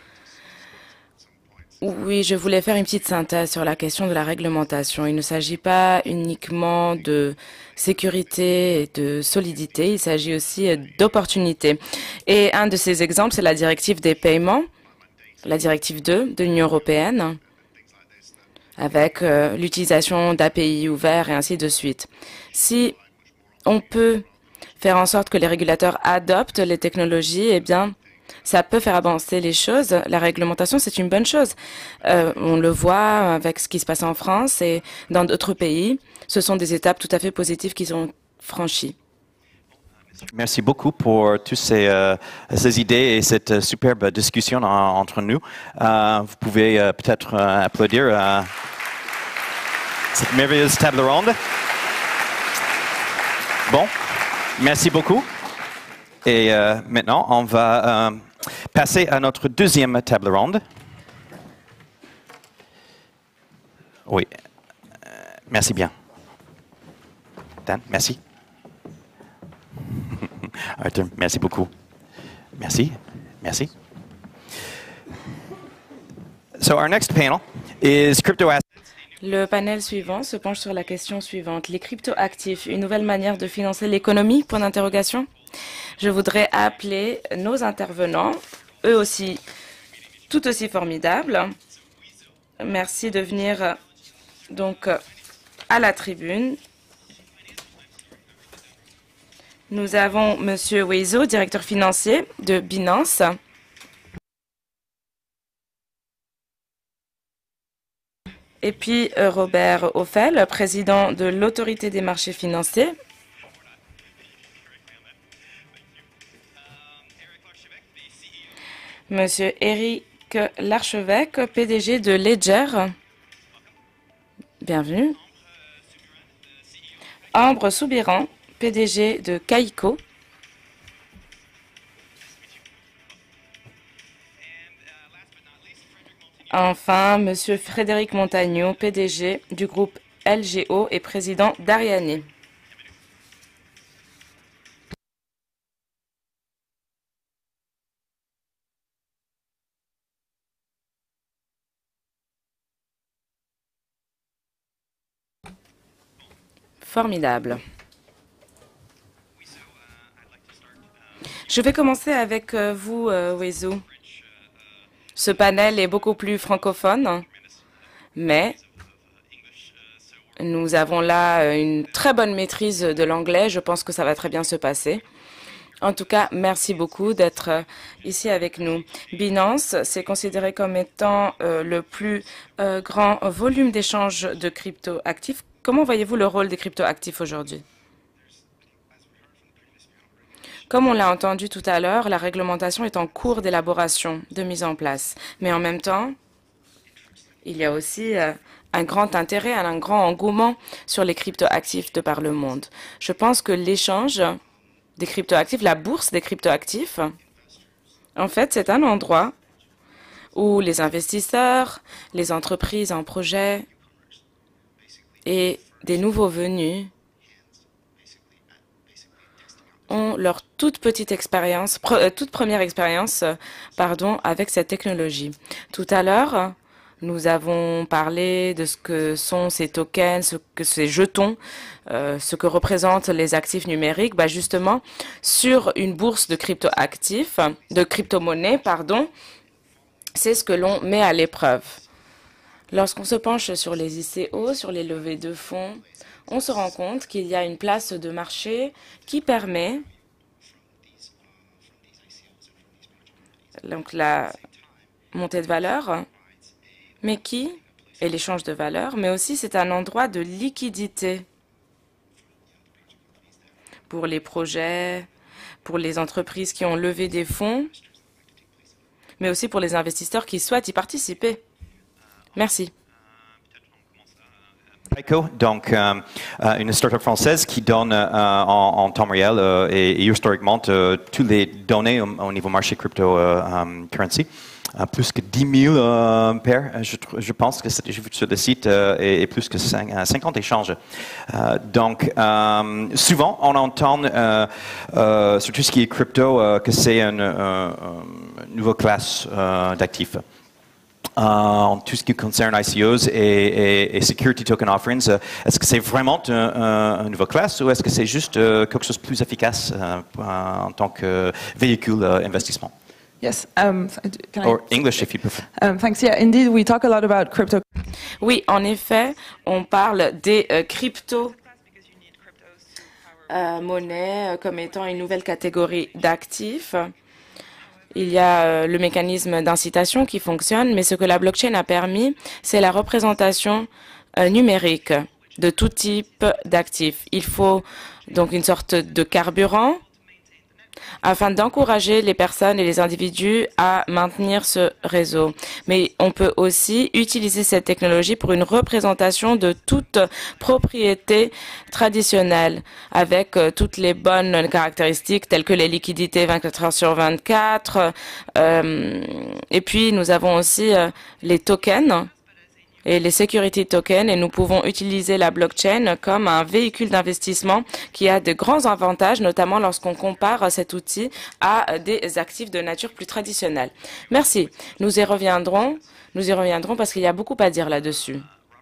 Oui, je voulais faire une petite synthèse sur la question de la réglementation. Il ne s'agit pas uniquement de sécurité et de solidité, il s'agit aussi d'opportunité. Et un de ces exemples, c'est la directive des paiements, la directive 2 de l'Union européenne, avec l'utilisation d'API ouverts et ainsi de suite. Si on peut faire en sorte que les régulateurs adoptent les technologies, eh bien, ça peut faire avancer les choses. La réglementation, c'est une bonne chose. On le voit avec ce qui se passe en France et dans d'autres pays. Ce sont des étapes tout à fait positives qui sont franchies. Merci beaucoup pour toutes ces idées et cette superbe discussion entre nous. Vous pouvez peut-être applaudir cette merveilleuse table ronde. Bon, merci beaucoup. Et maintenant, on va passer à notre deuxième table ronde. Oui, merci bien. Dan, merci. Arthur, merci beaucoup. Merci, merci. So our next panel is crypto assets. Le panel suivant se penche sur la question suivante. Les cryptoactifs, une nouvelle manière de financer l'économie? Point d'interrogation. Je voudrais appeler nos intervenants, eux aussi, tout aussi formidables. Merci de venir donc à la tribune. Nous avons Monsieur Weizo, directeur financier de Binance. Et puis Robert Ophel, président de l'Autorité des marchés financiers. Monsieur Eric Larchevêque, PDG de Ledger. Bienvenue. Ambre Soubiran, PDG de Kaiko. Enfin, Monsieur Frédéric Montagneau, PDG du groupe LGO et président d'Ariane. Formidable. Je vais commencer avec vous, Weizo. Ce panel est beaucoup plus francophone, mais nous avons là une très bonne maîtrise de l'anglais. Je pense que ça va très bien se passer. En tout cas, merci beaucoup d'être ici avec nous. Binance, c'est considéré comme étant le plus grand volume d'échange de crypto-actifs. Comment voyez-vous le rôle des crypto-actifs aujourd'hui? Comme on l'a entendu tout à l'heure, la réglementation est en cours d'élaboration, de mise en place. Mais en même temps, il y a aussi un grand intérêt, un grand engouement sur les cryptoactifs de par le monde. Je pense que l'échange des cryptoactifs, la bourse des cryptoactifs, en fait, c'est un endroit où les investisseurs, les entreprises en projet et des nouveaux venus ont leur toute première expérience, avec cette technologie. Tout à l'heure, nous avons parlé de ce que sont ces tokens, ce que ces jetons, ce que représentent les actifs numériques. Justement, sur une bourse de crypto-actifs, de crypto-monnaies, c'est ce que l'on met à l'épreuve. Lorsqu'on se penche sur les ICO, sur les levées de fonds, on se rend compte qu'il y a une place de marché qui permet donc la montée de valeur, et l'échange de valeur, mais aussi c'est un endroit de liquidité pour les projets, pour les entreprises qui ont levé des fonds, mais aussi pour les investisseurs qui souhaitent y participer. Merci. Kaiko, donc une start-up française qui donne en temps réel et historiquement toutes les données au niveau marché cryptocurrency. Plus que 10 000 paires, je pense que j'ai vu sur le site, et plus que 50 échanges. Donc, souvent, on entend sur tout ce qui est crypto que c'est une nouvelle classe d'actifs. En tout ce qui concerne ICOs et Security Token Offerings, est-ce que c'est vraiment une nouvelle classe ou est-ce que c'est juste quelque chose de plus efficace en tant que véhicule d'investissement? Yes. Or English, if you prefer. Thanks. Yeah, indeed, we talk a lot about crypto. Oui, en effet, on parle des crypto-monnaies comme étant une nouvelle catégorie d'actifs. Il y a le mécanisme d'incitation qui fonctionne, mais ce que la blockchain a permis, c'est la représentation numérique de tout type d'actifs. Il faut donc une sorte de carburant afin d'encourager les personnes et les individus à maintenir ce réseau. Mais on peut aussi utiliser cette technologie pour une représentation de toute propriété traditionnelle avec toutes les bonnes caractéristiques telles que les liquidités 24 heures sur 24. Et puis, nous avons aussi les tokens et les security tokens, et nous pouvons utiliser la blockchain comme un véhicule d'investissement qui a de grands avantages, notamment lorsqu'on compare cet outil à des actifs de nature plus traditionnelle. Merci. Nous y reviendrons parce qu'il y a beaucoup à dire là-dessus.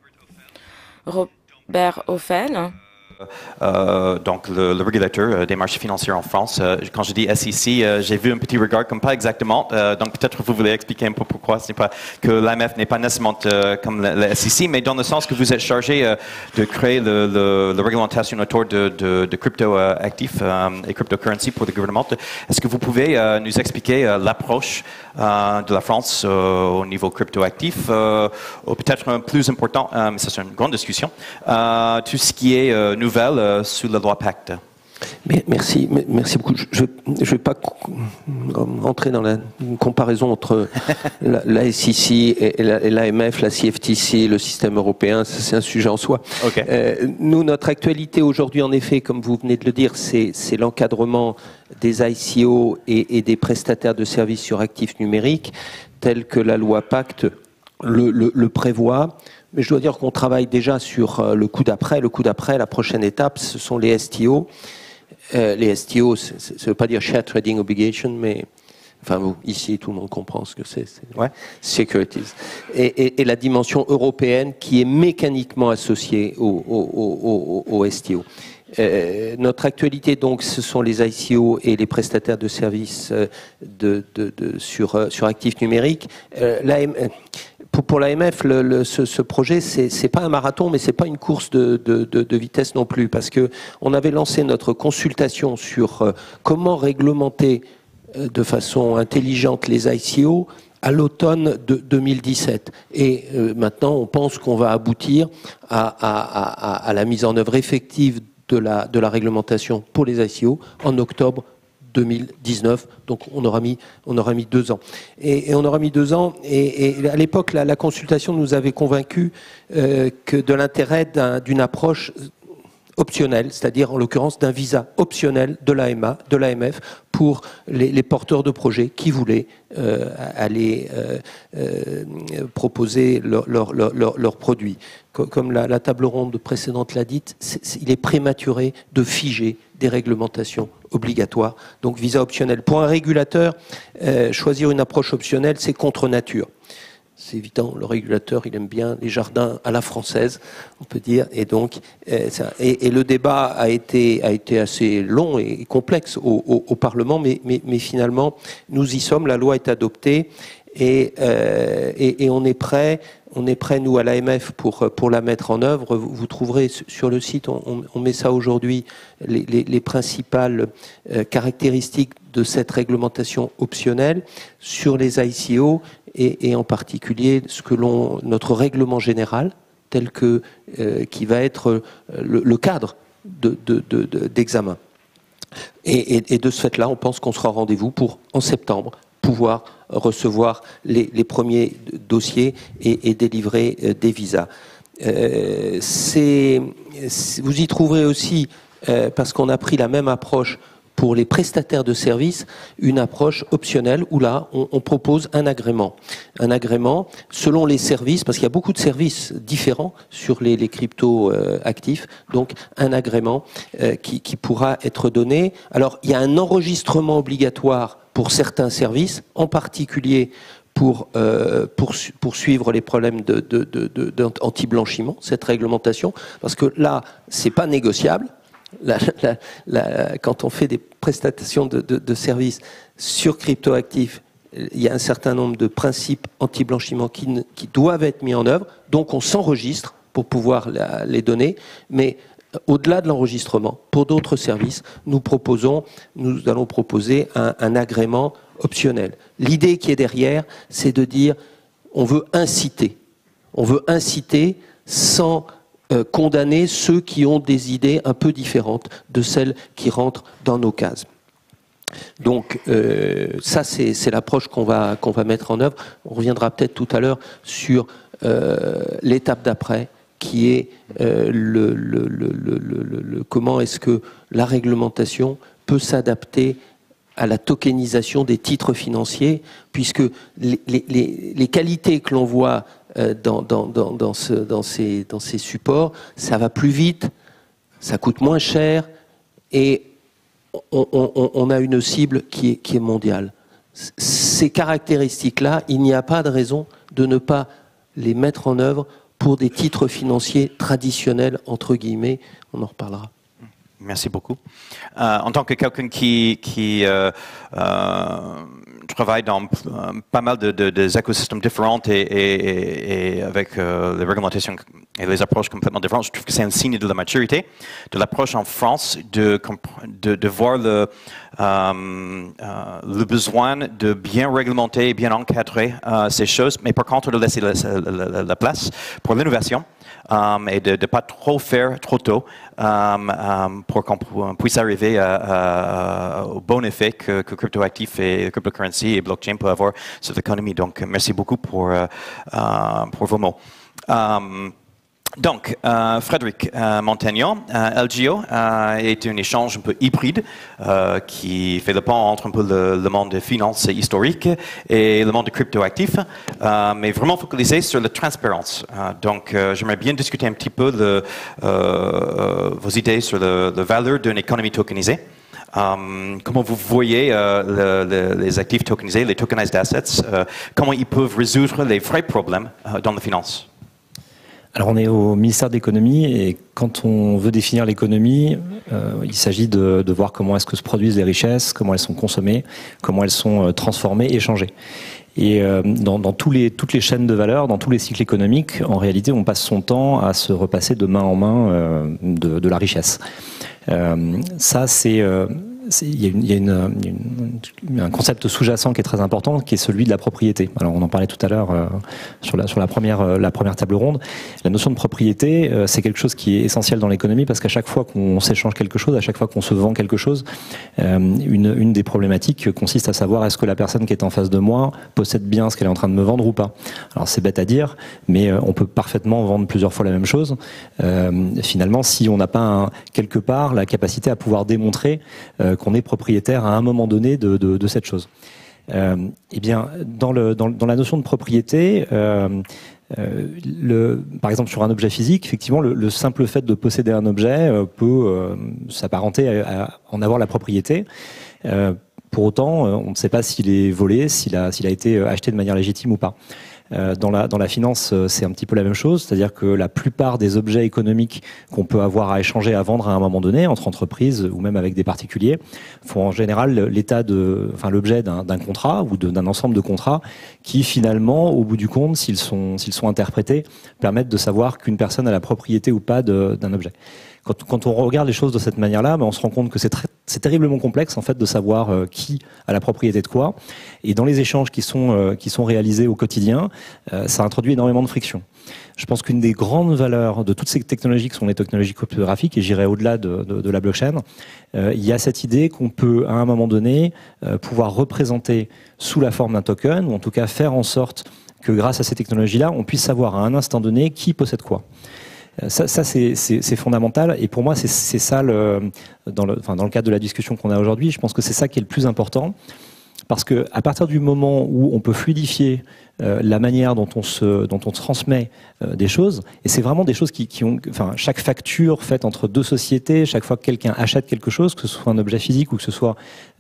Robert Ophel. Donc le régulateur des marchés financiers en France. Quand je dis SEC, j'ai vu un petit regard comme pas exactement. Donc peut-être vous voulez expliquer un peu pourquoi ce n'est pas que l'AMF n'est pas nécessairement comme la SEC, mais dans le sens que vous êtes chargé de créer la réglementation autour de crypto-actifs et cryptocurrency pour le gouvernement. Est-ce que vous pouvez nous expliquer l'approche de la France au niveau crypto-actif, ou peut-être plus important, mais ça c'est une grande discussion, tout ce qui est nouvelle sous la loi Pacte. Merci beaucoup. Je ne vais pas entrer dans la comparaison entre la SEC et l'AMF, la CFTC, le système européen. C'est un sujet en soi. Okay. Nous, notre actualité aujourd'hui, en effet, comme vous venez de le dire, c'est l'encadrement des ICO et des prestataires de services sur actifs numériques, tel que la loi Pacte le prévoit. Mais je dois dire qu'on travaille déjà sur le coup d'après. Le coup d'après, la prochaine étape, ce sont les STO. Les STO, ça ne veut pas dire Share Trading Obligation, mais enfin, ici, tout le monde comprend ce que c'est. Ouais. Securities. Et la dimension européenne qui est mécaniquement associée au STO. Notre actualité, donc, ce sont les ICO et les prestataires de services sur actifs numériques. Pour l'AMF, ce projet, c'est pas un marathon, mais c'est pas une course de vitesse non plus, parce que on avait lancé notre consultation sur comment réglementer de façon intelligente les ICO à l'automne de 2017. Et maintenant, on pense qu'on va aboutir à la mise en œuvre effective de la réglementation pour les ICO en octobre 2019, donc on aura mis 2 ans. Et on aura mis 2 ans, et à l'époque, la consultation nous avait convaincus que de l'intérêt d'une approche optionnelle, c'est-à-dire en l'occurrence d'un visa optionnel de l'AMF pour les porteurs de projets qui voulaient aller proposer leurs produits. Comme la table ronde précédente l'a dit, il est prématuré de figer des réglementations obligatoires, donc visa optionnel. Pour un régulateur, choisir une approche optionnelle, c'est contre nature. C'est évident, le régulateur, il aime bien les jardins à la française, on peut dire, et donc le débat a été assez long et complexe au Parlement, mais finalement, nous y sommes, la loi est adoptée, et on est prêt, nous, à l'AMF, pour la mettre en œuvre. Vous trouverez sur le site, on met ça aujourd'hui, les principales caractéristiques de cette réglementation optionnelle sur les ICO, et en particulier notre règlement général, tel que qui va être le cadre d'examen. Et de ce fait-là, on pense qu'on sera au rendez-vous pour, en septembre, pouvoir recevoir les premiers dossiers et délivrer des visas. Vous y trouverez aussi, parce qu'on a pris la même approche pour les prestataires de services, une approche optionnelle où là, on propose un agrément. Un agrément selon les services, parce qu'il y a beaucoup de services différents sur les crypto-actifs, donc un agrément qui pourra être donné. Alors, il y a un enregistrement obligatoire pour certains services, en particulier pour suivre les problèmes d'anti-blanchiment, cette réglementation, parce que là, c'est pas négociable. Quand on fait des prestations de services sur cryptoactifs, il y a un certain nombre de principes anti-blanchiment qui doivent être mis en œuvre, donc on s'enregistre pour pouvoir les donner, mais au-delà de l'enregistrement, pour d'autres services, nous allons proposer un agrément optionnel. L'idée qui est derrière, c'est de dire on veut inciter sans condamner ceux qui ont des idées un peu différentes de celles qui rentrent dans nos cases. Donc ça, c'est l'approche qu'on va mettre en œuvre. On reviendra peut-être tout à l'heure sur l'étape d'après, qui est comment est-ce que la réglementation peut s'adapter à la tokenisation des titres financiers, puisque les qualités que l'on voit dans ces supports, ça va plus vite, ça coûte moins cher et on a une cible qui est mondiale. Ces caractéristiques-là, il n'y a pas de raison de ne pas les mettre en œuvre pour des titres financiers traditionnels, entre guillemets. On en reparlera. Merci beaucoup. En tant que quelqu'un qui travaille dans pas mal des écosystèmes différents et avec les réglementations et les approches complètement différentes, je trouve que c'est un signe de la maturité de l'approche en France de voir le besoin de bien réglementer et bien encadrer ces choses, mais par contre de laisser la place pour l'innovation. Et de ne pas trop faire trop tôt pour qu'on puisse arriver au bon effet que cryptoactifs et cryptocurrency et blockchain peuvent avoir sur l'économie. Donc, merci beaucoup pour vos mots. Donc, Frédéric Montagnon, LGO est un échange un peu hybride qui fait le pont entre un peu le monde des finances historiques et le monde des cryptoactifs, mais vraiment focalisé sur la transparence. Donc, j'aimerais bien discuter un petit peu vos idées sur la valeur d'une économie tokenisée. Comment vous voyez les actifs tokenisés, les tokenized assets, comment ils peuvent résoudre les vrais problèmes dans la finance? Alors on est au ministère de l'économie et quand on veut définir l'économie, il s'agit de voir comment est-ce que se produisent les richesses, comment elles sont consommées, comment elles sont transformées, échangées. Et dans toutes les chaînes de valeur, dans tous les cycles économiques, en réalité on passe son temps à se repasser de main en main de la richesse. Ça c'est... il y a un concept sous-jacent qui est très important, qui est celui de la propriété. Alors on en parlait tout à l'heure sur la première table ronde. La notion de propriété, c'est quelque chose qui est essentiel dans l'économie parce qu'à chaque fois qu'on s'échange quelque chose, à chaque fois qu'on se vend quelque chose, une des problématiques consiste à savoir est-ce que la personne qui est en face de moi possède bien ce qu'elle est en train de me vendre ou pas. Alors c'est bête à dire, mais on peut parfaitement vendre plusieurs fois la même chose. Finalement, si on n'a pas quelque part la capacité à pouvoir démontrer qu'on est propriétaire à un moment donné de cette chose. Eh bien, dans la notion de propriété, par exemple sur un objet physique, effectivement, le simple fait de posséder un objet peut s'apparenter à en avoir la propriété. Pour autant, on ne sait pas s'il est volé, s'il a été acheté de manière légitime ou pas. Dans la finance, c'est un petit peu la même chose, c'est-à-dire que la plupart des objets économiques qu'on peut avoir à échanger, à vendre à un moment donné, entre entreprises ou même avec des particuliers, font en général l'objet d'un contrat ou d'un ensemble de contrats qui finalement, au bout du compte, s'ils sont interprétés, permettent de savoir qu'une personne a la propriété ou pas d'un objet. Quand on regarde les choses de cette manière-là, on se rend compte que c'est terriblement complexe en fait de savoir qui a la propriété de quoi. Et dans les échanges qui sont réalisés au quotidien, ça introduit énormément de friction. Je pense qu'une des grandes valeurs de toutes ces technologies qui sont les technologies cryptographiques, et j'irai au-delà de la blockchain, il y a cette idée qu'on peut à un moment donné pouvoir représenter sous la forme d'un token, ou en tout cas faire en sorte que grâce à ces technologies-là, on puisse savoir à un instant donné qui possède quoi. Ça c'est fondamental et pour moi c'est ça dans le cadre de la discussion qu'on a aujourd'hui, je pense que c'est ça qui est le plus important parce que à partir du moment où on peut fluidifier la manière dont on transmet des choses, et c'est vraiment des choses qui ont, chaque facture faite entre deux sociétés, chaque fois que quelqu'un achète quelque chose, que ce soit un objet physique ou que ce soit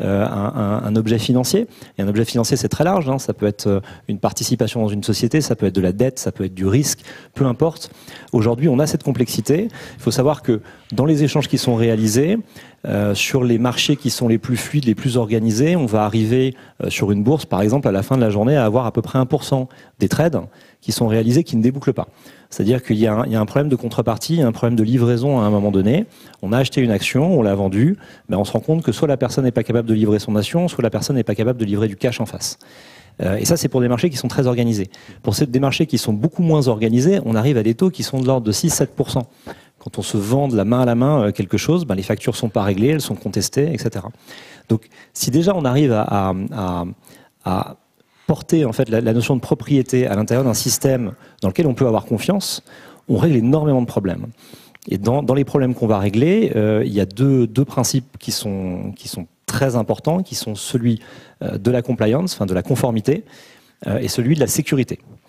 un objet financier, et un objet financier c'est très large, ça peut être une participation dans une société, ça peut être de la dette, ça peut être du risque, peu importe. Aujourd'hui on a cette complexité, il faut savoir que dans les échanges qui sont réalisés, sur les marchés qui sont les plus fluides, les plus organisés, on va arriver sur une bourse par exemple à la fin de la journée à avoir à peu près 1% des trades qui sont réalisés qui ne débouclent pas. C'est-à-dire qu'il y a un problème de contrepartie, un problème de livraison à un moment donné. On a acheté une action, on l'a vendue, on se rend compte que soit la personne n'est pas capable de livrer son action, soit la personne n'est pas capable de livrer du cash en face. Et ça, c'est pour des marchés qui sont très organisés. Pour des marchés qui sont beaucoup moins organisés, on arrive à des taux qui sont de l'ordre de 6-7%. Quand on se vend de la main à la main quelque chose, les factures sont pas réglées, elles sont contestées, etc. Donc, si déjà on arrive à porter en fait la notion de propriété à l'intérieur d'un système dans lequel on peut avoir confiance, on règle énormément de problèmes. Et dans les problèmes qu'on va régler, il y a deux principes qui sont très importants, qui sont celui de la compliance, de la conformité, et celui de la sécurité.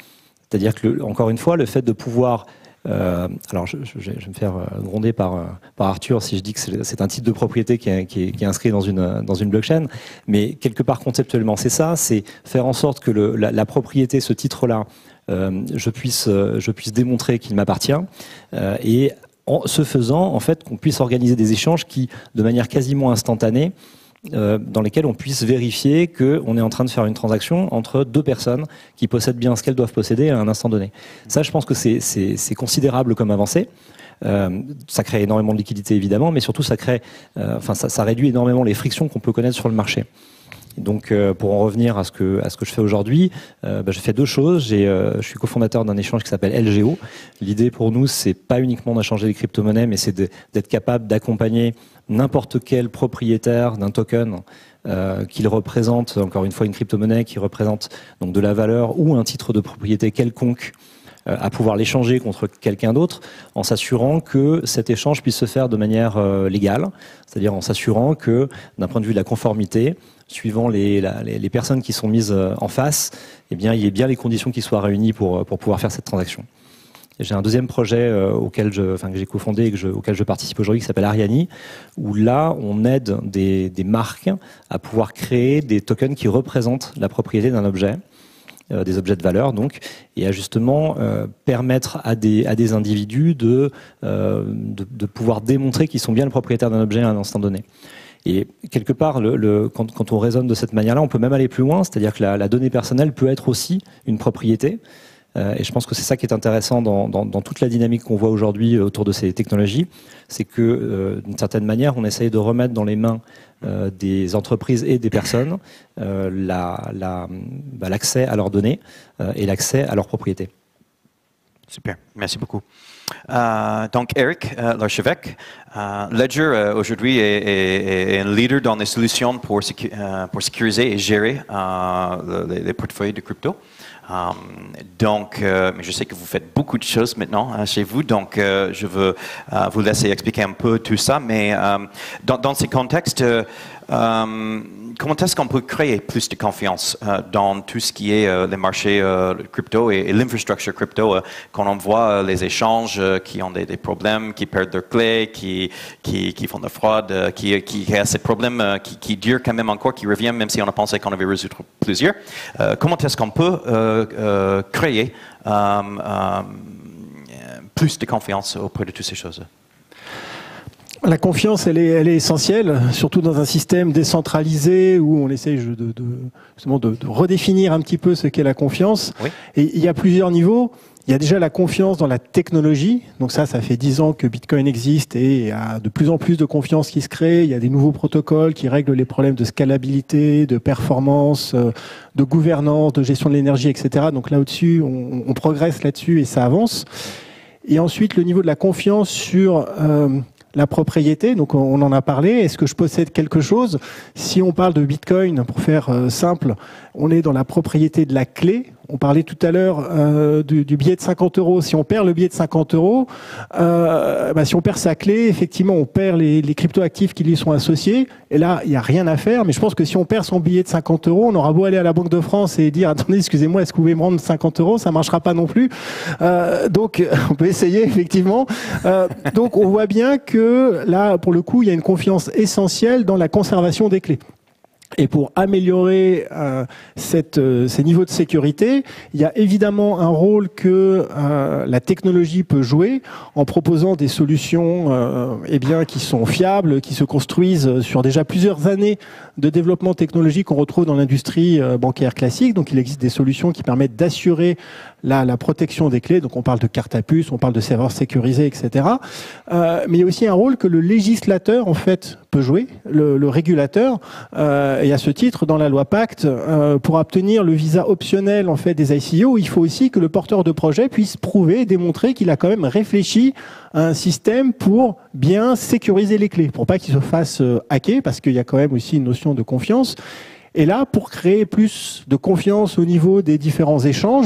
C'est-à-dire que, encore une fois, le fait de pouvoir... alors, je vais me faire gronder par Arthur si je dis que c'est un titre de propriété qui est inscrit dans une blockchain, mais quelque part conceptuellement c'est ça, c'est faire en sorte que la propriété, ce titre-là, je puisse démontrer qu'il m'appartient, et en ce faisant, en fait, qu'on puisse organiser des échanges qui, de manière quasiment instantanée, dans lesquels on puisse vérifier qu'on est en train de faire une transaction entre deux personnes qui possèdent bien ce qu'elles doivent posséder à un instant donné. Ça, je pense que c'est considérable comme avancée. Ça crée énormément de liquidités, évidemment, mais surtout, ça réduit énormément les frictions qu'on peut connaître sur le marché. Donc, pour en revenir à ce que je fais aujourd'hui, je fais deux choses. Je suis cofondateur d'un échange qui s'appelle LGO. L'idée pour nous, c'est pas uniquement d'échanger les crypto-monnaies, mais c'est d'être capable d'accompagner n'importe quel propriétaire d'un token qu'il représente, encore une fois, une crypto-monnaie qui représente donc de la valeur ou un titre de propriété quelconque, à pouvoir l'échanger contre quelqu'un d'autre, en s'assurant que cet échange puisse se faire de manière légale, c'est-à-dire en s'assurant que, d'un point de vue de la conformité, suivant les personnes qui sont mises en face, eh bien, il y ait bien les conditions qui soient réunies pour pouvoir faire cette transaction. J'ai un deuxième projet que j'ai cofondé et auquel je participe aujourd'hui, qui s'appelle Ariani, où là, on aide des marques à pouvoir créer des tokens qui représentent la propriété d'un objet, des objets de valeur, donc, et à justement permettre à des individus de pouvoir démontrer qu'ils sont bien le propriétaire d'un objet à un instant donné. Et quelque part, quand on raisonne de cette manière-là, on peut même aller plus loin, c'est-à-dire que la donnée personnelle peut être aussi une propriété. Et je pense que c'est ça qui est intéressant dans toute la dynamique qu'on voit aujourd'hui autour de ces technologies, c'est que d'une certaine manière, on essaye de remettre dans les mains des entreprises et des personnes l'accès à leurs données et l'accès à leurs propriétés. Super, merci beaucoup. Donc Eric Larchevêque, Ledger aujourd'hui est un leader dans les solutions pour sécuriser et gérer les portefeuilles de crypto. Mais je sais que vous faites beaucoup de choses maintenant chez vous, donc je veux vous laisser expliquer un peu tout ça. Mais dans ces contextes, comment est-ce qu'on peut créer plus de confiance dans tout ce qui est les marchés crypto et l'infrastructure crypto quand on voit les échanges qui ont des problèmes, qui perdent leurs clés, qui font de la fraude, qui a ces problèmes qui durent quand même encore, qui reviennent même si on a pensé qu'on avait résolu plusieurs. Comment est-ce qu'on peut créer plus de confiance auprès de toutes ces choses? La confiance, elle est essentielle, surtout dans un système décentralisé où on essaye justement de redéfinir un petit peu ce qu'est la confiance. Oui. Et il y a plusieurs niveaux. Il y a déjà la confiance dans la technologie. Donc ça fait 10 ans que Bitcoin existe et il y a de plus en plus de confiance qui se crée. Il y a des nouveaux protocoles qui règlent les problèmes de scalabilité, de performance, de gouvernance, de gestion de l'énergie, etc. Donc là au-dessus, on progresse là-dessus et ça avance. Et ensuite, le niveau de la confiance sur la propriété, donc on en a parlé. Est-ce que je possède quelque chose? Si on parle de Bitcoin, pour faire simple, on est dans la propriété de la clé. On parlait tout à l'heure du billet de 50 €. Si on perd le billet de 50 €, si on perd sa clé, effectivement, on perd les cryptoactifs qui lui sont associés. Et là, il n'y a rien à faire. Mais je pense que si on perd son billet de 50 €, on aura beau aller à la Banque de France et dire « Attendez, excusez-moi, est-ce que vous pouvez me rendre 50 €? Ça ne marchera pas non plus. Donc, on peut essayer, effectivement. Donc, on voit bien que là, pour le coup, il y a une confiance essentielle dans la conservation des clés. Et pour améliorer ces niveaux de sécurité, il y a évidemment un rôle que la technologie peut jouer en proposant des solutions qui sont fiables, qui se construisent sur déjà plusieurs années de développement technologique qu'on retrouve dans l'industrie bancaire classique. Donc il existe des solutions qui permettent d'assurer la protection des clés. Donc on parle de carte à puce, on parle de serveurs sécurisés, etc. Mais il y a aussi un rôle que le législateur en fait peut jouer, le régulateur. Et à ce titre, dans la loi Pacte, pour obtenir le visa optionnel en fait des ICO, il faut aussi que le porteur de projet puisse prouver et démontrer qu'il a quand même réfléchi à un système pour bien sécuriser les clés, pour pas qu'il se fasse hacker, parce qu'il y a quand même aussi une notion de confiance. Et là, pour créer plus de confiance au niveau des différents échanges,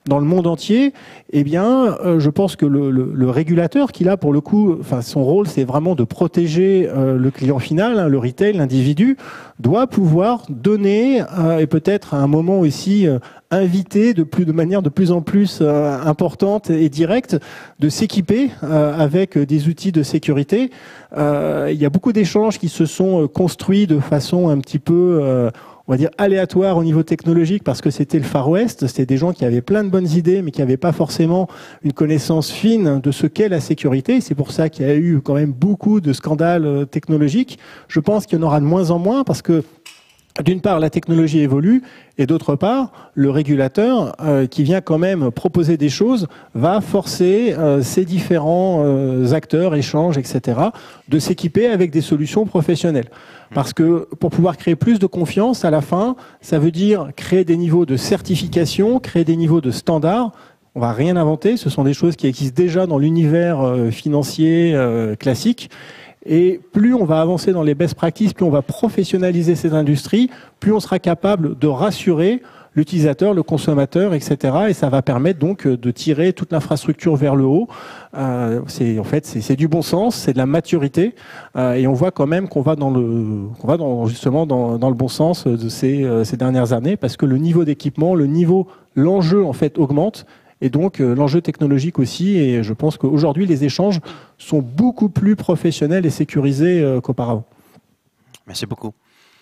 dans le monde entier, eh bien, je pense que le régulateur, qui là, pour le coup, enfin, son rôle, c'est vraiment de protéger le client final, hein, le retail, l'individu, doit pouvoir donner, et peut-être à un moment aussi inviter de manière de plus en plus importante et directe, de s'équiper avec des outils de sécurité. Il y a beaucoup d'échanges qui se sont construits de façon un petit peu, on va dire, aléatoire au niveau technologique, parce que c'était le Far West, c'était des gens qui avaient plein de bonnes idées, mais qui n'avaient pas forcément une connaissance fine de ce qu'est la sécurité. C'est pour ça qu'il y a eu quand même beaucoup de scandales technologiques. Je pense qu'il y en aura de moins en moins, parce que d'une part, la technologie évolue, et d'autre part, le régulateur qui vient quand même proposer des choses va forcer ces différents acteurs, échanges, etc., de s'équiper avec des solutions professionnelles. Parce que pour pouvoir créer plus de confiance, à la fin, ça veut dire créer des niveaux de certification, créer des niveaux de standards. On va rien inventer, ce sont des choses qui existent déjà dans l'univers financier classique. Et plus on va avancer dans les best practices, plus on va professionnaliser cette industrie, plus on sera capable de rassurer l'utilisateur, le consommateur, etc. Et ça va permettre donc de tirer toute l'infrastructure vers le haut. C'est du bon sens, c'est de la maturité, et on voit quand même qu'on va justement dans le bon sens de ces dernières années, parce que le niveau d'équipement, l'enjeu en fait augmente. Et donc l'enjeu technologique aussi, et je pense qu'aujourd'hui les échanges sont beaucoup plus professionnels et sécurisés qu'auparavant. Merci beaucoup.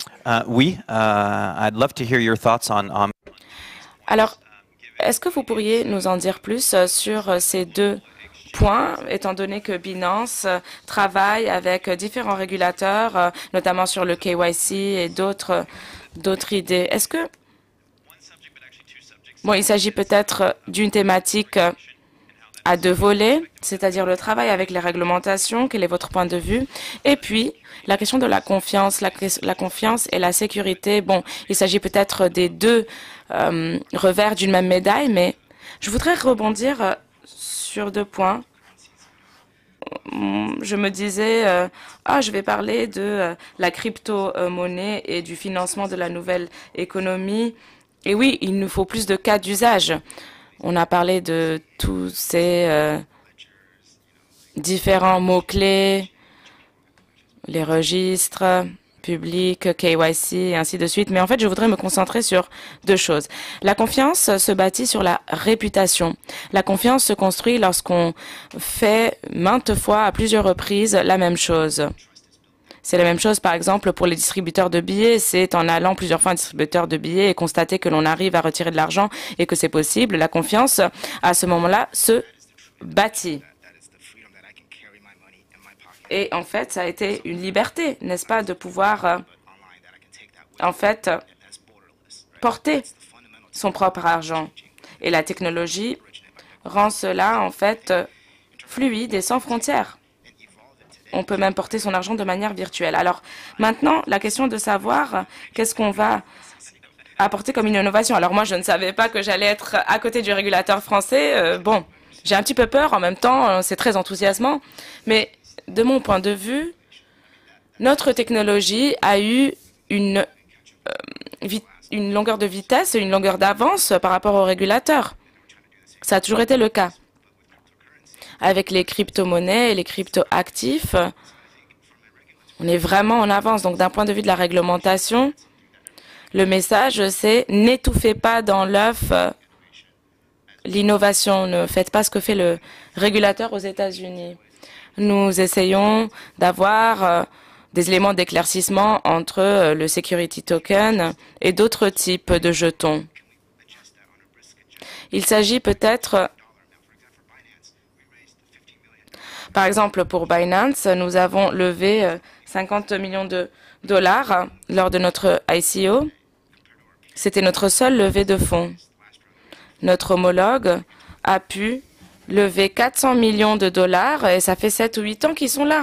I'd love to hear your thoughts on... Alors, est-ce que vous pourriez nous en dire plus sur ces deux points, étant donné que Binance travaille avec différents régulateurs, notamment sur le KYC et d'autres idées. Est-ce que il s'agit peut-être d'une thématique à deux volets, c'est-à-dire le travail avec les réglementations. Quel est votre point de vue? Et puis, la question de la confiance, la confiance et la sécurité. Bon, il s'agit peut-être des deux revers d'une même médaille, mais je voudrais rebondir sur deux points. Je me disais, je vais parler de la crypto-monnaie et du financement de la nouvelle économie. Et oui, il nous faut plus de cas d'usage. On a parlé de tous ces différents mots-clés, les registres publics, KYC, et ainsi de suite. Mais en fait, je voudrais me concentrer sur deux choses. La confiance se bâtit sur la réputation. La confiance se construit lorsqu'on fait maintes fois, à plusieurs reprises, la même chose. C'est la même chose, par exemple, pour les distributeurs de billets. C'est en allant plusieurs fois à un distributeur de billets et constater que l'on arrive à retirer de l'argent et que c'est possible. La confiance, à ce moment-là, se bâtit. Et en fait, ça a été une liberté, n'est-ce pas, de pouvoir, en fait, porter son propre argent. Et la technologie rend cela, en fait, fluide et sans frontières. On peut même porter son argent de manière virtuelle. Alors maintenant, la question de savoir qu'est-ce qu'on va apporter comme une innovation. Alors moi, je ne savais pas que j'allais être à côté du régulateur français. Bon, j'ai un petit peu peur. En même temps, c'est très enthousiasmant. Mais de mon point de vue, notre technologie a eu une longueur de vitesse, une longueur d'avance par rapport au régulateur. Ça a toujours été le cas. Avec les crypto-monnaies et les crypto-actifs, on est vraiment en avance. Donc, d'un point de vue de la réglementation, le message, c'est n'étouffez pas dans l'œuf l'innovation. Ne faites pas ce que fait le régulateur aux États-Unis. Nous essayons d'avoir des éléments d'éclaircissement entre le security token et d'autres types de jetons. Il s'agit peut-être... Par exemple, pour Binance, nous avons levé 50 millions de dollars lors de notre ICO. C'était notre seule levée de fonds. Notre homologue a pu lever 400 millions de dollars et ça fait 7 ou 8 ans qu'ils sont là.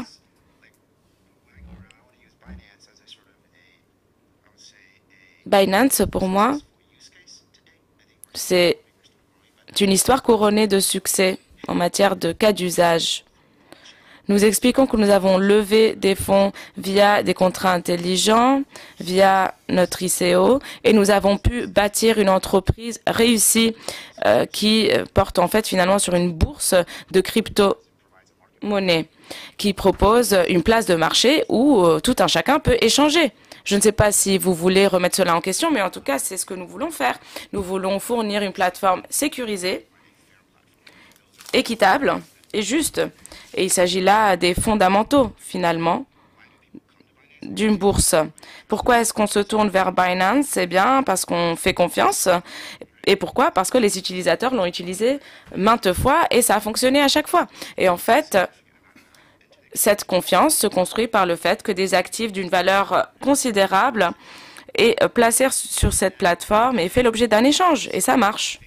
Binance, pour moi, c'est une histoire couronnée de succès en matière de cas d'usage. Nous expliquons que nous avons levé des fonds via des contrats intelligents, via notre ICO, et nous avons pu bâtir une entreprise réussie qui porte en fait finalement sur une bourse de crypto-monnaie qui propose une place de marché où tout un chacun peut échanger. Je ne sais pas si vous voulez remettre cela en question, mais en tout cas, c'est ce que nous voulons faire. Nous voulons fournir une plateforme sécurisée, équitable et juste. Et il s'agit là des fondamentaux, finalement, d'une bourse. Pourquoi est-ce qu'on se tourne vers Binance? Eh bien, parce qu'on fait confiance. Et pourquoi? Parce que les utilisateurs l'ont utilisé maintes fois et ça a fonctionné à chaque fois. Et en fait, cette confiance se construit par le fait que des actifs d'une valeur considérable est placé sur cette plateforme et fait l'objet d'un échange. Et ça marche.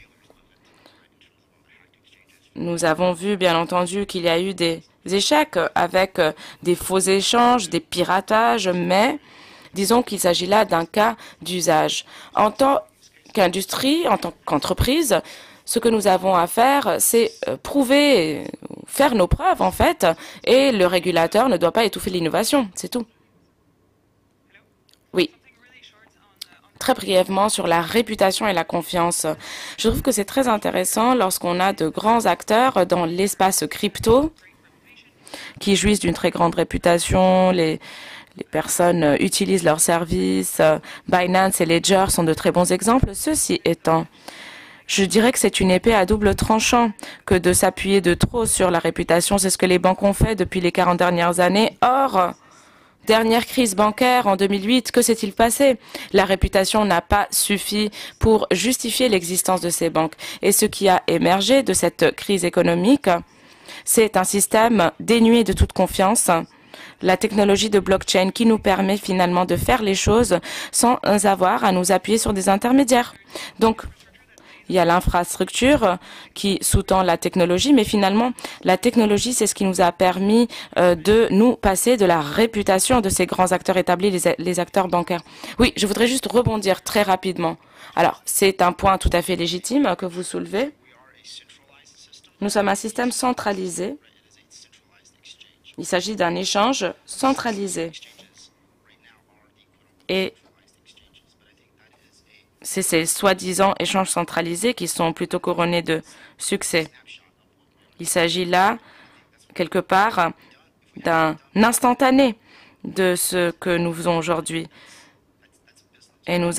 Nous avons vu, bien entendu, qu'il y a eu des échecs avec des faux échanges, des piratages, mais disons qu'il s'agit là d'un cas d'usage. En tant qu'industrie, en tant qu'entreprise, ce que nous avons à faire, c'est prouver, faire nos preuves, en fait, et le régulateur ne doit pas étouffer l'innovation, c'est tout. Oui. Très brièvement sur la réputation et la confiance. Je trouve que c'est très intéressant lorsqu'on a de grands acteurs dans l'espace crypto qui jouissent d'une très grande réputation. Les personnes utilisent leurs services. Binance et Ledger sont de très bons exemples. Ceci étant, je dirais que c'est une épée à double tranchant que de s'appuyer de trop sur la réputation. C'est ce que les banques ont fait depuis les 40 dernières années. Or, dernière crise bancaire en 2008, que s'est-il passé? La réputation n'a pas suffi pour justifier l'existence de ces banques. Et ce qui a émergé de cette crise économique, c'est un système dénué de toute confiance, la technologie de blockchain qui nous permet finalement de faire les choses sans avoir à nous appuyer sur des intermédiaires. Donc, il y a l'infrastructure qui sous-tend la technologie, mais finalement, la technologie, c'est ce qui nous a permis de nous passer de la réputation de ces grands acteurs établis, les acteurs bancaires. Oui, je voudrais juste rebondir très rapidement. Alors, c'est un point tout à fait légitime que vous soulevez. Nous sommes un système centralisé. Il s'agit d'un échange centralisé. Et c'est ces soi-disant échanges centralisés qui sont plutôt couronnés de succès. Il s'agit là, quelque part, d'un instantané de ce que nous faisons aujourd'hui. Et nous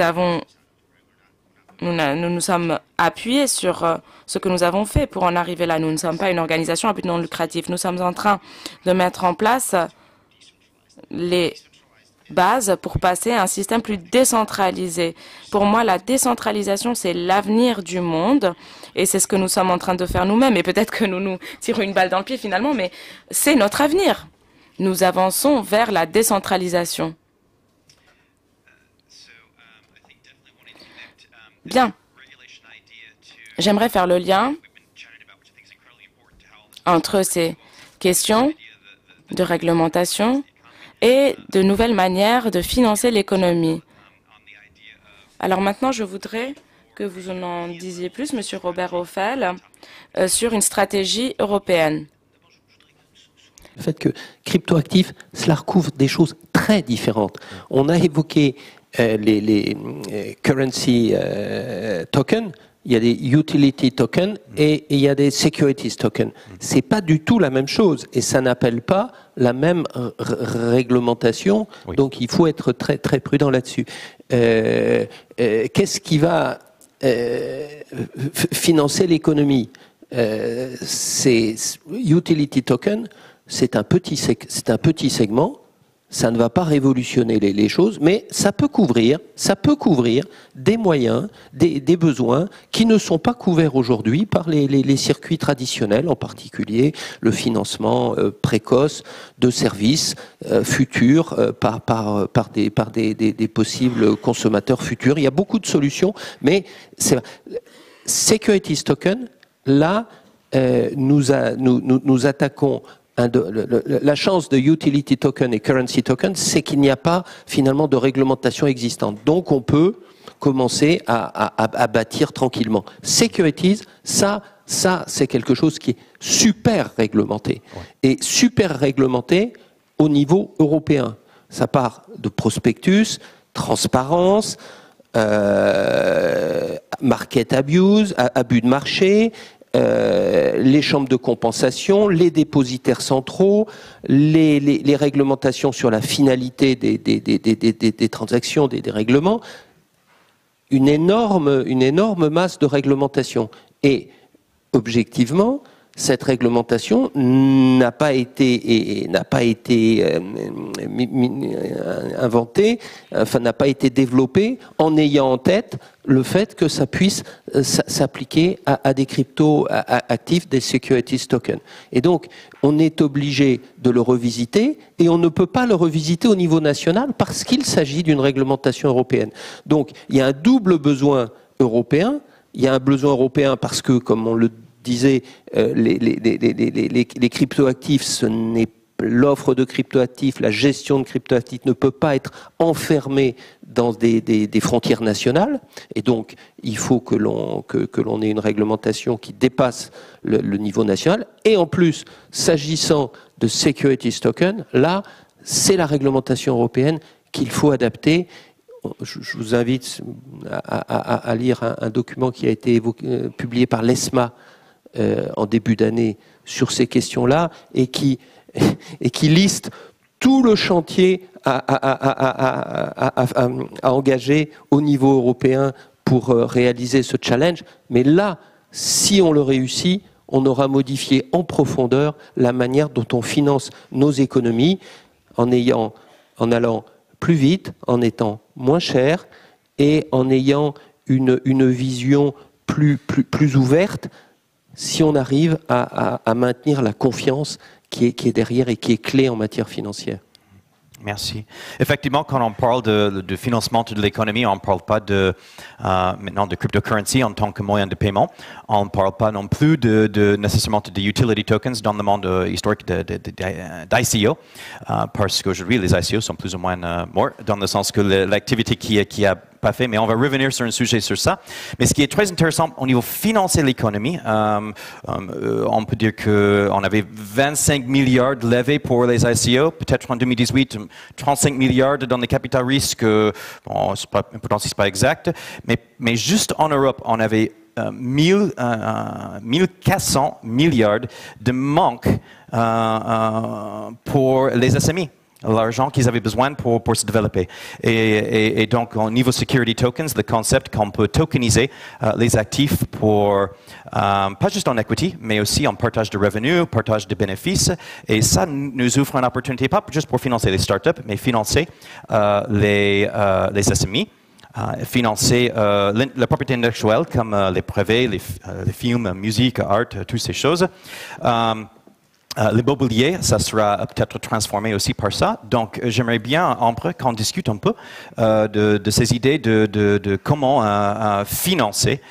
nous sommes appuyés sur ce que nous avons fait pour en arriver là. Nous ne sommes pas une organisation à but non lucratif. Nous sommes en train de mettre en place les bases pour passer à un système plus décentralisé. Pour moi, la décentralisation, c'est l'avenir du monde et c'est ce que nous sommes en train de faire nous-mêmes. Et peut-être que nous nous tirons une balle dans le pied finalement, mais c'est notre avenir. Nous avançons vers la décentralisation. Bien. J'aimerais faire le lien entre ces questions de réglementation et de nouvelles manières de financer l'économie. Alors maintenant, je voudrais que vous en disiez plus, Monsieur Robert Ophel, sur une stratégie européenne. Le fait que cryptoactifs, cela recouvre des choses très différentes. On a évoqué les currency tokens. Il y a des utility tokens et il y a des securities tokens. C'est pas du tout la même chose et ça n'appelle pas la même réglementation. Oui. Donc il faut être très très prudent là-dessus. Qu'est-ce qui va financer l'économie? C'est utility token. C'est un petit segment. Ça ne va pas révolutionner les choses, mais ça peut couvrir des moyens, des besoins qui ne sont pas couverts aujourd'hui par les circuits traditionnels, en particulier le financement précoce de services futurs par des possibles consommateurs futurs. Il y a beaucoup de solutions, mais Securities Token, là, nous attaquons. La chance de utility token et currency token, c'est qu'il n'y a pas finalement de réglementation existante. Donc on peut commencer à bâtir tranquillement. Securities, ça Ça, c'est quelque chose qui est super réglementé. Et super réglementé au niveau européen. Ça part de prospectus, transparence, market abuse, abus de marché, les chambres de compensation, les dépositaires centraux, les réglementations sur la finalité des transactions, des règlements. Une énorme masse de réglementation. Et objectivement, cette réglementation n'a pas été inventée, enfin n'a pas été développée en ayant en tête le fait que ça puisse s'appliquer à des crypto-actifs, des securities tokens. Et donc, on est obligé de le revisiter et on ne peut pas le revisiter au niveau national parce qu'il s'agit d'une réglementation européenne. Donc, il y a un double besoin européen. Il y a un besoin européen parce que, comme on le disait, les cryptoactifs, ce n'est l'offre de cryptoactifs, la gestion de cryptoactifs ne peut pas être enfermée dans des frontières nationales, et donc il faut que l'on ait une réglementation qui dépasse le niveau national. Et en plus, s'agissant de securities token, là, c'est la réglementation européenne qu'il faut adapter. Je vous invite à lire un document qui a été publié par l'ESMA en début d'année sur ces questions-là et qui liste tout le chantier à engager au niveau européen pour réaliser ce challenge. Mais là, si on le réussit, on aura modifié en profondeur la manière dont on finance nos économies en allant plus vite, en étant moins cher et en ayant une vision plus ouverte, si on arrive à maintenir la confiance qui est derrière et qui est clé en matière financière. Merci. Effectivement, quand on parle de financement de l'économie, on ne parle pas maintenant de cryptocurrency en tant que moyen de paiement. On ne parle pas non plus nécessairement de utility tokens dans le monde historique d'ICO, parce qu'aujourd'hui, les ICO sont plus ou moins morts, dans le sens que l'activité qui a pas fait, mais on va revenir sur un sujet sur ça. Mais ce qui est très intéressant au niveau financier de l'économie, on peut dire qu'on avait 25 milliards levés pour les ICO, peut-être en 2018, 35 milliards dans les capital risques, bon, pourtant c'est pas exact, mais juste en Europe, on avait 1400 milliards de manque pour les SMI. L'argent qu'ils avaient besoin pour se développer. Et donc, au niveau security tokens, le concept qu'on peut tokeniser les actifs pour, pas juste en equity, mais aussi en partage de revenus, partage de bénéfices. Et ça nous ouvre une opportunité, pas juste pour financer les startups, mais financer les SMI. Financer la propriété intellectuelle comme les brevets, les films, musique, art, toutes ces choses. L'immobilier, ça sera peut-être transformé aussi par ça. Donc, j'aimerais bien, Ambre, qu'on discute un peu de ces idées de comment financer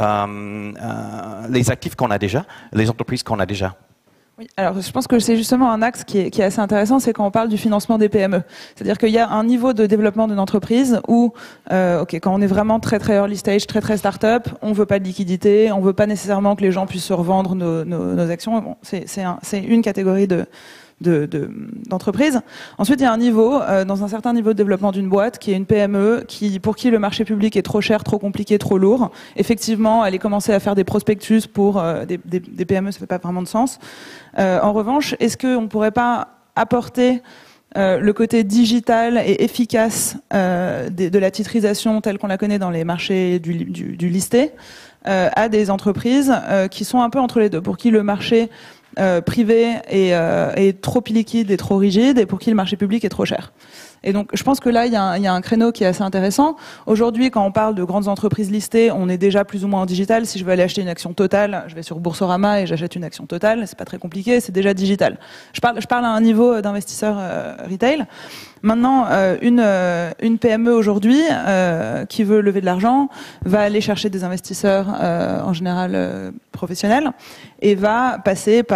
les actifs qu'on a déjà, les entreprises qu'on a déjà. Oui, alors je pense que c'est justement un axe qui est assez intéressant, c'est quand on parle du financement des PME. C'est-à-dire qu'il y a un niveau de développement d'une entreprise où, quand on est vraiment très très early stage, très très start-up, on veut pas de liquidité, on veut pas nécessairement que les gens puissent se revendre nos actions. Bon, c'est une catégorie d'entreprise. Ensuite, il y a un niveau, dans un certain niveau de développement d'une boîte, qui est une PME, pour qui le marché public est trop cher, trop compliqué, trop lourd. Effectivement, aller commencer à faire des prospectus pour des PME, ça fait pas vraiment de sens. En revanche, est-ce qu'on ne pourrait pas apporter le côté digital et efficace de la titrisation telle qu'on la connaît dans les marchés du listé à des entreprises qui sont un peu entre les deux, pour qui le marché privé est trop illiquide et trop rigide, et pour qui le marché public est trop cher. Et donc, je pense que là, il y a un créneau qui est assez intéressant. Aujourd'hui, quand on parle de grandes entreprises listées, on est déjà plus ou moins en digital. Si je veux aller acheter une action Total, je vais sur Boursorama et j'achète une action Total. C'est pas très compliqué, c'est déjà digital. Je parle à un niveau d'investisseur retail. Maintenant, une PME aujourd'hui qui veut lever de l'argent va aller chercher des investisseurs en général professionnels et va passer par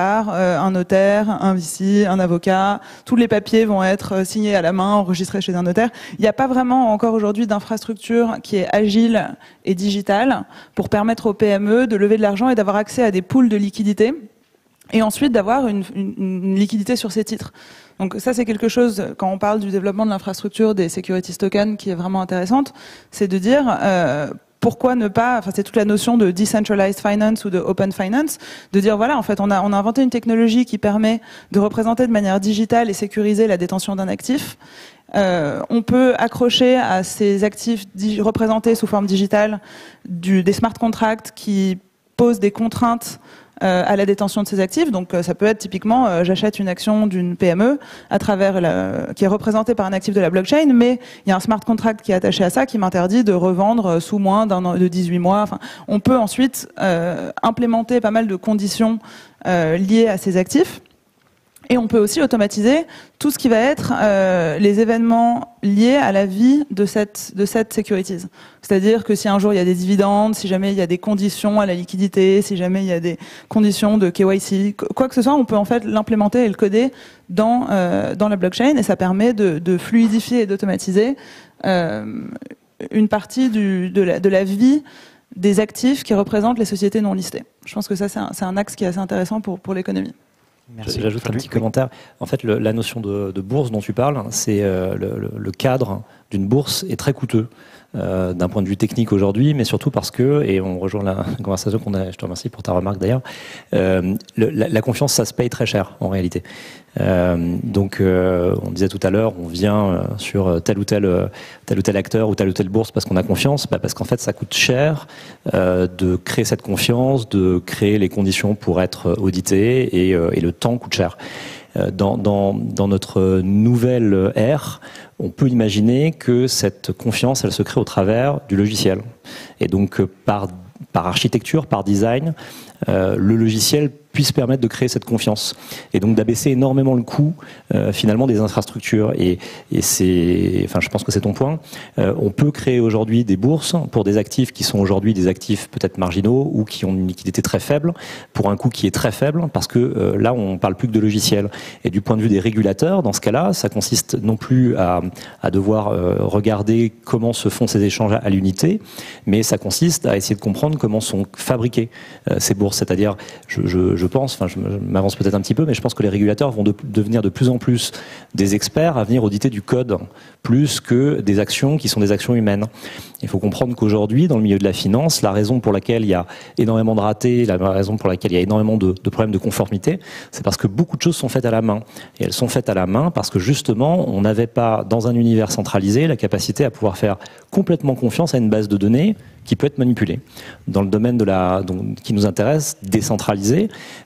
par un notaire, un VC, un avocat. Tous les papiers vont être signés à la main, enregistrés chez un notaire. Il n'y a pas vraiment encore aujourd'hui d'infrastructure qui est agile et digitale pour permettre aux PME de lever de l'argent et d'avoir accès à des pools de liquidités et ensuite d'avoir une liquidité sur ces titres. Donc ça, c'est quelque chose, quand on parle du développement de l'infrastructure des securities tokens, qui est vraiment intéressante, c'est de dire pourquoi ne pas, enfin c'est toute la notion de decentralized finance ou de open finance, de dire voilà, en fait, on a inventé une technologie qui permet de représenter de manière digitale et sécurisée la détention d'un actif. On peut accrocher à ces actifs représentés sous forme digitale des smart contracts qui posent des contraintes à la détention de ces actifs. Donc ça peut être typiquement j'achète une action d'une PME à travers qui est représentée par un actif de la blockchain, mais il y a un smart contract qui est attaché à ça qui m'interdit de revendre sous moins de 18 mois. Enfin, on peut ensuite implémenter pas mal de conditions liées à ces actifs. Et on peut aussi automatiser tout ce qui va être les événements liés à la vie de cette securities. C'est-à-dire que si un jour il y a des dividendes, si jamais il y a des conditions à la liquidité, si jamais il y a des conditions de KYC, quoi que ce soit, on peut en fait l'implémenter et le coder dans la blockchain, et ça permet de fluidifier et d'automatiser une partie de la vie des actifs qui représentent les sociétés non listées. Je pense que ça c'est un axe qui est assez intéressant pour l'économie. J'ajoute un petit commentaire. En fait, la notion de bourse dont tu parles, c'est le cadre d'une bourse est très coûteux d'un point de vue technique aujourd'hui, mais surtout parce que, et on rejoint la conversation qu'on a, je te remercie pour ta remarque d'ailleurs, la confiance, ça se paye très cher en réalité. Donc, on disait tout à l'heure, on vient sur tel ou tel acteur ou telle ou telle bourse parce qu'on a confiance, parce qu'en fait, ça coûte cher de créer cette confiance, de créer les conditions pour être audité, et le temps coûte cher. Dans notre nouvelle ère, on peut imaginer que cette confiance, elle se crée au travers du logiciel. Et donc, par architecture, par design, le logiciel puisse permettre de créer cette confiance et donc d'abaisser énormément le coût finalement des infrastructures, et c'est, enfin je pense que c'est ton point, on peut créer aujourd'hui des bourses pour des actifs qui sont aujourd'hui des actifs peut-être marginaux ou qui ont une liquidité très faible pour un coût qui est très faible, parce que là on parle plus que de logiciel, et du point de vue des régulateurs, dans ce cas-là, ça consiste non plus à devoir regarder comment se font ces échanges à l'unité, mais ça consiste à essayer de comprendre comment sont fabriquées ces bourses, c'est-à-dire je pense, enfin je m'avance peut-être un petit peu, mais je pense que les régulateurs vont devenir de plus en plus des experts à venir auditer du code, plus que des actions qui sont des actions humaines. Il faut comprendre qu'aujourd'hui, dans le milieu de la finance, la raison pour laquelle il y a énormément de ratés, la raison pour laquelle il y a énormément de problèmes de conformité, c'est parce que beaucoup de choses sont faites à la main. Et elles sont faites à la main parce que justement, on n'avait pas, dans un univers centralisé, la capacité à pouvoir faire complètement confiance à une base de données qui peut être manipulée. Dans le domaine qui nous intéresse, décentralisé,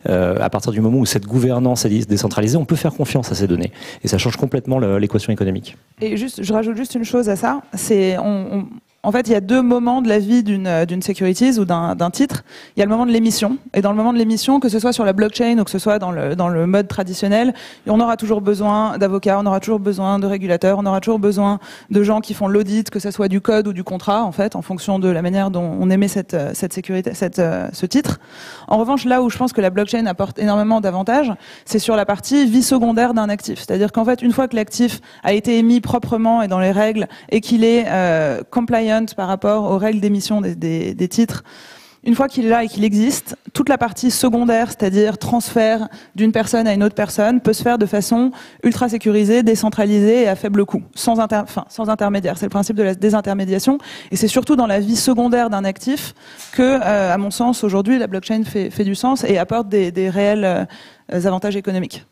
à partir du moment où cette gouvernance est décentralisée, on peut faire confiance à ces données. Et ça change complètement l'équation économique. Et je rajoute juste une chose à ça, c'est en fait, il y a deux moments de la vie d'une securities ou d'un titre. Il y a le moment de l'émission, et dans le moment de l'émission, que ce soit sur la blockchain ou que ce soit dans le mode traditionnel, on aura toujours besoin d'avocats, on aura toujours besoin de régulateurs, on aura toujours besoin de gens qui font l'audit, que ce soit du code ou du contrat, en fait, en fonction de la manière dont on émet cette sécurité, ce titre. En revanche, là où je pense que la blockchain apporte énormément d'avantages, c'est sur la partie vie secondaire d'un actif. C'est-à-dire qu'en fait, une fois que l'actif a été émis proprement et dans les règles, et qu'il est compliant par rapport aux règles d'émission des titres, une fois qu'il est là et qu'il existe, toute la partie secondaire, c'est-à-dire transfert d'une personne à une autre personne, peut se faire de façon ultra sécurisée, décentralisée et à faible coût, sans intermédiaire. C'est le principe de la désintermédiation, et c'est surtout dans la vie secondaire d'un actif que, à mon sens, aujourd'hui, la blockchain fait du sens et apporte des réels avantages économiques.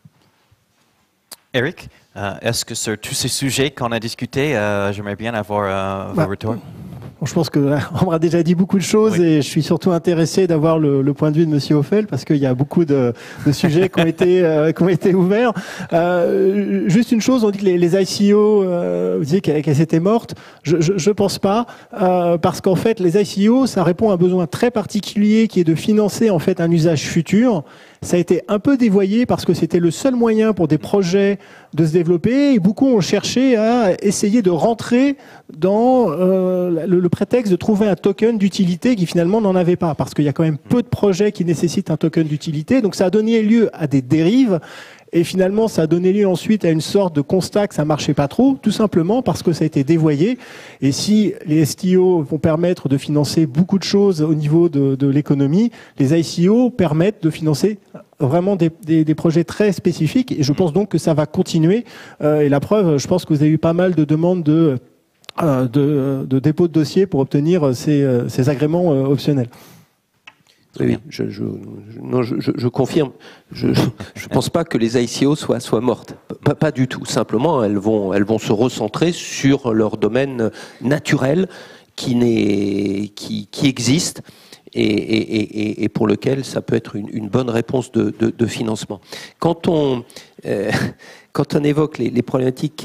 Eric, est-ce que sur tous ces sujets qu'on a discutés, j'aimerais bien avoir vos retours? Je pense qu'on m'a déjà dit beaucoup de choses, oui. Et je suis surtout intéressé d'avoir le point de vue de Monsieur Hoffel, parce qu'il y a beaucoup de sujets qui ont été ouverts. Juste une chose, on dit que les ICO, vous disiez qu'elles étaient mortes. Je pense pas, parce qu'en fait, les ICO, ça répond à un besoin très particulier qui est de financer en fait un usage futur. ça a été un peu dévoyé parce que c'était le seul moyen pour des projets de se développer et beaucoup ont cherché à essayer de rentrer dans le prétexte de trouver un token d'utilité qui finalement n'en avait pas parce qu'il y a quand même peu de projets qui nécessitent un token d'utilité. Donc ça a donné lieu à des dérives. Et finalement, ça a donné lieu ensuite à une sorte de constat que ça marchait pas trop, tout simplement parce que ça a été dévoyé. Et si les STO vont permettre de financer beaucoup de choses au niveau de l'économie, les ICO permettent de financer vraiment des projets très spécifiques. Et je pense donc que ça va continuer. Et la preuve, je pense que vous avez eu pas mal de demandes de dépôt de dossier pour obtenir ces agréments optionnels. Oui, je confirme. Je pense pas que les ICO soient mortes. Pas du tout. Simplement, elles vont se recentrer sur leur domaine naturel qui existe et pour lequel ça peut être une bonne réponse de financement. Quand on évoque les problématiques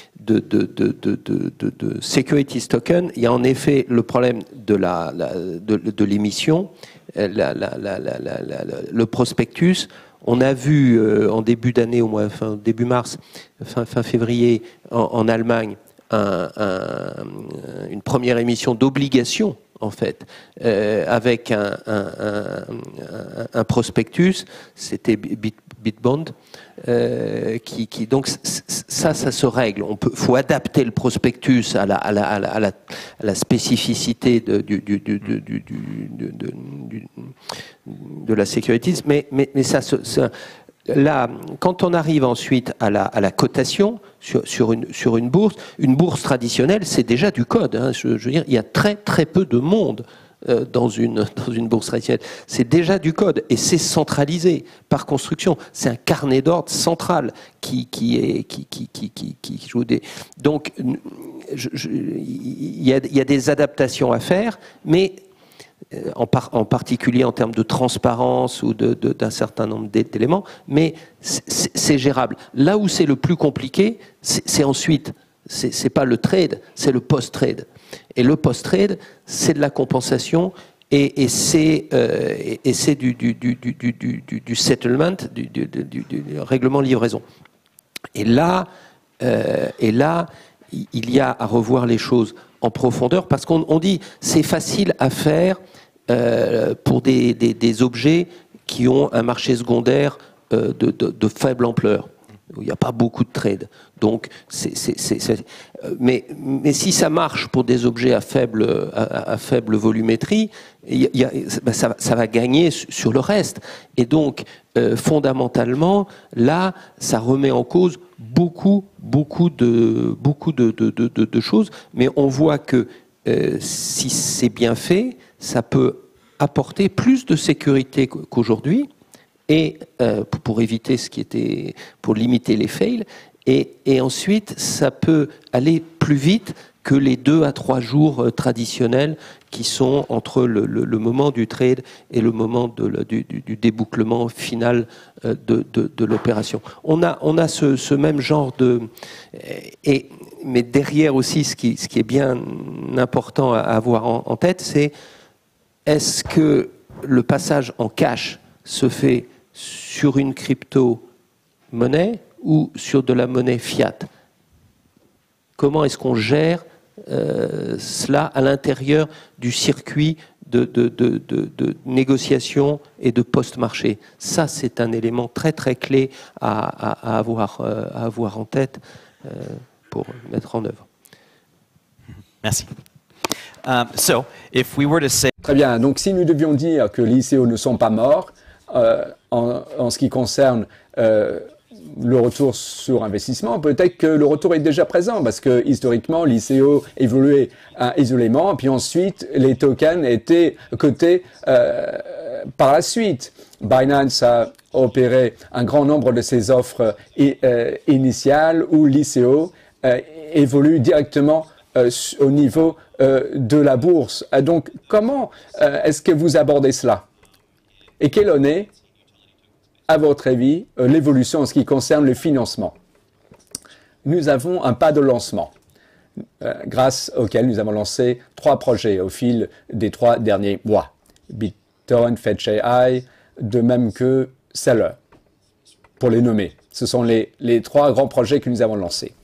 de securities token, il y a en effet le problème de l'émission, le prospectus. On a vu en début d'année, début mars, fin février, en Allemagne, une première émission d'obligations, en fait, avec un prospectus, c'était Bitbond, donc ça se règle. Faut adapter le prospectus à la spécificité de la securities, mais là, quand on arrive ensuite à la cotation sur une bourse traditionnelle, c'est déjà du code. Hein. Je veux dire, il y a très très peu de monde dans une bourse traditionnelle. C'est déjà du code et c'est centralisé par construction. C'est un carnet d'ordre central qui joue des. Donc, il y a des adaptations à faire, mais en particulier en termes de transparence ou d'un certain nombre d'éléments, mais c'est gérable. Là où c'est le plus compliqué, c'est ensuite, c'est pas le trade, c'est le post-trade. Et le post-trade, c'est de la compensation et c'est du settlement, du règlement livraison. Et là, il y a à revoir les choses en profondeur parce qu'on dit c'est facile à faire pour des objets qui ont un marché secondaire de faible ampleur, où il n'y a pas beaucoup de trade. Donc, mais si ça marche pour des objets à faible volumétrie, ça va gagner sur le reste. Et donc, fondamentalement, là, ça remet en cause beaucoup de choses. Mais on voit que si c'est bien fait, ça peut apporter plus de sécurité qu'aujourd'hui, et pour éviter pour limiter les fails. Et ensuite, ça peut aller plus vite que les 2 à 3 jours traditionnels qui sont entre le moment du trade et le moment du débouclement final de l'opération. On a ce même genre mais derrière aussi, ce qui est bien important à avoir en tête, c'est est-ce que le passage en cash se fait sur une crypto-monnaie ou sur de la monnaie fiat? Comment est-ce qu'on gère cela à l'intérieur du circuit de négociation et de post-marché? Ça, c'est un élément très très clé à avoir en tête pour mettre en œuvre. Merci. So, if we were to say... Très bien, donc si nous devions dire que les ICO ne sont pas morts, en ce qui concerne le retour sur investissement, peut-être que le retour est déjà présent parce que historiquement l'ICO évoluait isolément, puis ensuite les tokens étaient cotés par la suite. Binance a opéré un grand nombre de ses offres initiales où l'ICO évolue directement au niveau de la bourse. Donc comment est-ce que vous abordez cela? Et quelle en est, à votre avis, l'évolution en ce qui concerne le financement? Nous avons un pas de lancement, grâce auquel nous avons lancé 3 projets au fil des 3 derniers mois. BitTorrent, Fetch AI, de même que sellers, pour les nommer. Ce sont les 3 grands projets que nous avons lancés.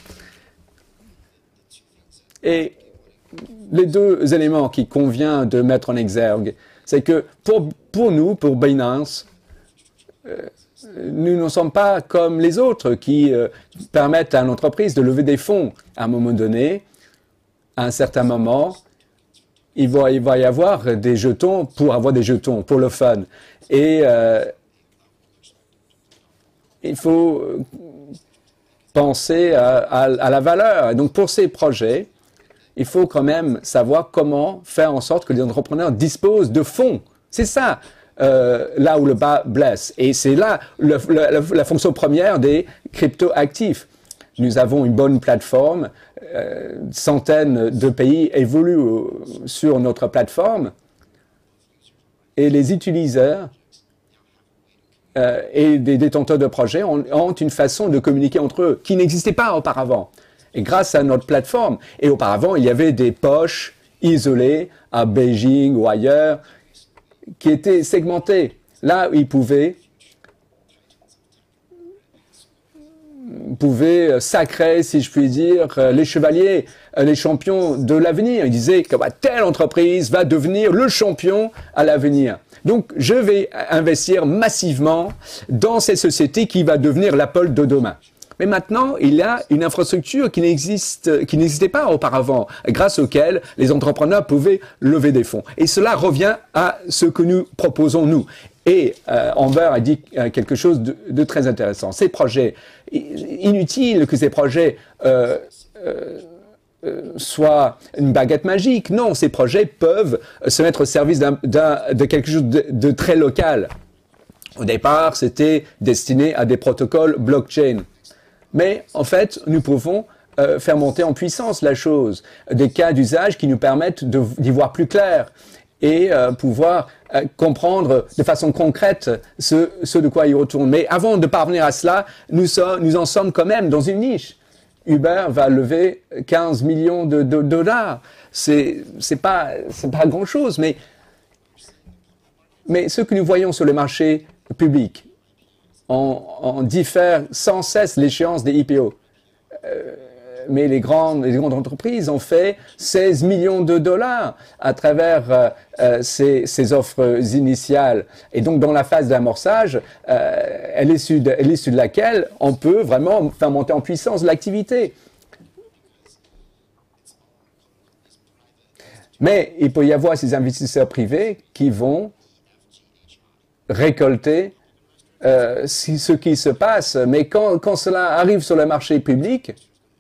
Et les 2 éléments qu'il convient de mettre en exergue, c'est que pour nous, pour Binance, nous ne sommes pas comme les autres qui permettent à l'entreprise de lever des fonds à un moment donné. À un certain moment, il va y avoir des jetons pour avoir des jetons, pour le fun. Et il faut penser à la valeur. Et donc pour ces projets, il faut quand même savoir comment faire en sorte que les entrepreneurs disposent de fonds. C'est ça, là où le bas blesse. Et c'est là la fonction première des crypto-actifs. Nous avons une bonne plateforme, centaines de pays évoluent sur notre plateforme et les utilisateurs et des détenteurs de projets ont une façon de communiquer entre eux qui n'existait pas auparavant. Et grâce à notre plateforme, et auparavant il y avait des poches isolées à Beijing ou ailleurs qui étaient segmentées. Là où ils pouvaient sacrer, si je puis dire, les chevaliers, les champions de l'avenir. Ils disaient que telle entreprise va devenir le champion à l'avenir. Donc, je vais investir massivement dans cette société qui va devenir l'Apple de demain. Mais maintenant, il y a une infrastructure qui n'existait pas auparavant, grâce auquel les entrepreneurs pouvaient lever des fonds. Et cela revient à ce que nous proposons, nous. Et Amber a dit quelque chose de très intéressant. Ces projets, inutile que ces projets soient une baguette magique. Non, ces projets peuvent se mettre au service de quelque chose de très local. Au départ, c'était destiné à des protocoles blockchain. Mais en fait, nous pouvons faire monter en puissance la chose. Des cas d'usage qui nous permettent d'y voir plus clair et pouvoir comprendre de façon concrète ce de quoi il retourne. Mais avant de parvenir à cela, nous en sommes quand même dans une niche. Uber va lever 15 millions de dollars. C'est pas grand-chose, mais ce que nous voyons sur le marché public, on diffère sans cesse l'échéance des IPO. Mais les grandes entreprises ont fait 16 millions de dollars à travers ces offres initiales. Et donc, dans la phase d'amorçage, à l'issue de laquelle on peut vraiment faire monter en puissance l'activité. Mais il peut y avoir ces investisseurs privés qui vont récolter ce qui se passe. Mais quand cela arrive sur le marché public,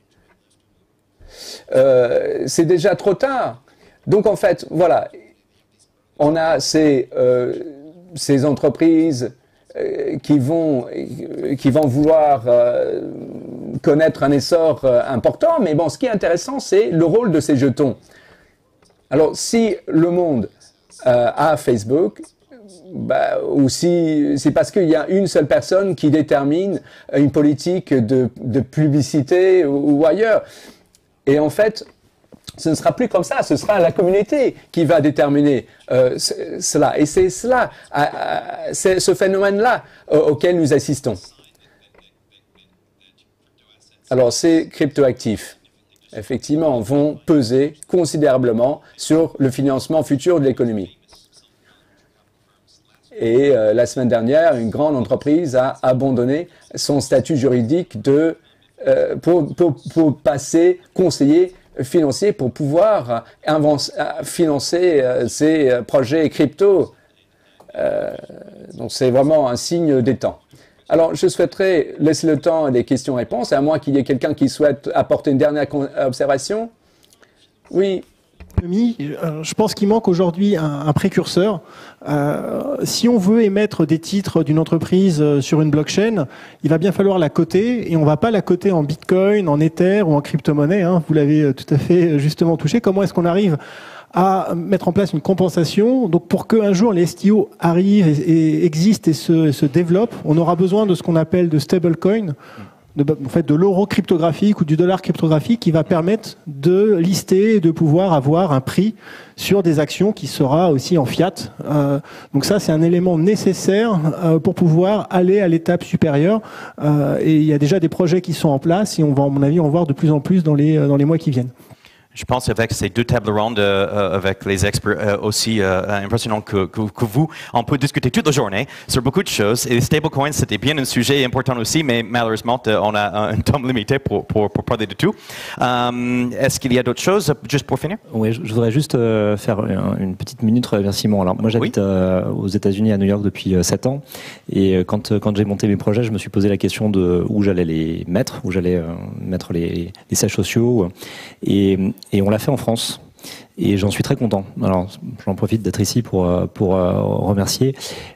c'est déjà trop tard. Donc en fait, voilà, on a ces entreprises qui vont vouloir connaître un essor important, mais bon, ce qui est intéressant, c'est le rôle de ces jetons. Alors, si le monde a Facebook, ou si c'est parce qu'il y a une seule personne qui détermine une politique de publicité ou ailleurs. Et en fait, ce ne sera plus comme ça, ce sera la communauté qui va déterminer cela. Et c'est cela, c'est ce phénomène-là auquel nous assistons. Alors, ces cryptoactifs, effectivement, vont peser considérablement sur le financement futur de l'économie. Et la semaine dernière, une grande entreprise a abandonné son statut juridique pour passer conseiller financier pour pouvoir financer ces projets crypto. Donc c'est vraiment un signe des temps. Alors je souhaiterais laisser le temps à des questions-réponses, à moins qu'il y ait quelqu'un qui souhaite apporter une dernière observation. Oui. Je pense qu'il manque aujourd'hui un précurseur. Si on veut émettre des titres d'une entreprise sur une blockchain, il va bien falloir la coter, et on ne va pas la coter en Bitcoin, en Ether ou en crypto-monnaie. Vous l'avez tout à fait justement touché. Comment est-ce qu'on arrive à mettre en place une compensation? Donc pour qu'un jour les STO arrivent et existent et se développent, on aura besoin de ce qu'on appelle de stablecoin. de l'euro cryptographique ou du dollar cryptographique qui va permettre de lister et de pouvoir avoir un prix sur des actions qui sera aussi en fiat. Donc ça, c'est un élément nécessaire pour pouvoir aller à l'étape supérieure. Et il y a déjà des projets qui sont en place et on va, à mon avis, en voir de plus en plus dans les mois qui viennent. Je pense avec ces deux tables rondes avec les experts aussi impressionnants que vous, on peut discuter toute la journée sur beaucoup de choses. Et les stablecoins, c'était bien un sujet important aussi, mais malheureusement, on a un temps limité pour parler de tout. Est-ce qu'il y a d'autres choses, juste pour finir? Oui, je voudrais juste faire une petite minute remerciement. Alors, moi, j'habite aux États-Unis, à New York, depuis 7 ans. Et quand j'ai monté mes projets, je me suis posé la question de où j'allais les mettre, où j'allais mettre les sièges sociaux. Et on l'a fait en France. Et j'en suis très content. Alors, j'en profite d'être ici pour remercier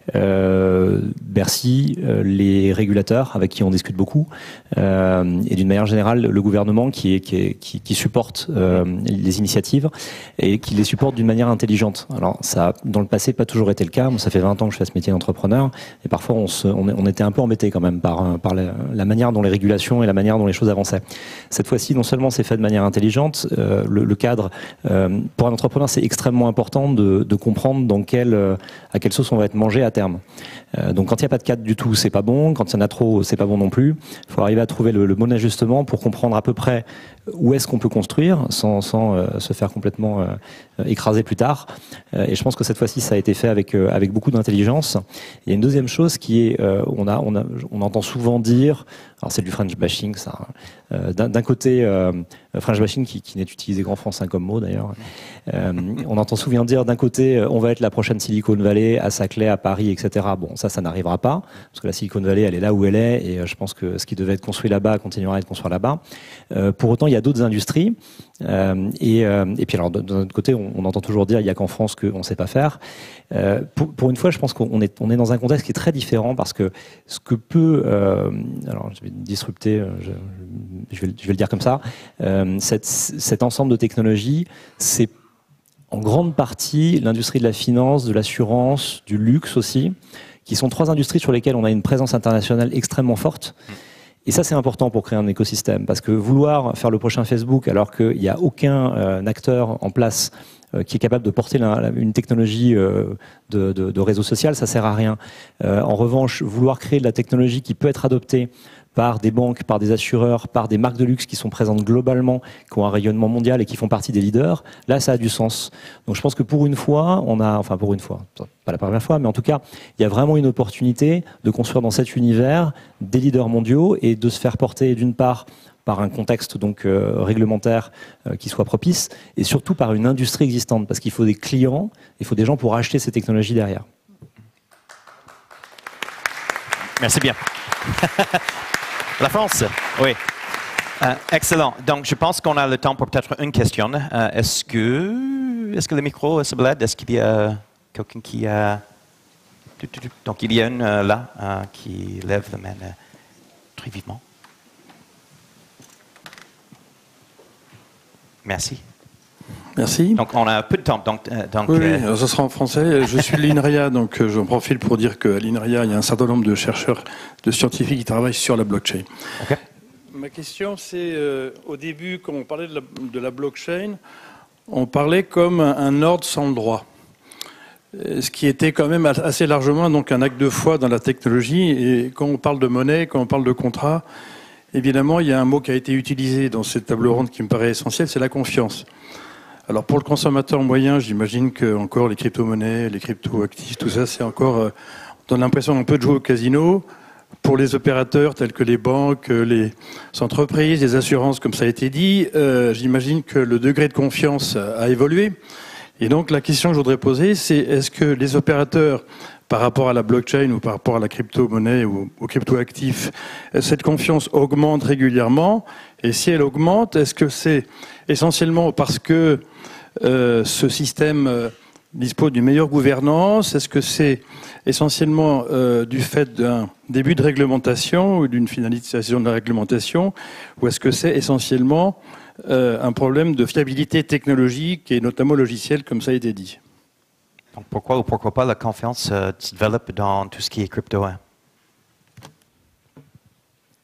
Bercy, les régulateurs avec qui on discute beaucoup, et d'une manière générale le gouvernement qui supporte les initiatives et qui les supporte d'une manière intelligente. Alors, ça, dans le passé, pas toujours été le cas. Moi, ça fait 20 ans que je fais ce métier d'entrepreneur, et parfois on était un peu embêtés quand même par la manière dont les régulations et la manière dont les choses avançaient. Cette fois-ci, non seulement c'est fait de manière intelligente, le cadre pour un entrepreneur, c'est extrêmement important de comprendre à quelle sauce on va être mangé à terme. Donc quand il n'y a pas de cadre du tout, c'est pas bon. Quand il y en a trop, c'est pas bon non plus. Il faut arriver à trouver le bon ajustement pour comprendre à peu près où est-ce qu'on peut construire sans se faire complètement écraser plus tard. Et je pense que cette fois-ci, ça a été fait avec beaucoup d'intelligence. Il y a une deuxième chose qui est, on entend souvent dire, alors c'est du French bashing, ça. D'un côté, French bashing qui n'est utilisé qu'en France comme mot d'ailleurs. On entend souvent dire d'un côté, on va être la prochaine Silicon Valley à Saclay, à Paris, etc. Bon, ça n'arrivera pas parce que la Silicon Valley, elle est là où elle est, et je pense que ce qui devait être construit là-bas continuera à être construit là-bas. Pour autant, il y a d'autres industries, et puis alors d'un autre côté, on entend toujours dire il y a qu'en France qu'on ne sait pas faire. Pour une fois, je pense qu'on est dans un contexte qui est très différent parce que ce que peut, alors je vais disrupter, je vais le dire comme ça, cet ensemble de technologies, c'est en grande partie l'industrie de la finance, de l'assurance, du luxe aussi, qui sont 3 industries sur lesquelles on a une présence internationale extrêmement forte. Et ça, c'est important pour créer un écosystème, parce que vouloir faire le prochain Facebook alors qu'il n'y a aucun acteur en place qui est capable de porter une technologie de réseau social, ça sert à rien. En revanche, vouloir créer de la technologie qui peut être adoptée par des banques, par des assureurs, par des marques de luxe qui sont présentes globalement, qui ont un rayonnement mondial et qui font partie des leaders, là, ça a du sens. Donc je pense que pour une fois, pour une fois, pas la première fois, mais en tout cas, il y a vraiment une opportunité de construire dans cet univers des leaders mondiaux et de se faire porter d'une part par un contexte donc réglementaire qui soit propice, et surtout par une industrie existante, parce qu'il faut des clients, il faut des gens pour acheter ces technologies derrière. Merci bien. La France, oui. Excellent. Donc, je pense qu'on a le temps pour peut-être une question. Est-ce que le micro se balade? Est-ce qu'il y a quelqu'un qui a... Donc, il y a une là qui lève la main très vivement. Merci. Merci. Donc, on a peu de temps. Oui, ce sera en français. Je suis de l'INRIA, donc j'en profite pour dire qu'à l'INRIA, il y a un certain nombre de chercheurs, de scientifiques qui travaillent sur la blockchain. Okay. Ma question, c'est au début, quand on parlait de la blockchain, on parlait comme un ordre sans le droit. Ce qui était quand même assez largement donc un acte de foi dans la technologie. Et quand on parle de monnaie, quand on parle de contrat, évidemment, il y a un mot qui a été utilisé dans cette table ronde qui me paraît essentiel, c'est la confiance. Alors pour le consommateur moyen, j'imagine que encore les crypto-monnaies, les crypto-actifs, tout ça, c'est encore, on donne l'impression d'un peu de jouer au casino. Pour les opérateurs tels que les banques, les entreprises, les assurances, comme ça a été dit, j'imagine que le degré de confiance a évolué. Et donc la question que je voudrais poser, c'est est-ce que les opérateurs, par rapport à la blockchain ou par rapport à la crypto-monnaie ou aux crypto-actifs, cette confiance augmente régulièrement? Et si elle augmente, est-ce que c'est essentiellement parce que ce système dispose d'une meilleure gouvernance? Est-ce que c'est essentiellement du fait d'un début de réglementation ou d'une finalisation de la réglementation? Ou est-ce que c'est essentiellement un problème de fiabilité technologique et notamment logicielle, comme ça a été dit? Donc pourquoi ou pourquoi pas la confiance se développe dans tout ce qui est crypto?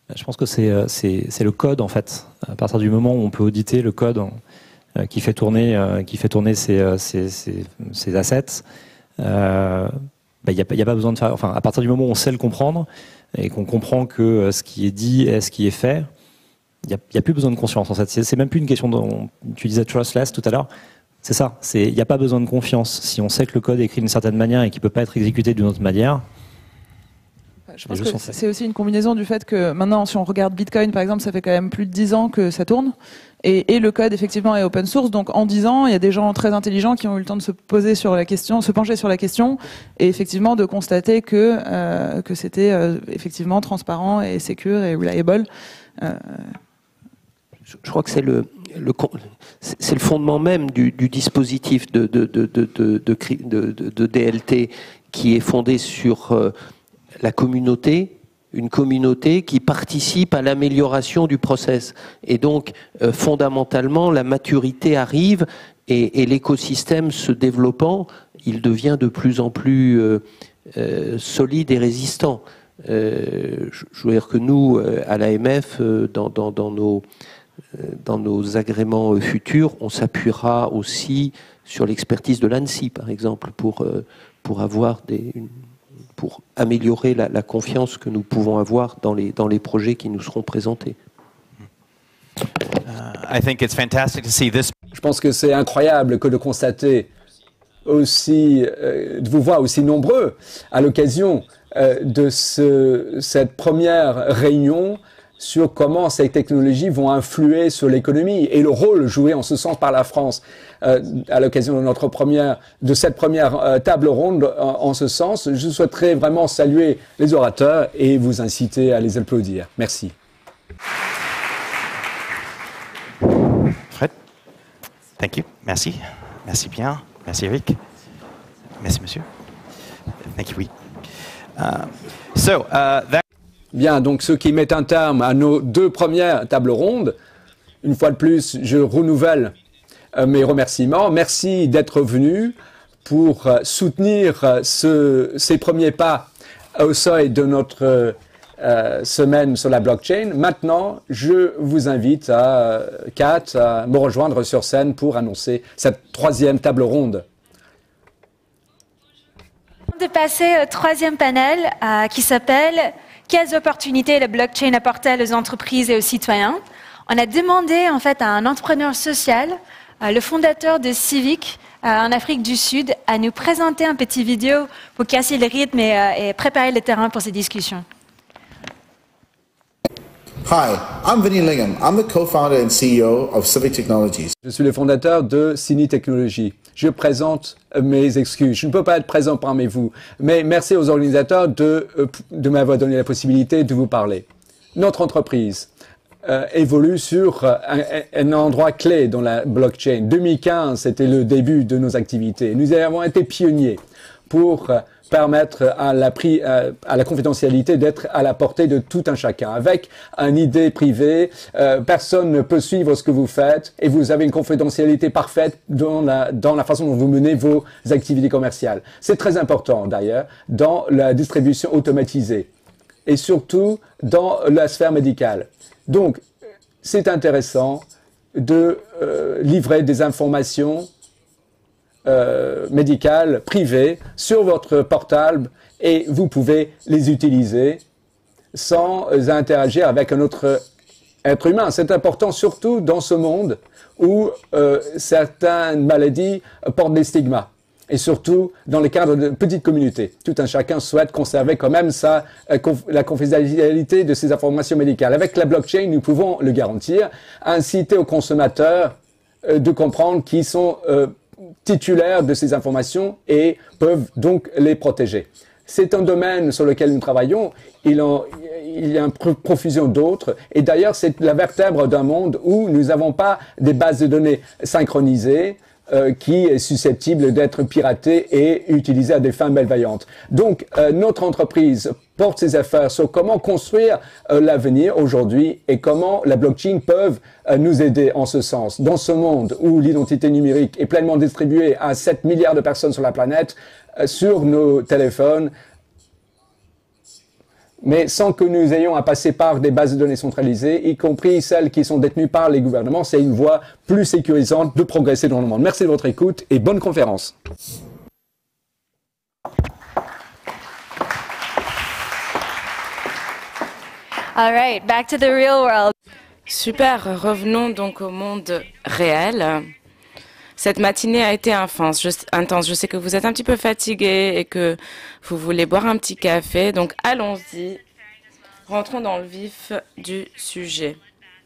Je pense que c'est le code, en fait. À partir du moment où on peut auditer le code qui fait tourner ces assets, il n'y a pas besoin de faire... Enfin, à partir du moment où on sait le comprendre et qu'on comprend que ce qui est dit est ce qui est fait, il n'y a plus besoin de conscience, en fait. C'est même plus une question tu disais trustless tout à l'heure. C'est ça. Il n'y a pas besoin de confiance. Si on sait que le code est écrit d'une certaine manière et qu'il ne peut pas être exécuté d'une autre manière... Je pense que c'est aussi une combinaison du fait que maintenant, si on regarde Bitcoin, par exemple, ça fait quand même plus de 10 ans que ça tourne. Et le code, effectivement, est open source. Donc, en 10 ans, il y a des gens très intelligents qui ont eu le temps de se pencher sur la question, et effectivement de constater que c'était effectivement transparent et secure et reliable. Je crois que c'est le fondement même du dispositif de DLT qui est fondé sur la communauté, une communauté qui participe à l'amélioration du process. Et donc, fondamentalement, la maturité arrive et l'écosystème se développant, il devient de plus en plus solide et résistant. Je veux dire que nous, à l'AMF, dans nos agréments futurs, on s'appuiera aussi sur l'expertise de l'ANSSI, par exemple, pour avoir pour améliorer la confiance que nous pouvons avoir dans les projets qui nous seront présentés. Je pense que c'est incroyable que de constater de vous voir aussi nombreux à l'occasion de cette première réunion sur comment ces technologies vont influer sur l'économie et le rôle joué en ce sens par la France à l'occasion de cette première table ronde en ce sens. Je souhaiterais vraiment saluer les orateurs et vous inciter à les applaudir. Merci. Fred, thank you. Merci. Merci bien. Merci Eric. Merci monsieur. Thank you. Oui. Bien, donc ce qui met un terme à nos deux premières tables rondes. Une fois de plus, je renouvelle mes remerciements. Merci d'être venu pour soutenir ces premiers pas au seuil de notre semaine sur la blockchain. Maintenant, je vous invite Kat à me rejoindre sur scène pour annoncer cette troisième table ronde. De passer au troisième panel qui s'appelle « Quelles opportunités la blockchain apporte-t-elle aux entreprises et aux citoyens ?» On a demandé en fait à un entrepreneur social, le fondateur de Civic en Afrique du Sud, à nous présenter un petit vidéo pour casser le rythme et préparer le terrain pour ces discussions. Hi, I'm Vinny Lingham. I'm the co-founder and CEO of Civic Technologies. Je suis le fondateur de Cini Technologies. Je présente mes excuses. Je ne peux pas être présent parmi vous, mais merci aux organisateurs de m'avoir donné la possibilité de vous parler. Notre entreprise évolue sur un endroit clé dans la blockchain. 2015, c'était le début de nos activités. Nous avons été pionniers pour permettre à la confidentialité d'être à la portée de tout un chacun. Avec une idée privée, personne ne peut suivre ce que vous faites et vous avez une confidentialité parfaite dans la façon dont vous menez vos activités commerciales. C'est très important d'ailleurs dans la distribution automatisée et surtout dans la sphère médicale. Donc, c'est intéressant de livrer des informations médicales privées sur votre portable et vous pouvez les utiliser sans interagir avec un autre être humain. C'est important surtout dans ce monde où certaines maladies portent des stigmas et surtout dans le cadre de petites communautés. Tout un chacun souhaite conserver quand même la confidentialité de ses informations médicales. Avec la blockchain, nous pouvons le garantir, inciter aux consommateurs de comprendre qu'ils sont titulaires de ces informations et peuvent donc les protéger. C'est un domaine sur lequel nous travaillons. Il y a une profusion d'autres. Et d'ailleurs, c'est la vertèbre d'un monde où nous n'avons pas des bases de données synchronisées qui est susceptible d'être piratée et utilisée à des fins malveillantes. Donc, notre entreprise porte ses affaires sur comment construire l'avenir aujourd'hui et comment la blockchain peut nous aider en ce sens. Dans ce monde où l'identité numérique est pleinement distribuée à 7 milliards de personnes sur la planète, sur nos téléphones, mais sans que nous ayons à passer par des bases de données centralisées, y compris celles qui sont détenues par les gouvernements. C'est une voie plus sécurisante de progresser dans le monde. Merci de votre écoute et bonne conférence. All right, back to the real world. Super, revenons donc au monde réel. Cette matinée a été intense. Je sais que vous êtes un petit peu fatigué et que vous voulez boire un petit café. Donc allons-y, rentrons dans le vif du sujet.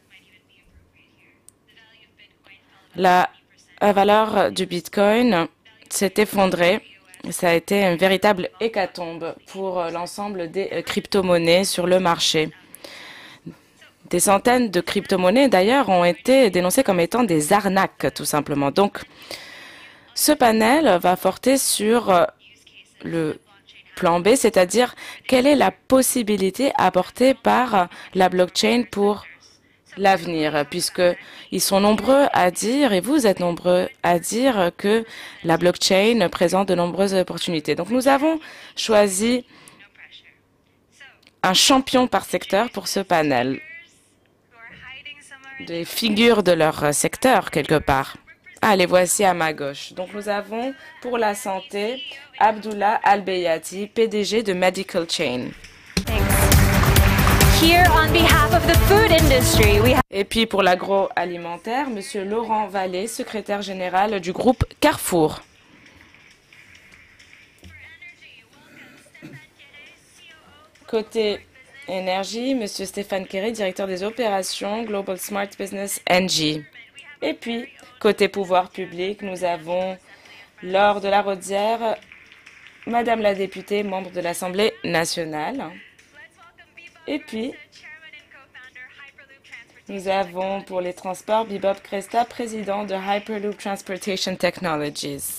La valeur du Bitcoin s'est effondrée. Ça a été une véritable hécatombe pour l'ensemble des crypto-monnaies sur le marché. Des centaines de crypto-monnaies, d'ailleurs, ont été dénoncées comme étant des arnaques, tout simplement. Donc, ce panel va porter sur le plan B, c'est-à-dire quelle est la possibilité apportée par la blockchain pour l'avenir, puisqu'ils sont nombreux à dire, et vous êtes nombreux à dire, que la blockchain présente de nombreuses opportunités. Donc, nous avons choisi un champion par secteur pour ce panel. Des figures de leur secteur, quelque part. Ah, les voici à ma gauche. Donc, nous avons, pour la santé, Abdullah Al-Beyati, PDG de Medical Chain. Here, on behalf of the food industry, we have... Et puis, pour l'agroalimentaire, Monsieur Laurent Vallée, secrétaire général du groupe Carrefour. Côté énergie, Monsieur Stéphane Kéré, directeur des opérations Global Smart Business NG. Et puis, côté pouvoir public, nous avons Laure de la Rodière, Madame la députée, membre de l'Assemblée nationale. Et puis, nous avons pour les transports Bebop Cresta, président de Hyperloop Transportation Technologies.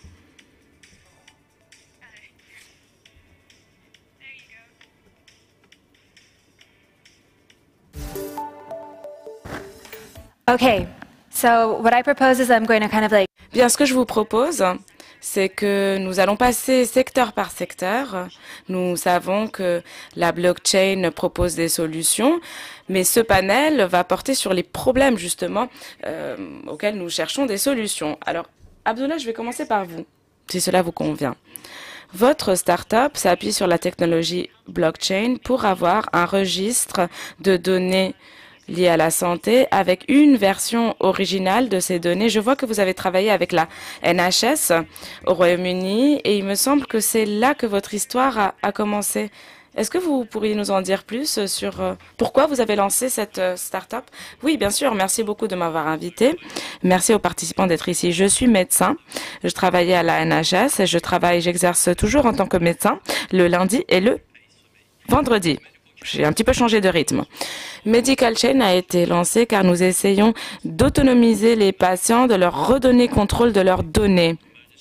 Okay, so what I propose is I'm going to kind of like... Bien, ce que je vous propose, c'est que nous allons passer secteur par secteur. Nous savons que la blockchain propose des solutions, mais ce panel va porter sur les problèmes, justement, auxquels nous cherchons des solutions. Alors, Abdullah, je vais commencer par vous, si cela vous convient. Votre start-up s'appuie sur la technologie blockchain pour avoir un registre de données liées à la santé avec une version originale de ces données. Je vois que vous avez travaillé avec la NHS au Royaume-Uni et il me semble que c'est là que votre histoire a commencé. Est-ce que vous pourriez nous en dire plus sur pourquoi vous avez lancé cette start-up? Oui, bien sûr. Merci beaucoup de m'avoir invité. Merci aux participants d'être ici. Je suis médecin. Je travaillais à la NHS et j'exerce toujours en tant que médecin le lundi et le vendredi. J'ai un petit peu changé de rythme. Medical Chain a été lancé car nous essayons d'autonomiser les patients, de leur redonner contrôle de leurs données.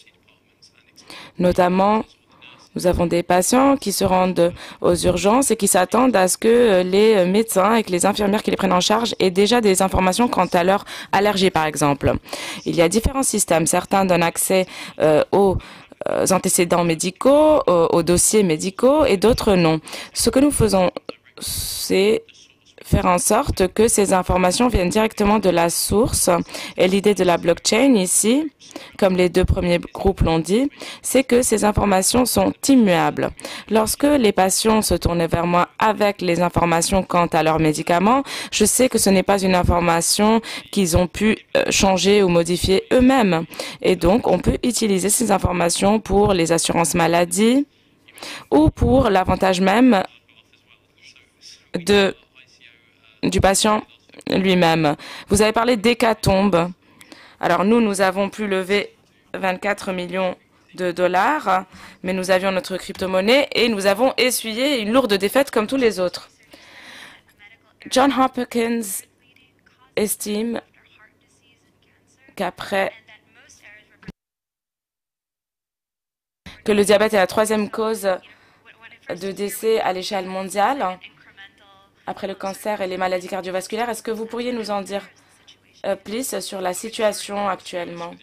Notamment, nous avons des patients qui se rendent aux urgences et qui s'attendent à ce que les médecins et que les infirmières qui les prennent en charge aient déjà des informations quant à leur allergie, par exemple. Il y a différents systèmes. Certains donnent accès aux antécédents médicaux, aux dossiers médicaux et d'autres non. Ce que nous faisons, c'est faire en sorte que ces informations viennent directement de la source. Et l'idée de la blockchain ici, comme les deux premiers groupes l'ont dit, c'est que ces informations sont immuables. Lorsque les patients se tournent vers moi avec les informations quant à leurs médicaments, je sais que ce n'est pas une information qu'ils ont pu changer ou modifier eux-mêmes. Et donc, on peut utiliser ces informations pour les assurances maladie ou pour l'avantage même du patient lui-même. Vous avez parlé d'hécatombe. Alors nous avons pu lever 24 millions de dollars, mais nous avions notre crypto-monnaie et nous avons essuyé une lourde défaite comme tous les autres. John Hopkins estime que le diabète est la troisième cause de décès à l'échelle mondiale, après le cancer et les maladies cardiovasculaires. Est-ce que vous pourriez nous en dire plus sur la situation actuellement?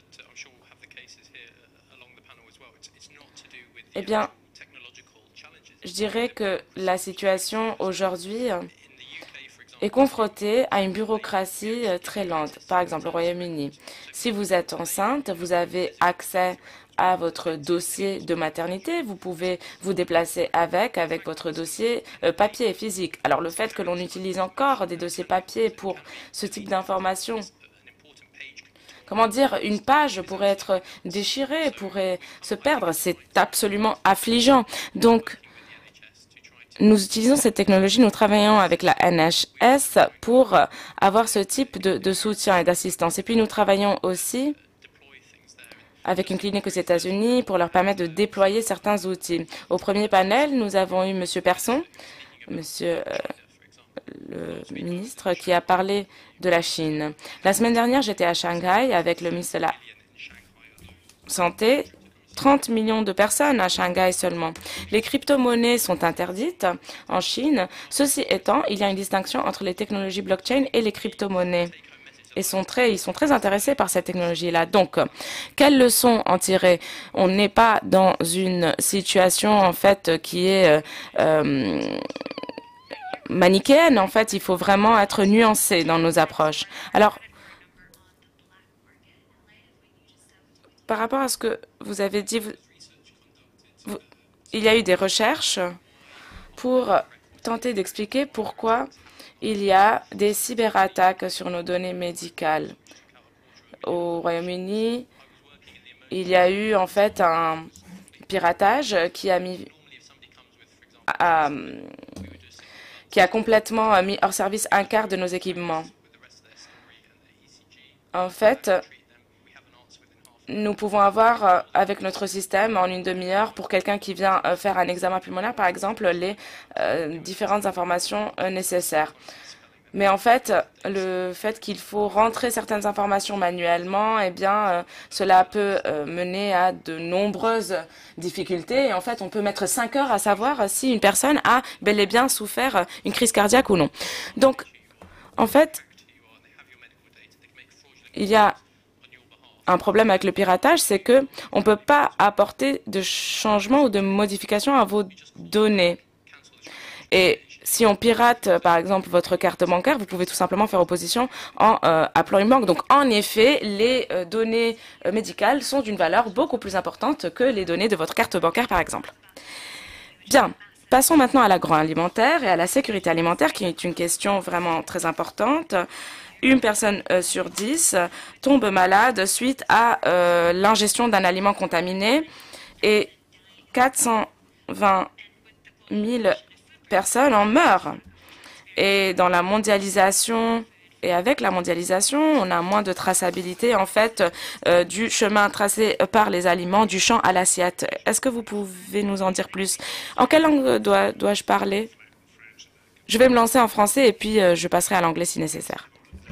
Eh bien, Je dirais que la situation aujourd'hui est confrontée à une bureaucratie très lente. Par exemple, au Royaume-Uni, si vous êtes enceinte, vous avez accès à votre dossier de maternité. Vous pouvez vous déplacer avec votre dossier papier physique. Alors, le fait que l'on utilise encore des dossiers papier pour ce type d'information, comment dire, une page pourrait être déchirée, pourrait se perdre, c'est absolument affligeant. Donc, nous utilisons cette technologie, nous travaillons avec la NHS pour avoir ce type de soutien et d'assistance. Et puis, nous travaillons aussi avec une clinique aux États-Unis pour leur permettre de déployer certains outils. Au premier panel, nous avons eu M. Persson, Monsieur le ministre, qui a parlé de la Chine. La semaine dernière, j'étais à Shanghai avec le ministre de la Santé. 30 millions de personnes à Shanghai seulement. Les crypto-monnaies sont interdites en Chine. Ceci étant, il y a une distinction entre les technologies blockchain et les crypto-monnaies. Ils sont très intéressés par cette technologie-là. Donc, quelles leçons en tirer? On n'est pas dans une situation, en fait, qui est manichéenne. En fait, il faut vraiment être nuancé dans nos approches. Alors, par rapport à ce que vous avez dit, il y a eu des recherches pour tenter d'expliquer pourquoi il y a des cyberattaques sur nos données médicales. Au Royaume-Uni, il y a eu en fait un piratage qui a complètement mis hors service un quart de nos équipements. En fait, nous pouvons avoir avec notre système en une demi-heure pour quelqu'un qui vient faire un examen pulmonaire, par exemple, les différentes informations nécessaires. Mais en fait, le fait qu'il faut rentrer certaines informations manuellement, eh bien, cela peut mener à de nombreuses difficultés. Et en fait, on peut mettre 5 heures à savoir si une personne a bel et bien souffert une crise cardiaque ou non. Donc, en fait, il y a un problème avec le piratage, c'est que on ne peut pas apporter de changement ou de modification à vos données. Et si on pirate, par exemple, votre carte bancaire, vous pouvez tout simplement faire opposition en appelant une banque. Donc, en effet, les données médicales sont d'une valeur beaucoup plus importante que les données de votre carte bancaire, par exemple. Bien. Passons maintenant à l'agroalimentaire et à la sécurité alimentaire, qui est une question vraiment très importante. Une personne sur 10 tombe malade suite à l'ingestion d'un aliment contaminé et 420 000 personnes en meurent. Et dans la mondialisation et avec la mondialisation, on a moins de traçabilité en fait du chemin tracé par les aliments du champ à l'assiette. Est-ce que vous pouvez nous en dire plus? En quelle langue dois-je parler? Je vais me lancer en français et puis je passerai à l'anglais si nécessaire.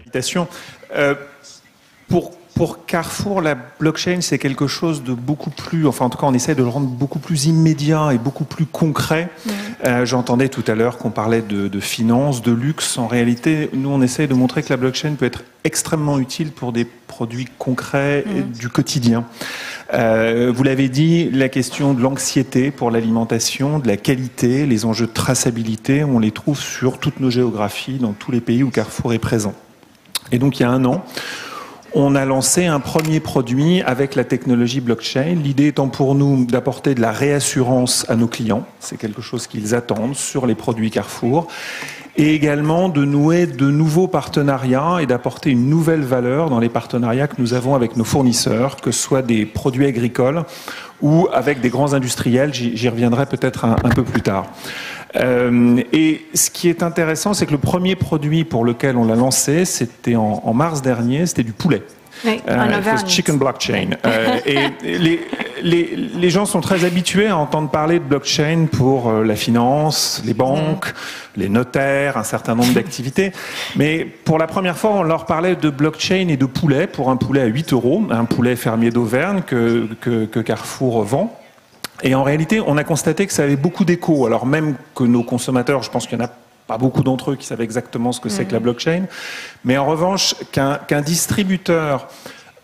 Pour Carrefour, la blockchain, c'est quelque chose de beaucoup plus, enfin en tout cas on essaie de le rendre beaucoup plus immédiat et beaucoup plus concret. J'entendais tout à l'heure qu'on parlait de finances, de luxe. En réalité, nous on essaie de montrer que la blockchain peut être extrêmement utile pour des produits concrets du quotidien. Vous l'avez dit, la question de l'anxiété pour l'alimentation, de la qualité, les enjeux de traçabilité, on les trouve sur toutes nos géographies, dans tous les pays où Carrefour est présent. Et donc il y a 1 an, on a lancé un premier produit avec la technologie blockchain. L'idée étant pour nous d'apporter de la réassurance à nos clients, c'est quelque chose qu'ils attendent sur les produits Carrefour, et également de nouer de nouveaux partenariats et d'apporter une nouvelle valeur dans les partenariats que nous avons avec nos fournisseurs, que ce soit des produits agricoles ou avec des grands industriels. J'y reviendrai peut-être un peu plus tard. Et ce qui est intéressant, c'est que le premier produit pour lequel on l'a lancé, c'était en mars dernier, c'était du poulet. Oui, Chicken blockchain. Et les gens sont très habitués à entendre parler de blockchain pour la finance, les banques, les notaires, un certain nombre d'activités. Mais pour la première fois, on leur parlait de blockchain et de poulet pour un poulet à 8 €, un poulet fermier d'Auvergne que Carrefour vend. Et en réalité, on a constaté que ça avait beaucoup d'écho. Alors même que nos consommateurs, je pense qu'il y en a pas beaucoup d'entre eux qui savent exactement ce que c'est que la blockchain. Mais en revanche, qu'un distributeur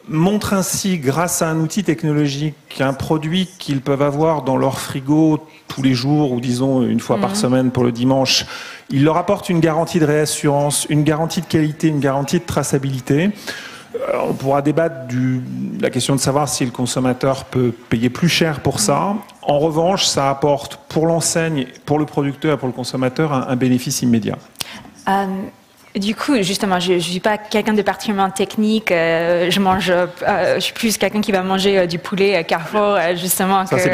montrent ainsi, grâce à un outil technologique, un produit qu'ils peuvent avoir dans leur frigo tous les jours ou disons une fois par semaine pour le dimanche. Il leur apporte une garantie de réassurance, une garantie de qualité, une garantie de traçabilité. On pourra débattre de la question de savoir si le consommateur peut payer plus cher pour ça. En revanche, ça apporte pour l'enseigne, pour le producteur et pour le consommateur un bénéfice immédiat. Du coup, justement, je ne suis pas quelqu'un de particulièrement technique. Je suis plus quelqu'un qui va manger du poulet Carrefour, justement, ça,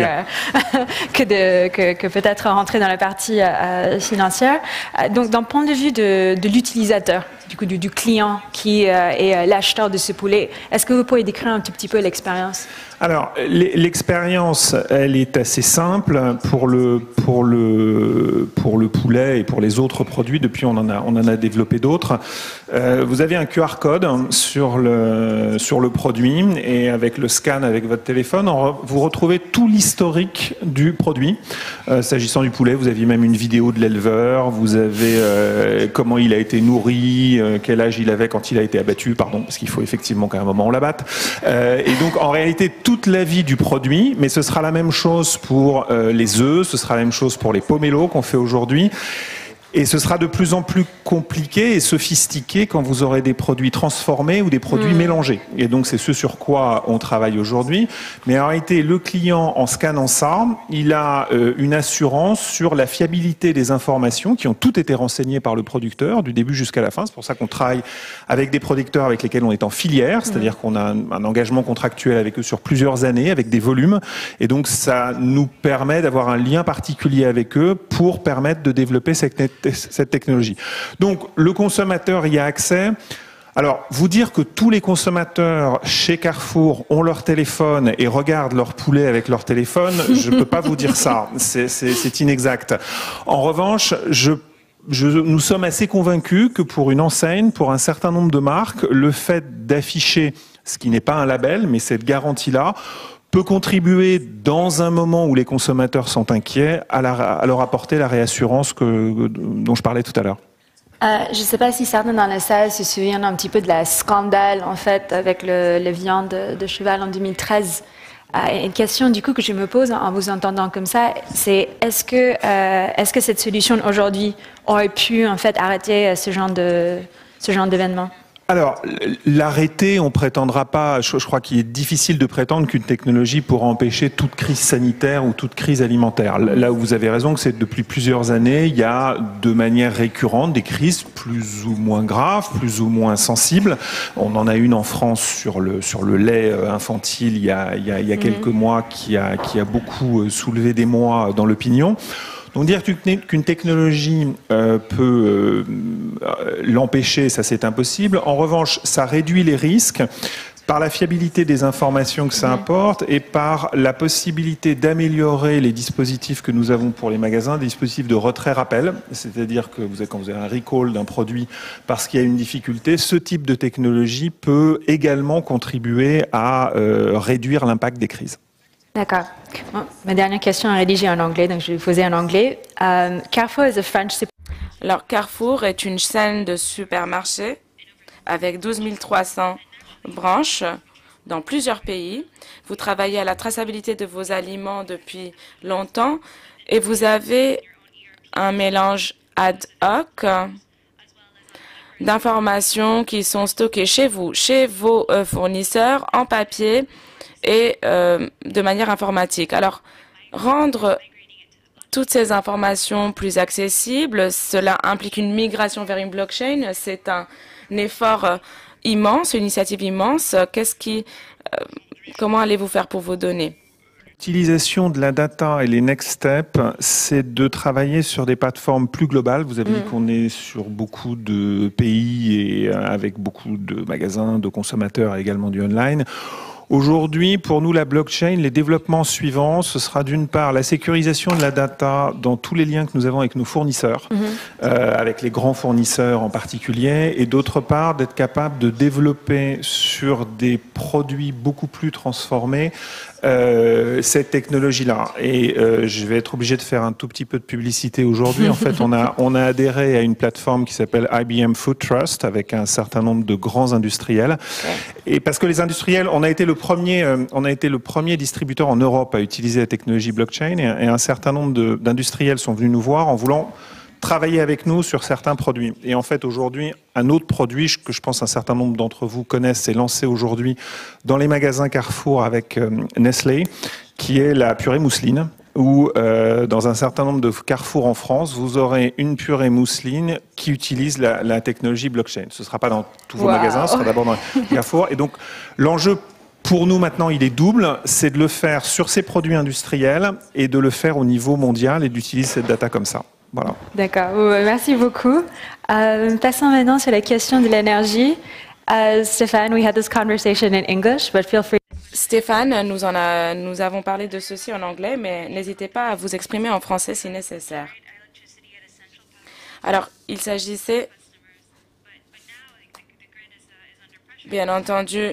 que peut-être rentrer dans la partie financière. Donc, d'un point de vue de l'utilisateur, du coup, du client qui est l'acheteur de ce poulet, est-ce que vous pourriez décrire un tout petit peu l'expérience? Alors, l'expérience, elle est assez simple pour le poulet et pour les autres produits. Depuis, on en a développé d'autres. Vous avez un QR code sur le produit et avec le scan avec votre téléphone, vous retrouvez tout l'historique du produit. S'agissant du poulet, vous aviez même une vidéo de l'éleveur. Vous avez comment il a été nourri, quel âge il avait quand il a été abattu, pardon, parce qu'il faut effectivement qu'à un moment on l'abatte. Et donc, en réalité, toute la vie du produit, mais ce sera la même chose pour les œufs, ce sera la même chose pour les pomelos qu'on fait aujourd'hui. Et ce sera de plus en plus compliqué et sophistiqué quand vous aurez des produits transformés ou des produits mélangés. Et donc c'est ce sur quoi on travaille aujourd'hui. Mais en réalité, le client, en scannant ça, il a une assurance sur la fiabilité des informations qui ont toutes été renseignées par le producteur du début jusqu'à la fin. C'est pour ça qu'on travaille avec des producteurs avec lesquels on est en filière, c'est-à-dire qu'on a un engagement contractuel avec eux sur plusieurs années, avec des volumes. Et donc ça nous permet d'avoir un lien particulier avec eux pour permettre de développer cette technologie. Donc, le consommateur y a accès. Alors, vous dire que tous les consommateurs chez Carrefour ont leur téléphone et regardent leur poulet avec leur téléphone, je ne peux pas vous dire ça. C'est inexact. En revanche, nous sommes assez convaincus que pour une enseigne, pour un certain nombre de marques, le fait d'afficher, ce qui n'est pas un label, mais cette garantie-là, peut contribuer dans un moment où les consommateurs sont inquiets à leur apporter la réassurance dont je parlais tout à l'heure. Je ne sais pas si certains dans la salle se souviennent un petit peu de la scandale en fait avec le viande de cheval en 2013. Une question du coup que je me pose en vous entendant comme ça, c'est est-ce que cette solution aujourd'hui aurait pu en fait arrêter ce genre d'événement? Alors, l'arrêter, on prétendra pas, je crois qu'il est difficile de prétendre qu'une technologie pourra empêcher toute crise sanitaire ou toute crise alimentaire. Là où vous avez raison, que c'est depuis plusieurs années, il y a de manière récurrente des crises plus ou moins graves, plus ou moins sensibles. On en a une en France sur le lait infantile il y a quelques mois qui a beaucoup soulevé d'émoi dans l'opinion. Donc dire qu'une technologie peut l'empêcher, ça c'est impossible. En revanche, ça réduit les risques par la fiabilité des informations que ça apporte et par la possibilité d'améliorer les dispositifs que nous avons pour les magasins, des dispositifs de retrait-rappel, c'est-à-dire que quand vous avez un recall d'un produit parce qu'il y a une difficulté, ce type de technologie peut également contribuer à réduire l'impact des crises. D'accord. Bon, ma dernière question est rédigée en anglais, donc je vais vous poser en anglais. Carrefour is a French... Alors, Carrefour est une chaîne de supermarchés avec 12 300 branches dans plusieurs pays. Vous travaillez à la traçabilité de vos aliments depuis longtemps et vous avez un mélange ad hoc d'informations qui sont stockées chez vous, chez vos fournisseurs, en papier et de manière informatique. Alors, rendre toutes ces informations plus accessibles, cela implique une migration vers une blockchain. C'est un effort immense, une initiative immense. Comment allez-vous faire pour vos données? L'utilisation de la data et les next steps, c'est de travailler sur des plateformes plus globales. Vous avez dit qu'on est sur beaucoup de pays et avec beaucoup de magasins, de consommateurs et également du online, Aujourd'hui, pour nous, la blockchain, les développements suivants, ce sera d'une part la sécurisation de la data dans tous les liens que nous avons avec nos fournisseurs, avec les grands fournisseurs en particulier, et d'autre part, d'être capable de développer sur des produits beaucoup plus transformés cette technologie-là. Et je vais être obligé de faire un tout petit peu de publicité aujourd'hui. En fait, on a adhéré à une plateforme qui s'appelle IBM Food Trust avec un certain nombre de grands industriels. Et parce que les industriels, on a été le premier distributeur en Europe à utiliser la technologie blockchain, et un certain nombre d'industriels sont venus nous voir en voulant travailler avec nous sur certains produits. Et en fait, aujourd'hui, un autre produit que je pense un certain nombre d'entre vous connaissent est lancé aujourd'hui dans les magasins Carrefour avec Nestlé, qui est la purée mousseline, où dans un certain nombre de Carrefour en France, vous aurez une purée mousseline qui utilise la technologie blockchain. Ce ne sera pas dans tous vos magasins, ce sera d'abord dans les Carrefour. Et donc, l'enjeu pour nous maintenant, il est double, c'est de le faire sur ces produits industriels et de le faire au niveau mondial et d'utiliser cette data comme ça. Voilà. D'accord, merci beaucoup. Passons maintenant sur la question de l'énergie. Stéphane, we had this conversation in English, but feel free. Stéphane, nous avons parlé de ceci en anglais, mais n'hésitez pas à vous exprimer en français si nécessaire. Alors, il s'agissait, bien entendu,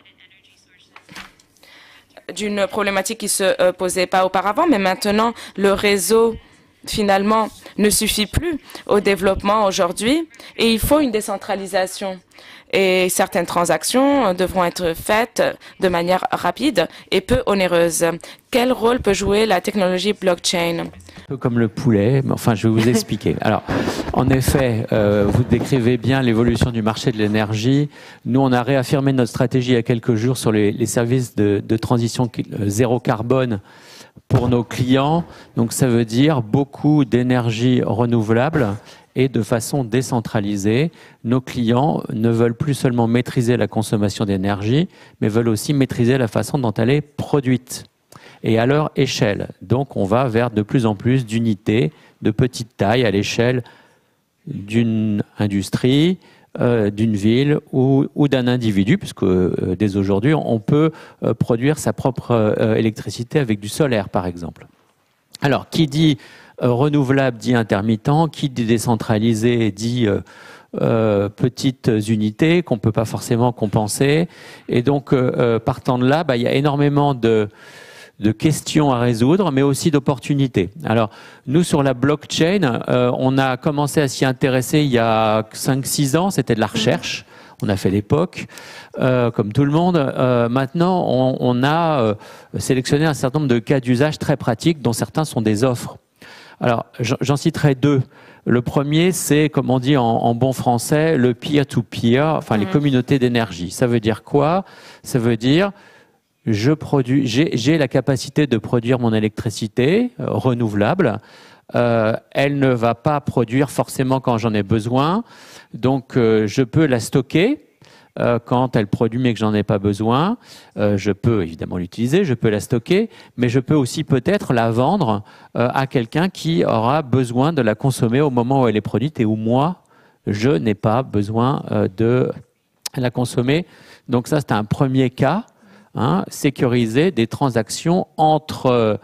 d'une problématique qui se posait pas auparavant, mais maintenant, le réseau finalement ne suffit plus au développement aujourd'hui et il faut une décentralisation. Et certaines transactions devront être faites de manière rapide et peu onéreuse. Quel rôle peut jouer la technologie blockchain? Un peu comme le poulet, mais enfin je vais vous expliquer. Alors, en effet, vous décrivez bien l'évolution du marché de l'énergie. Nous, on a réaffirmé notre stratégie il y a quelques jours sur les services de transition zéro carbone pour nos clients. Donc ça veut dire beaucoup d'énergie renouvelable et de façon décentralisée. Nos clients ne veulent plus seulement maîtriser la consommation d'énergie, mais veulent aussi maîtriser la façon dont elle est produite et à leur échelle. Donc on va vers de plus en plus d'unités de petite taille à l'échelle d'une industrie, d'une ville ou d'un individu, puisque dès aujourd'hui, on peut produire sa propre électricité avec du solaire, par exemple. Alors, qui dit renouvelable dit intermittent, qui dit décentralisé dit petites unités qu'on ne peut pas forcément compenser. Et donc, partant de là, il y a énormément de questions à résoudre, mais aussi d'opportunités. Alors, nous, sur la blockchain, on a commencé à s'y intéresser il y a 5-6 ans, c'était de la recherche, on a fait l'époque, comme tout le monde. Maintenant, on a sélectionné un certain nombre de cas d'usage très pratiques, dont certains sont des offres. Alors, j'en citerai deux. Le premier, c'est, comme on dit en bon français, le peer-to-peer, enfin les communautés d'énergie. Ça veut dire quoi? Ça veut dire j'ai la capacité de produire mon électricité renouvelable. Elle ne va pas produire forcément quand j'en ai besoin. Donc, je peux la stocker quand elle produit mais que j'en ai pas besoin. Je peux évidemment l'utiliser, je peux la stocker, mais je peux aussi peut-être la vendre à quelqu'un qui aura besoin de la consommer au moment où elle est produite et où moi, je n'ai pas besoin de la consommer. Donc ça, c'est un premier cas. Sécuriser des transactions entre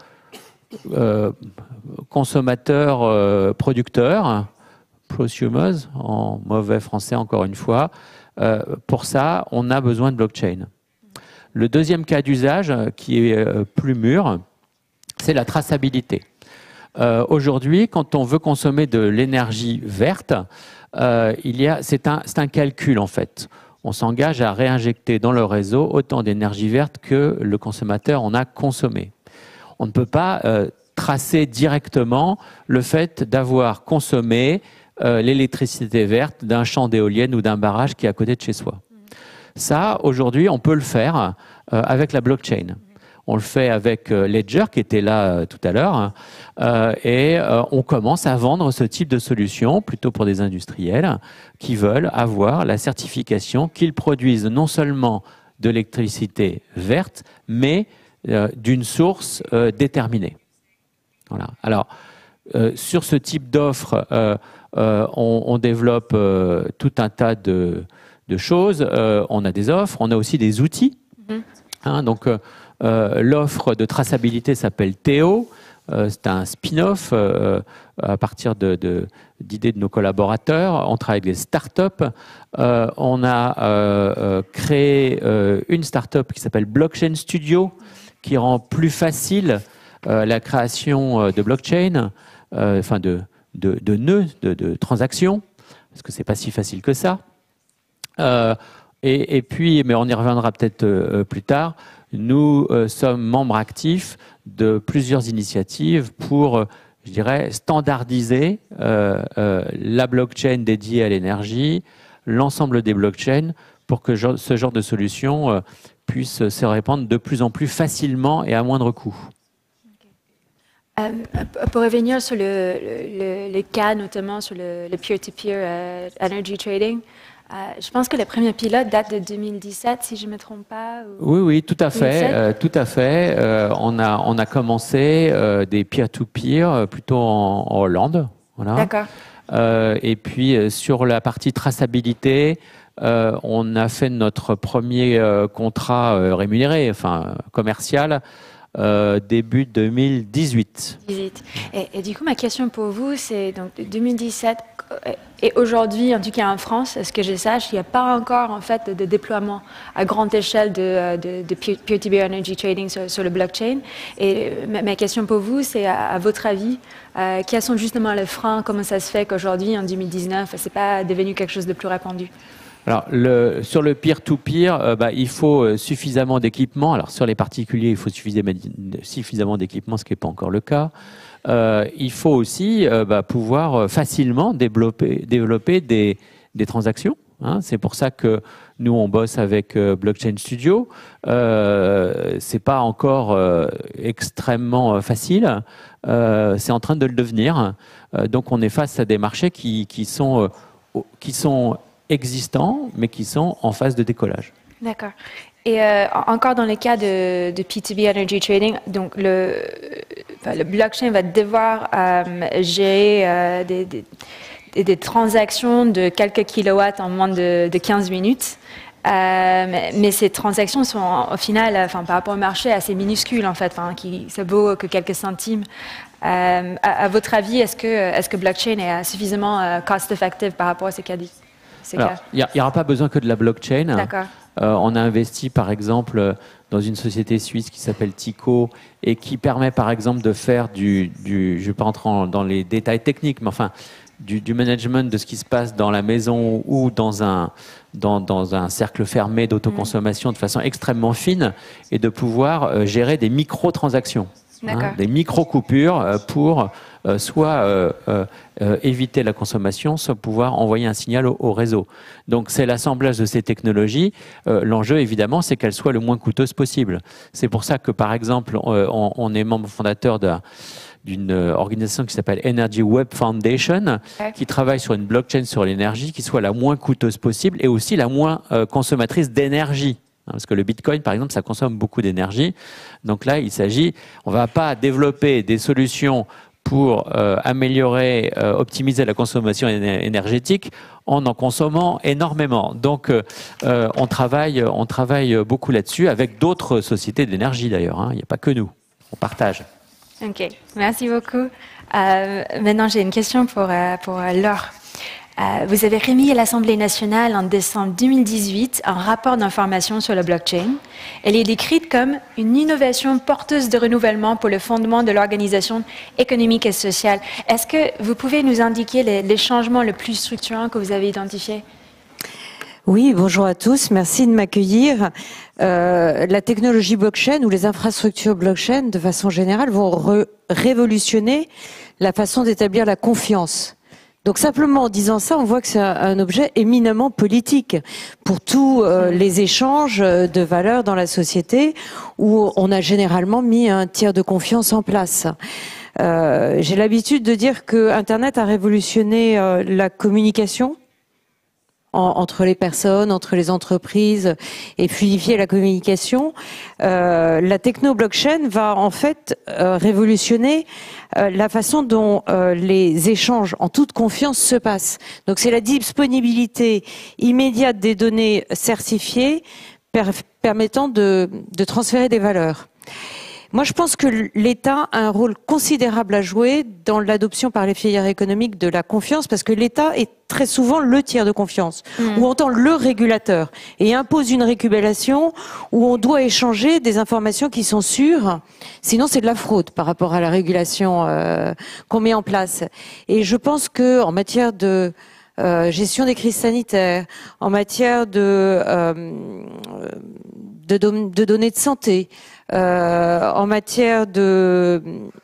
consommateurs, producteurs, prosumers, en mauvais français encore une fois. Pour ça, on a besoin de blockchain. Le deuxième cas d'usage, qui est plus mûr, c'est la traçabilité. Aujourd'hui, quand on veut consommer de l'énergie verte, c'est un calcul en fait. On s'engage à réinjecter dans le réseau autant d'énergie verte que le consommateur en a consommé. On ne peut pas tracer directement le fait d'avoir consommé l'électricité verte d'un champ d'éoliennes ou d'un barrage qui est à côté de chez soi. Ça, aujourd'hui, on peut le faire avec la blockchain. On le fait avec Ledger, qui était là tout à l'heure, et on commence à vendre ce type de solution, plutôt pour des industriels qui veulent avoir la certification qu'ils produisent non seulement de l'électricité verte, mais d'une source déterminée. Voilà. Alors, sur ce type d'offre, on développe tout un tas de choses. On a des offres, on a aussi des outils. Donc l'offre de traçabilité s'appelle Théo. C'est un spin-off à partir d'idées de nos collaborateurs. On travaille avec des startups. On a créé une startup qui s'appelle Blockchain Studio, qui rend plus facile la création de blockchain, enfin de nœuds, de transactions, parce que c'est pas si facile que ça. Et puis, mais on y reviendra peut-être plus tard, nous sommes membres actifs de plusieurs initiatives pour, je dirais, standardiser la blockchain dédiée à l'énergie, l'ensemble des blockchains, pour que ce genre de solution puisse se répandre de plus en plus facilement et à moindre coût. Pour revenir sur le cas, notamment sur le peer-to-peer energy trading, je pense que le premier pilote date de 2017, si je ne me trompe pas. Oui, tout à fait. Tout à fait. On a commencé des peer-to-peer plutôt en Hollande. Voilà. D'accord. Et puis sur la partie traçabilité, on a fait notre premier contrat rémunéré, enfin commercial, début 2018. Et du coup, ma question pour vous, c'est donc 2017 et aujourd'hui, en tout cas en France, à ce que je sache, il n'y a pas encore en fait de déploiement à grande échelle de peer-to-peer energy trading sur le blockchain. Et ma question pour vous, c'est à votre avis, quels sont justement les freins? Comment ça se fait qu'aujourd'hui, en 2019, c'est pas devenu quelque chose de plus répandu? Alors, sur le peer-to-peer, il faut suffisamment d'équipement. Alors, sur les particuliers, il faut suffisamment d'équipement, ce qui n'est pas encore le cas. Il faut aussi pouvoir facilement développer des transactions. C'est pour ça que nous, on bosse avec Blockchain Studio. C'est pas encore extrêmement facile. C'est en train de le devenir. Donc, on est face à des marchés qui sont existants, mais qui sont en phase de décollage. D'accord. Et encore dans le cas de P2B Energy Trading, donc le blockchain va devoir gérer des transactions de quelques kilowatts en moins de 15 minutes. Mais ces transactions sont au final, par rapport au marché, assez minuscules en fait, ça vaut que quelques centimes. À votre avis, est-ce que blockchain est suffisamment cost-effective par rapport à ces cas? Alors, il n'y aura pas besoin que de la blockchain. D'accord. On a investi, par exemple, dans une société suisse qui s'appelle Tico et qui permet, par exemple, de faire je ne vais pas rentrer dans les détails techniques, mais enfin, du management de ce qui se passe dans la maison ou dans un cercle fermé d'autoconsommation de façon extrêmement fine et de pouvoir gérer des micro-transactions. Des micro-coupures pour soit éviter la consommation, soit pouvoir envoyer un signal au réseau. Donc c'est l'assemblage de ces technologies. L'enjeu, évidemment, c'est qu'elles soient le moins coûteuses possible. C'est pour ça que, par exemple, on est membre fondateur d'une organisation qui s'appelle Energy Web Foundation, qui travaille sur une blockchain sur l'énergie qui soit la moins coûteuse possible et aussi la moins consommatrice d'énergie. Parce que le Bitcoin, par exemple, ça consomme beaucoup d'énergie. Donc là, il s'agit, on ne va pas développer des solutions pour améliorer, optimiser la consommation énergétique en consommant énormément. Donc, on travaille beaucoup là-dessus avec d'autres sociétés d'énergie d'ailleurs. Il n'y a pas que nous. On partage. Ok, merci beaucoup. Maintenant, j'ai une question pour Laure. Vous avez remis à l'Assemblée nationale en décembre 2018 un rapport d'information sur la blockchain. Elle est décrite comme une innovation porteuse de renouvellement pour le fondement de l'organisation économique et sociale. Est-ce que vous pouvez nous indiquer les changements les plus structurants que vous avez identifiés? Oui, bonjour à tous, merci de m'accueillir. La technologie blockchain ou les infrastructures blockchain, de façon générale, vont révolutionner la façon d'établir la confiance. Donc simplement en disant ça, on voit que c'est un objet éminemment politique pour tous les échanges de valeurs dans la société où on a généralement mis un tiers de confiance en place. J'ai l'habitude de dire que Internet a révolutionné la communication entre les personnes, entre les entreprises et fluidifier la communication. La techno-blockchain va en fait révolutionner la façon dont les échanges en toute confiance se passent. Donc c'est la disponibilité immédiate des données certifiées permettant de transférer des valeurs. Moi, je pense que l'État a un rôle considérable à jouer dans l'adoption par les filières économiques de la confiance, parce que l'État est très souvent le tiers de confiance, où on entend le régulateur, et impose une régulation où on doit échanger des informations qui sont sûres, sinon c'est de la fraude par rapport à la régulation qu'on met en place. Et je pense que en matière de gestion des crises sanitaires, en matière de données de santé, en matière de...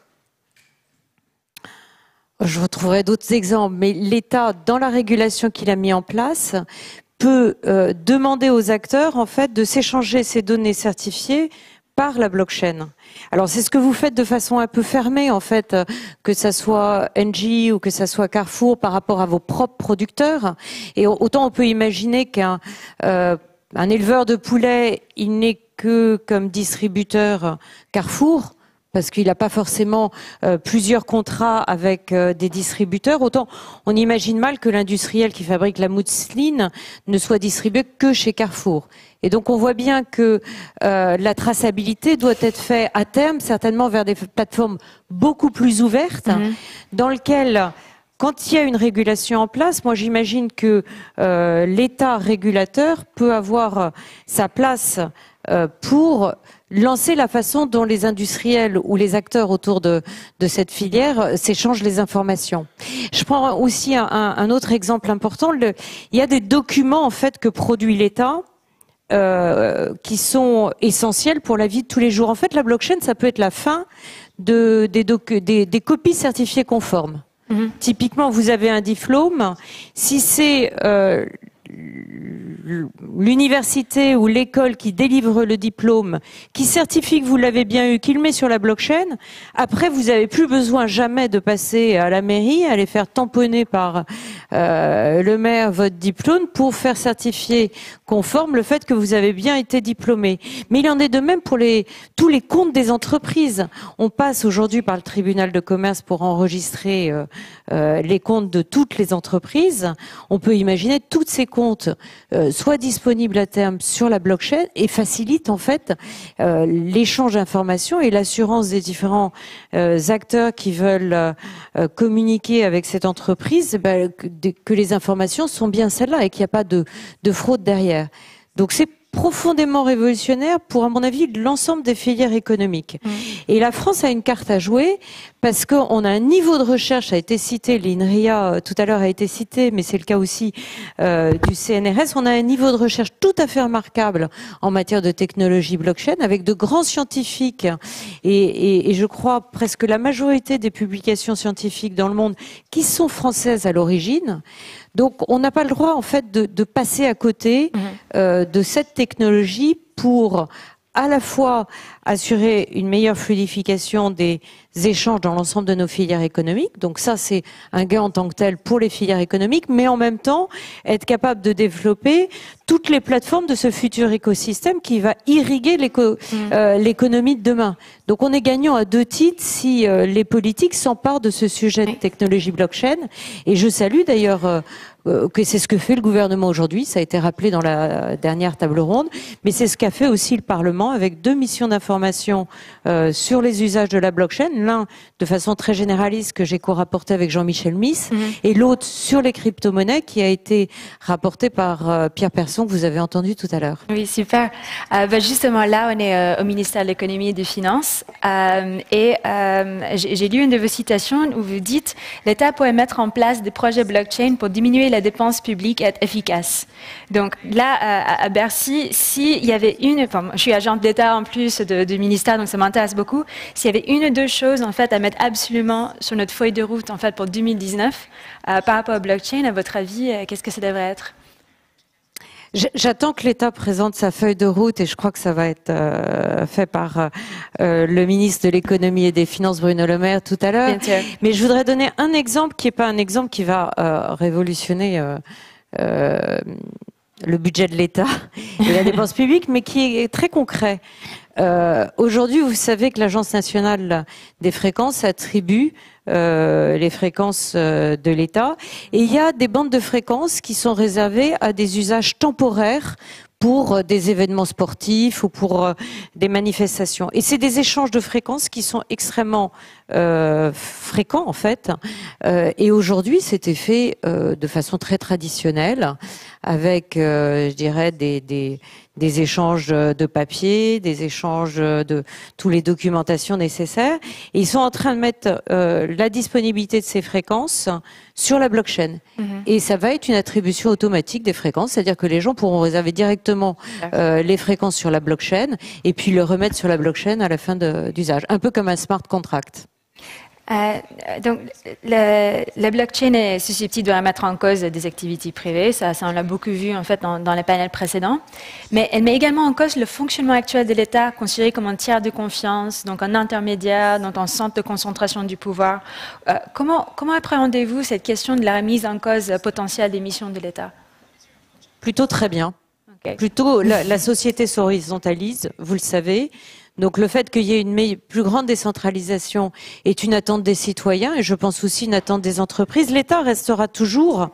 Je retrouverai d'autres exemples, mais l'État, dans la régulation qu'il a mis en place, peut demander aux acteurs, en fait, de s'échanger ces données certifiées par la blockchain. Alors c'est ce que vous faites de façon un peu fermée, en fait, que ça soit Engie ou que ça soit Carrefour par rapport à vos propres producteurs. Et autant on peut imaginer qu'un éleveur de poulet, il n'est que comme distributeur Carrefour, parce qu'il n'a pas forcément plusieurs contrats avec des distributeurs. Autant on imagine mal que l'industriel qui fabrique la mousseline ne soit distribué que chez Carrefour. Et donc on voit bien que la traçabilité doit être faite à terme, certainement vers des plateformes beaucoup plus ouvertes, dans lesquelles, quand il y a une régulation en place, moi j'imagine que l'État régulateur peut avoir sa place pour lancer la façon dont les industriels ou les acteurs autour de cette filière s'échangent les informations. Je prends aussi un autre exemple important. Il y a des documents en fait que produit l'État qui sont essentiels pour la vie de tous les jours. En fait, la blockchain, ça peut être la fin des copies certifiées conformes. Typiquement, vous avez un diplôme. Si c'est l'université ou l'école qui délivre le diplôme, qui certifie que vous l'avez bien eu, qui le met sur la blockchain, après vous n'avez plus besoin jamais de passer à la mairie, aller faire tamponner par le maire votre diplôme pour faire certifier conforme le fait que vous avez bien été diplômé. Mais il en est de même pour tous les comptes des entreprises. On passe aujourd'hui par le tribunal de commerce pour enregistrer les comptes de toutes les entreprises. On peut imaginer toutes ces comptes soient disponibles à terme sur la blockchain et facilitent en fait l'échange d'informations et l'assurance des différents acteurs qui veulent communiquer avec cette entreprise, que les informations sont bien celles-là et qu'il n'y a pas de fraude derrière. Donc c'est profondément révolutionnaire pour, à mon avis, l'ensemble des filières économiques. Et la France a une carte à jouer parce qu'on a un niveau de recherche, ça a été cité, l'INRIA tout à l'heure a été cité, mais c'est le cas aussi du CNRS, on a un niveau de recherche tout à fait remarquable en matière de technologie blockchain, avec de grands scientifiques et je crois presque la majorité des publications scientifiques dans le monde qui sont françaises à l'origine. Donc on n'a pas le droit en fait de passer à côté de cette technologie pour à la fois assurer une meilleure fluidification des échanges dans l'ensemble de nos filières économiques. Donc ça, c'est un gain en tant que tel pour les filières économiques, mais en même temps, être capable de développer toutes les plateformes de ce futur écosystème qui va irriguer l'économie de demain. Donc on est gagnant à deux titres si les politiques s'emparent de ce sujet de technologie blockchain. Et je salue d'ailleurs que c'est ce que fait le gouvernement aujourd'hui, ça a été rappelé dans la dernière table ronde, mais c'est ce qu'a fait aussi le Parlement avec 2 missions d'information sur les usages de la blockchain, l'un de façon très généraliste que j'ai co-rapporté avec Jean-Michel Miss, et l'autre sur les crypto-monnaies qui a été rapporté par Pierre Persson que vous avez entendu tout à l'heure. Oui, super. Justement là, on est au ministère de l'économie et des finances j'ai lu une de vos citations où vous dites l'État pourrait mettre en place des projets blockchain pour diminuer la dépense publique et être efficace. Donc là, à Bercy, s'il y avait je suis agente d'État en plus du ministère, donc ça m'intéresse beaucoup. S'il y avait une ou deux choses en fait à mettre absolument sur notre feuille de route en fait pour 2019 par rapport au blockchain, à votre avis, qu'est-ce que ça devrait être? J'attends que l'État présente sa feuille de route et je crois que ça va être fait par le ministre de l'économie et des finances Bruno Le Maire tout à l'heure. Mais je voudrais donner un exemple qui n'est pas un exemple qui va révolutionner le budget de l'État et la dépense publique, mais qui est très concret. Aujourd'hui, vous savez que l'Agence nationale des fréquences attribue les fréquences de l'État. Et il y a des bandes de fréquences qui sont réservées à des usages temporaires pour des événements sportifs ou pour des manifestations. Et c'est des échanges de fréquences qui sont extrêmement fréquents, en fait. Et aujourd'hui, c'était fait de façon très traditionnelle, avec, je dirais, des échanges de papier, des échanges de toutes les documentations nécessaires. Et ils sont en train de mettre la disponibilité de ces fréquences sur la blockchain. Et ça va être une attribution automatique des fréquences, c'est-à-dire que les gens pourront réserver directement les fréquences sur la blockchain et puis le remettre sur la blockchain à la fin d'usage. Un peu comme un smart contract. Donc, la blockchain est susceptible de remettre en cause des activités privées. Ça on l'a beaucoup vu en fait dans les panels précédents. Mais elle met également en cause le fonctionnement actuel de l'État, considéré comme un tiers de confiance, donc un intermédiaire, donc un centre de concentration du pouvoir. Comment appréhendez-vous cette question de la remise en cause potentielle des missions de l'État? Plutôt très bien. Okay. Plutôt, la société s'horizontalise, vous le savez. Donc le fait qu'il y ait une plus grande décentralisation est une attente des citoyens et je pense aussi une attente des entreprises. L'État restera toujours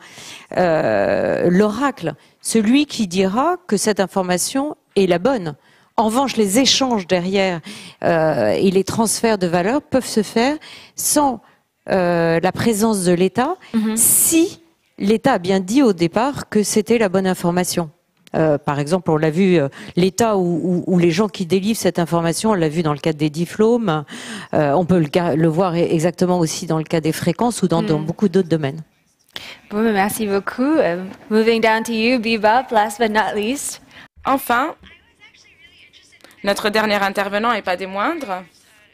l'oracle, celui qui dira que cette information est la bonne. En revanche, les échanges derrière et les transferts de valeur peuvent se faire sans la présence de l'État si l'État a bien dit au départ que c'était la bonne information. Par exemple, on l'a vu, l'État ou les gens qui délivrent cette information, on l'a vu dans le cadre des diplômes, on peut le voir exactement aussi dans le cas des fréquences ou dans beaucoup d'autres domaines. Bon, merci beaucoup. Moving down to you, Bebop, last but not least. Enfin, notre dernier intervenant et pas des moindres.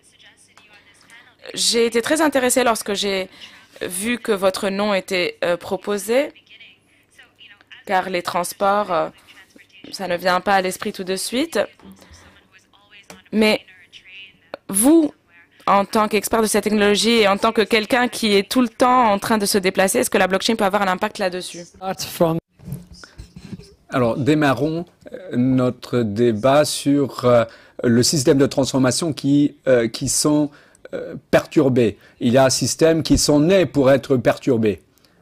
J'ai été très intéressée lorsque j'ai vu que votre nom était proposé, car les transports... ça ne vient pas à l'esprit tout de suite. Mais vous, en tant qu'expert de cette technologie et en tant que quelqu'un qui est tout le temps en train de se déplacer, est-ce que la blockchain peut avoir un impact là-dessus? Alors, démarrons notre débat sur le système de transformation qui sont perturbés. Il y a un système qui sont nés pour être perturbés.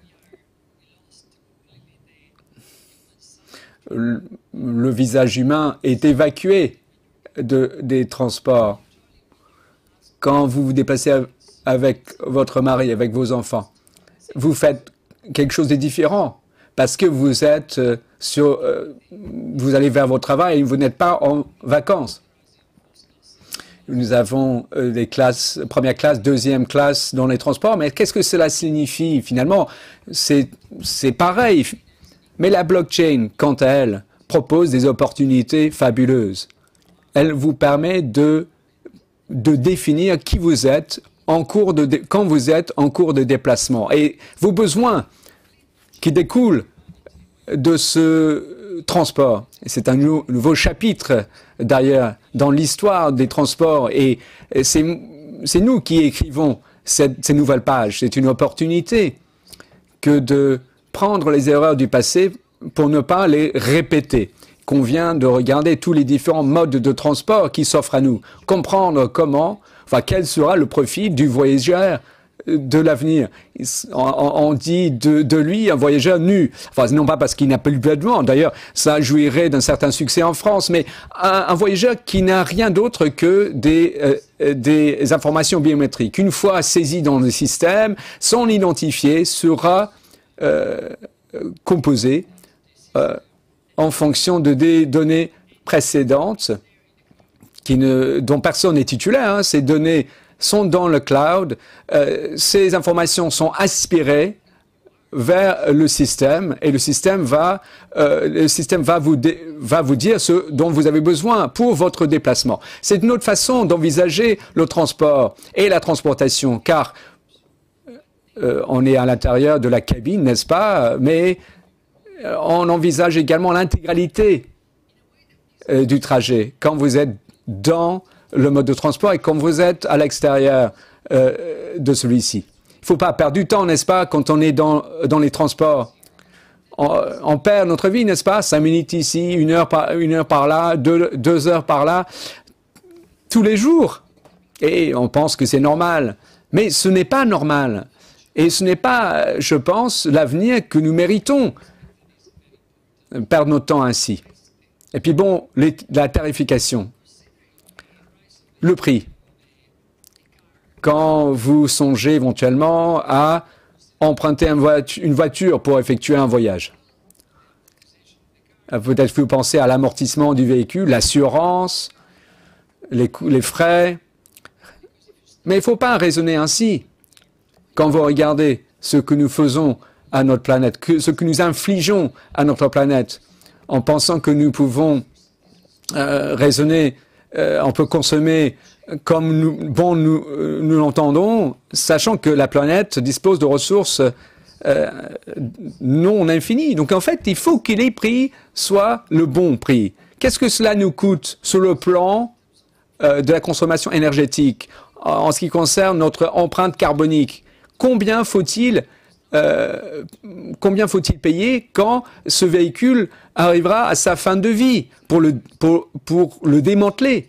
Le visage humain est évacué des transports. Quand vous vous déplacez avec votre mari, avec vos enfants, vous faites quelque chose de différent parce que vous êtes vous allez vers votre travail et vous n'êtes pas en vacances. Nous avons des classes, première classe, deuxième classe dans les transports, mais qu'est-ce que cela signifie finalement? C'est pareil. Mais la blockchain, quant à elle, propose des opportunités fabuleuses. Elle vous permet de définir qui vous êtes quand vous êtes en cours de déplacement. Et vos besoins qui découlent de ce transport. C'est un nouveau chapitre, d'ailleurs, dans l'histoire des transports. Et c'est nous qui écrivons ces nouvelles pages. C'est une opportunité que de prendre les erreurs du passé pour ne pas les répéter. Qu'on vient de regarder tous les différents modes de transport qui s'offrent à nous. Comprendre quel sera le profil du voyageur de l'avenir. On dit de lui un voyageur nu. Enfin, non pas parce qu'il n'a plus de vêtements. D'ailleurs, ça jouirait d'un certain succès en France, mais un voyageur qui n'a rien d'autre que des informations biométriques. Une fois saisi dans le système, son identifié sera composé en fonction de des données précédentes dont personne n'est titulaire. Ces données sont dans le cloud. Ces informations sont aspirées vers le système et le système va vous dire ce dont vous avez besoin pour votre déplacement. C'est une autre façon d'envisager le transport et la transportation, car on est à l'intérieur de la cabine, n'est-ce pas? Mais on envisage également l'intégralité du trajet quand vous êtes dans le mode de transport et quand vous êtes à l'extérieur de celui-ci. Il ne faut pas perdre du temps, n'est-ce pas, quand on est dans les transports. On perd notre vie, n'est-ce pas? 5 minutes ici, 1 heure par là, 2 heures par là. tous les jours. Et on pense que c'est normal. Mais ce n'est pas normal. Et ce n'est pas, je pense, l'avenir que nous méritons. Perdre notre temps ainsi. Et puis bon, la tarification. Le prix. Quand vous songez éventuellement à emprunter une voiture pour effectuer un voyage. Peut-être que vous pensez à l'amortissement du véhicule, l'assurance, les frais. Mais il ne faut pas raisonner ainsi. Quand vous regardez ce que nous faisons à notre planète, ce que nous infligeons à notre planète, en pensant que nous pouvons raisonner, on peut consommer comme nous l'entendons, sachant que la planète dispose de ressources non infinies. Donc en fait, il faut que les prix soient le bon prix. Qu'est-ce que cela nous coûte sur le plan de la consommation énergétique, en ce qui concerne notre empreinte carbonique? Combien faut-il payer quand ce véhicule arrivera à sa fin de vie pour le démanteler?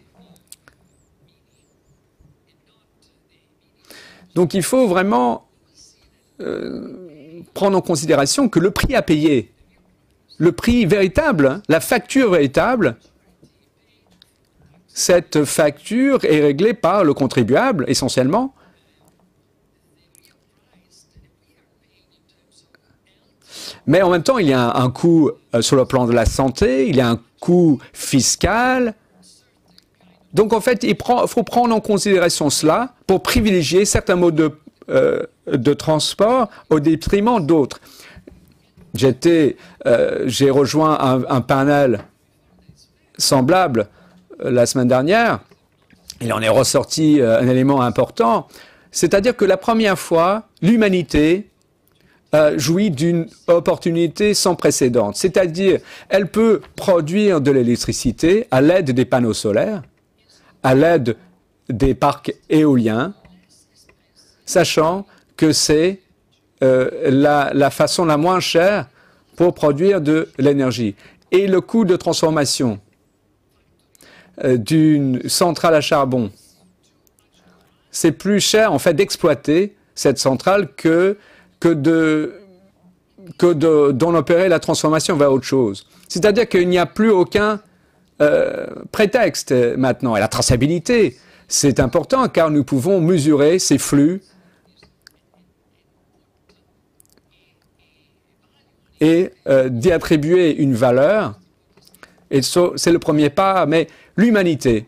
Donc il faut vraiment prendre en considération que le prix à payer, le prix véritable, la facture véritable, cette facture est réglée par le contribuable essentiellement. Mais en même temps, il y a un coût sur le plan de la santé, il y a un coût fiscal. Donc en fait, il faut prendre en considération cela pour privilégier certains modes de transport au détriment d'autres. J'ai rejoint un panel semblable la semaine dernière. Il en est ressorti un élément important, c'est-à-dire que la première fois, l'humanité jouit d'une opportunité sans précédent. C'est-à-dire, elle peut produire de l'électricité à l'aide des panneaux solaires, à l'aide des parcs éoliens, sachant que c'est la façon la moins chère pour produire de l'énergie. Et le coût de transformation d'une centrale à charbon, c'est plus cher en fait d'exploiter cette centrale que d'en opérer la transformation vers autre chose. C'est-à-dire qu'il n'y a plus aucun prétexte maintenant. Et la traçabilité, c'est important car nous pouvons mesurer ces flux et d'y attribuer une valeur. Et c'est le premier pas, mais l'humanité,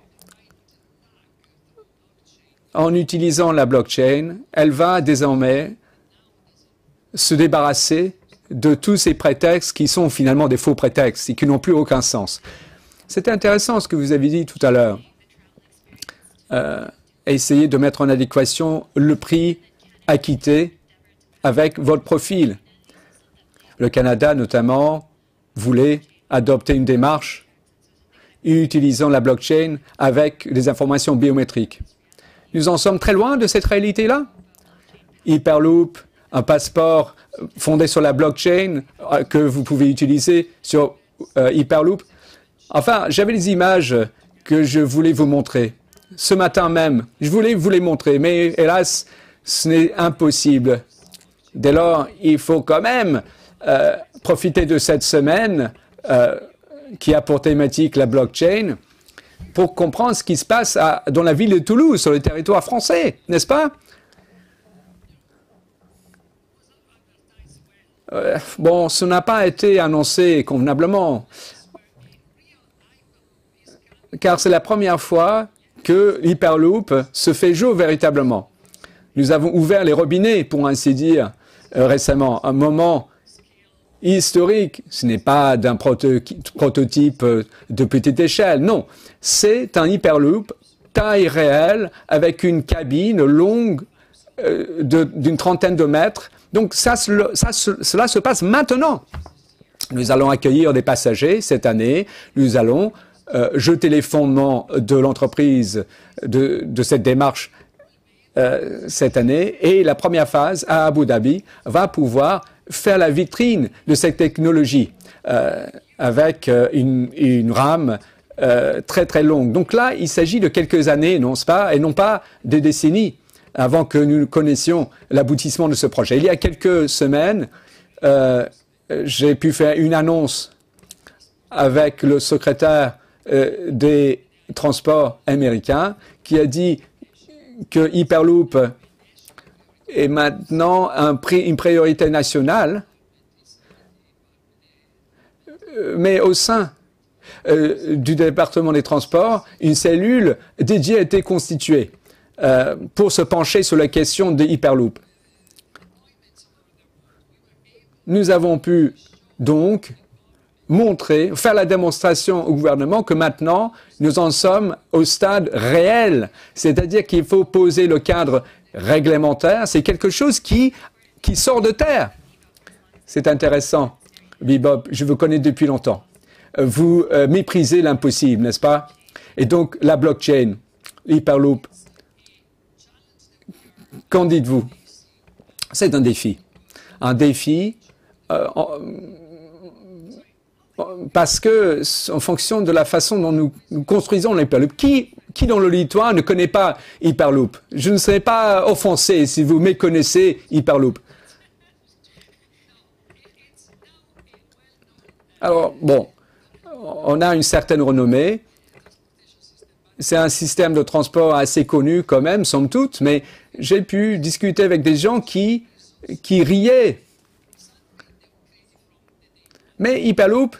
en utilisant la blockchain, elle va désormais se débarrasser de tous ces prétextes qui sont finalement des faux prétextes et qui n'ont plus aucun sens. C'était intéressant ce que vous avez dit tout à l'heure. Essayez de mettre en adéquation le prix acquitté avec votre profil. Le Canada, notamment, voulait adopter une démarche utilisant la blockchain avec des informations biométriques. Nous en sommes très loin de cette réalité-là. Hyperloop, un passeport fondé sur la blockchain que vous pouvez utiliser sur Hyperloop. Enfin, j'avais des images que je voulais vous montrer. Ce matin même, je voulais vous les montrer, mais hélas, ce n'est impossible. Dès lors, il faut quand même profiter de cette semaine qui a pour thématique la blockchain pour comprendre ce qui se passe dans la ville de Toulouse, sur le territoire français, n'est-ce pas? Bon, ce n'a pas été annoncé convenablement, car c'est la première fois que l'Hyperloop se fait jour véritablement. Nous avons ouvert les robinets, pour ainsi dire, récemment, un moment historique. Ce n'est pas d'un prototype de petite échelle, non. C'est un Hyperloop taille réelle avec une cabine longue d'une trentaine de mètres. Donc cela se passe maintenant. Nous allons accueillir des passagers cette année. Nous allons jeter les fondements de l'entreprise de cette démarche cette année. Et la première phase à Abu Dhabi va pouvoir faire la vitrine de cette technologie avec une rame très très longue. Donc là, il s'agit de quelques années, non pas, et non pas des décennies avant que nous connaissions l'aboutissement de ce projet. Il y a quelques semaines, j'ai pu faire une annonce avec le secrétaire des transports américains qui a dit que Hyperloop est maintenant une priorité nationale, mais au sein du département des transports, une cellule dédiée a été constituée pour se pencher sur la question de Hyperloop. Nous avons pu donc faire la démonstration au gouvernement que maintenant, nous en sommes au stade réel. C'est-à-dire qu'il faut poser le cadre réglementaire. C'est quelque chose qui sort de terre. C'est intéressant. Bebop, je vous connais depuis longtemps. Vous méprisez l'impossible, n'est-ce pas? Et donc, la blockchain, Hyperloop, qu'en dites-vous? C'est un défi. Un défi parce que, en fonction de la façon dont nous construisons l'Hyperloop, qui dans l'auditoire ne connaît pas Hyperloop? Je ne serai pas offensé si vous méconnaissez Hyperloop. Alors, bon, on a une certaine renommée. C'est un système de transport assez connu quand même, somme toute, mais j'ai pu discuter avec des gens qui riaient. Mais Hyperloop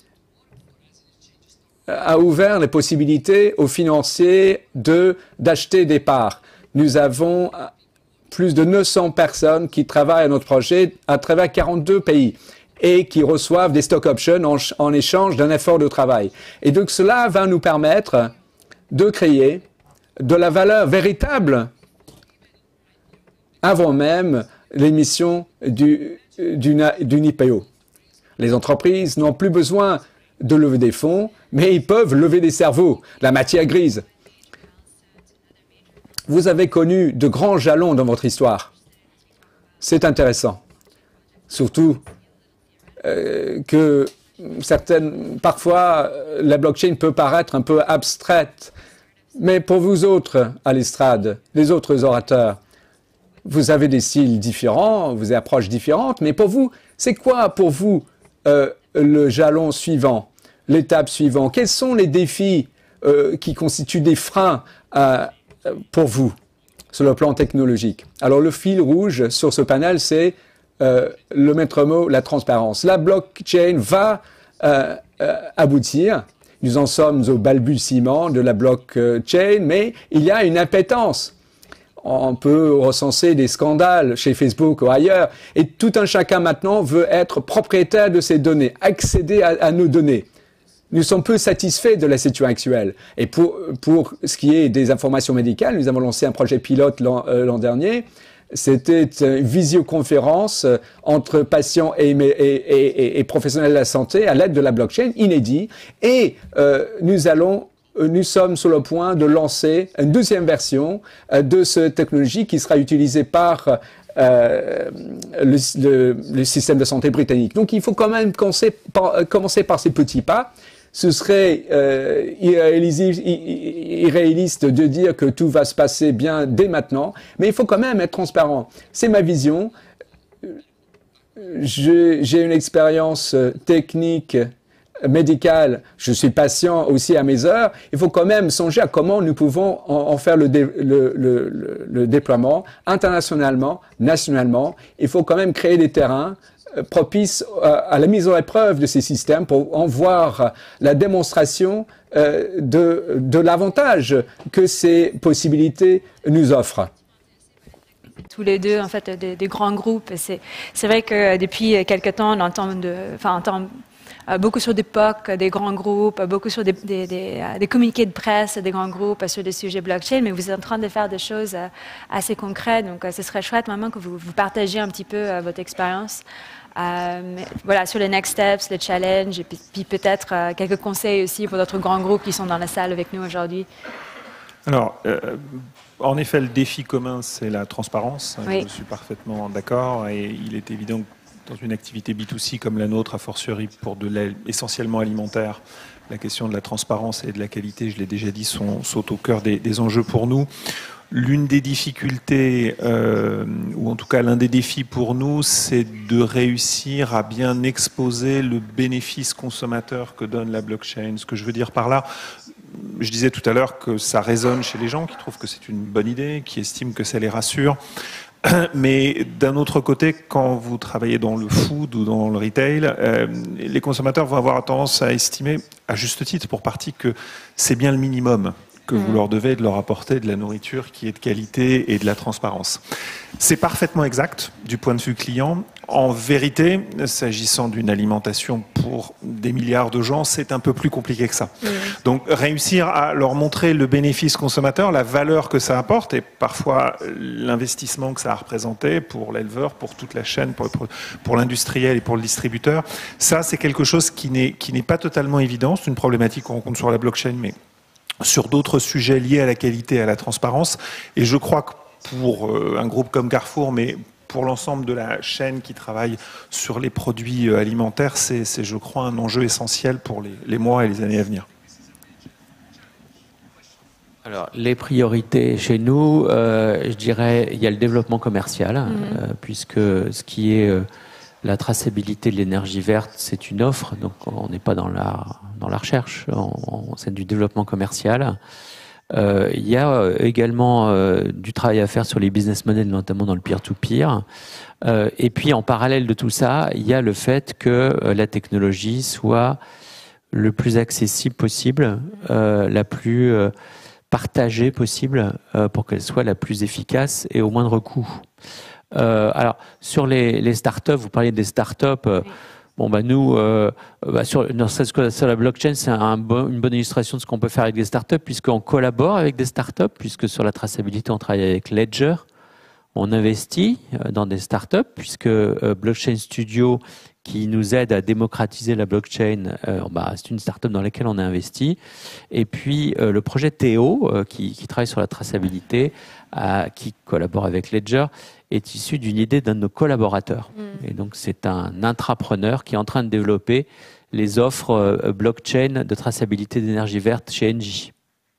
a ouvert les possibilités aux financiers d'acheter des parts. Nous avons plus de 900 personnes qui travaillent à notre projet à travers 42 pays et qui reçoivent des stock options en échange d'un effort de travail. Et donc cela va nous permettre de créer de la valeur véritable avant même l'émission d'une IPO. Les entreprises n'ont plus besoin de lever des fonds, mais ils peuvent lever des cerveaux, la matière grise. Vous avez connu de grands jalons dans votre histoire. C'est intéressant. Surtout que parfois, la blockchain peut paraître un peu abstraite. Mais pour vous autres à l'estrade, les autres orateurs, vous avez des styles différents, vous avez des approches différentes, mais pour vous, c'est quoi pour vous le jalon suivant, l'étape suivante? Quels sont les défis qui constituent des freins pour vous sur le plan technologique? Alors le fil rouge sur ce panel, c'est le maître mot, la transparence. La blockchain va aboutir. Nous en sommes au balbutiement de la blockchain, mais il y a une impétence. On peut recenser des scandales chez Facebook ou ailleurs, et tout un chacun maintenant veut être propriétaire de ces données, accéder à nos données. Nous sommes peu satisfaits de la situation actuelle. Et pour ce qui est des informations médicales, nous avons lancé un projet pilote l'an dernier. C'était une visioconférence entre patients et professionnels de la santé à l'aide de la blockchain, inédit. Et nous sommes sur le point de lancer une deuxième version de cette technologie qui sera utilisée par le système de santé britannique. Donc il faut quand même commencer par ces petits pas. Ce serait irréaliste de dire que tout va se passer bien dès maintenant, mais il faut quand même être transparent. C'est ma vision. J'ai une expérience technique, médicale, je suis patient aussi à mes heures. Il faut quand même songer à comment nous pouvons en faire le déploiement internationalement, nationalement. Il faut quand même créer des terrains propices à la mise en épreuve de ces systèmes pour en voir la démonstration de l'avantage que ces possibilités nous offrent. Tous les deux, en fait, des grands groupes. C'est vrai que depuis quelque temps, on entend beaucoup sur des POC, des grands groupes, beaucoup sur des communiqués de presse des grands groupes sur des sujets blockchain, mais vous êtes en train de faire des choses assez concrètes. Donc, ce serait chouette, maman, que vous partagiez un petit peu votre expérience. Voilà, sur les next steps, les challenges, et puis peut-être quelques conseils aussi pour d'autres grands groupes qui sont dans la salle avec nous aujourd'hui. Alors, en effet, le défi commun, c'est la transparence. Oui. Je suis parfaitement d'accord. Et il est évident que dans une activité B2C comme la nôtre, a fortiori pour de l'aide essentiellement alimentaire, la question de la transparence et de la qualité, je l'ai déjà dit, sont au cœur des enjeux pour nous. L'une des difficultés, ou en tout cas l'un des défis pour nous, c'est de réussir à bien exposer le bénéfice consommateur que donne la blockchain. Ce que je veux dire par là, je disais tout à l'heure que ça résonne chez les gens qui trouvent que c'est une bonne idée, qui estiment que ça les rassure. Mais d'un autre côté, quand vous travaillez dans le food ou dans le retail, les consommateurs vont avoir tendance à estimer, à juste titre pour partie, que c'est bien le minimum que vous leur devez de leur apporter de la nourriture qui est de qualité et de la transparence. C'est parfaitement exact du point de vue client. En vérité, s'agissant d'une alimentation pour des milliards de gens, c'est un peu plus compliqué que ça. Donc réussir à leur montrer le bénéfice consommateur, la valeur que ça apporte et parfois l'investissement que ça a représenté pour l'éleveur, pour toute la chaîne, pour l'industriel et pour le distributeur, ça c'est quelque chose qui n'est pas totalement évident. C'est une problématique qu'on rencontre sur la blockchain, mais sur d'autres sujets liés à la qualité et à la transparence. Et je crois que pour un groupe comme Carrefour, mais pour l'ensemble de la chaîne qui travaille sur les produits alimentaires, c'est je crois, un enjeu essentiel pour les mois et les années à venir. Alors, les priorités chez nous, je dirais, il y a le développement commercial, puisque ce qui est la traçabilité de l'énergie verte, c'est une offre, donc on n'est pas dans la recherche, c'est du développement commercial. Il y a également du travail à faire sur les business models, notamment dans le peer-to-peer. Et puis, en parallèle de tout ça, il y a le fait que la technologie soit le plus accessible possible, la plus partagée possible, pour qu'elle soit la plus efficace et au moindre coût. Alors, sur les startups, vous parliez des startups. Bon, bah nous, sur la blockchain, c'est une bonne illustration de ce qu'on peut faire avec des startups, puisqu'on collabore avec des startups, puisque sur la traçabilité, on travaille avec Ledger. On investit dans des startups, puisque Blockchain Studio, qui nous aide à démocratiser la blockchain, c'est une startup dans laquelle on a investi. Et puis, le projet Théo, qui travaille sur la traçabilité, qui collabore avec Ledger, est issu d'une idée d'un de nos collaborateurs. Et donc, c'est un intrapreneur qui est en train de développer les offres blockchain de traçabilité d'énergie verte chez Engie.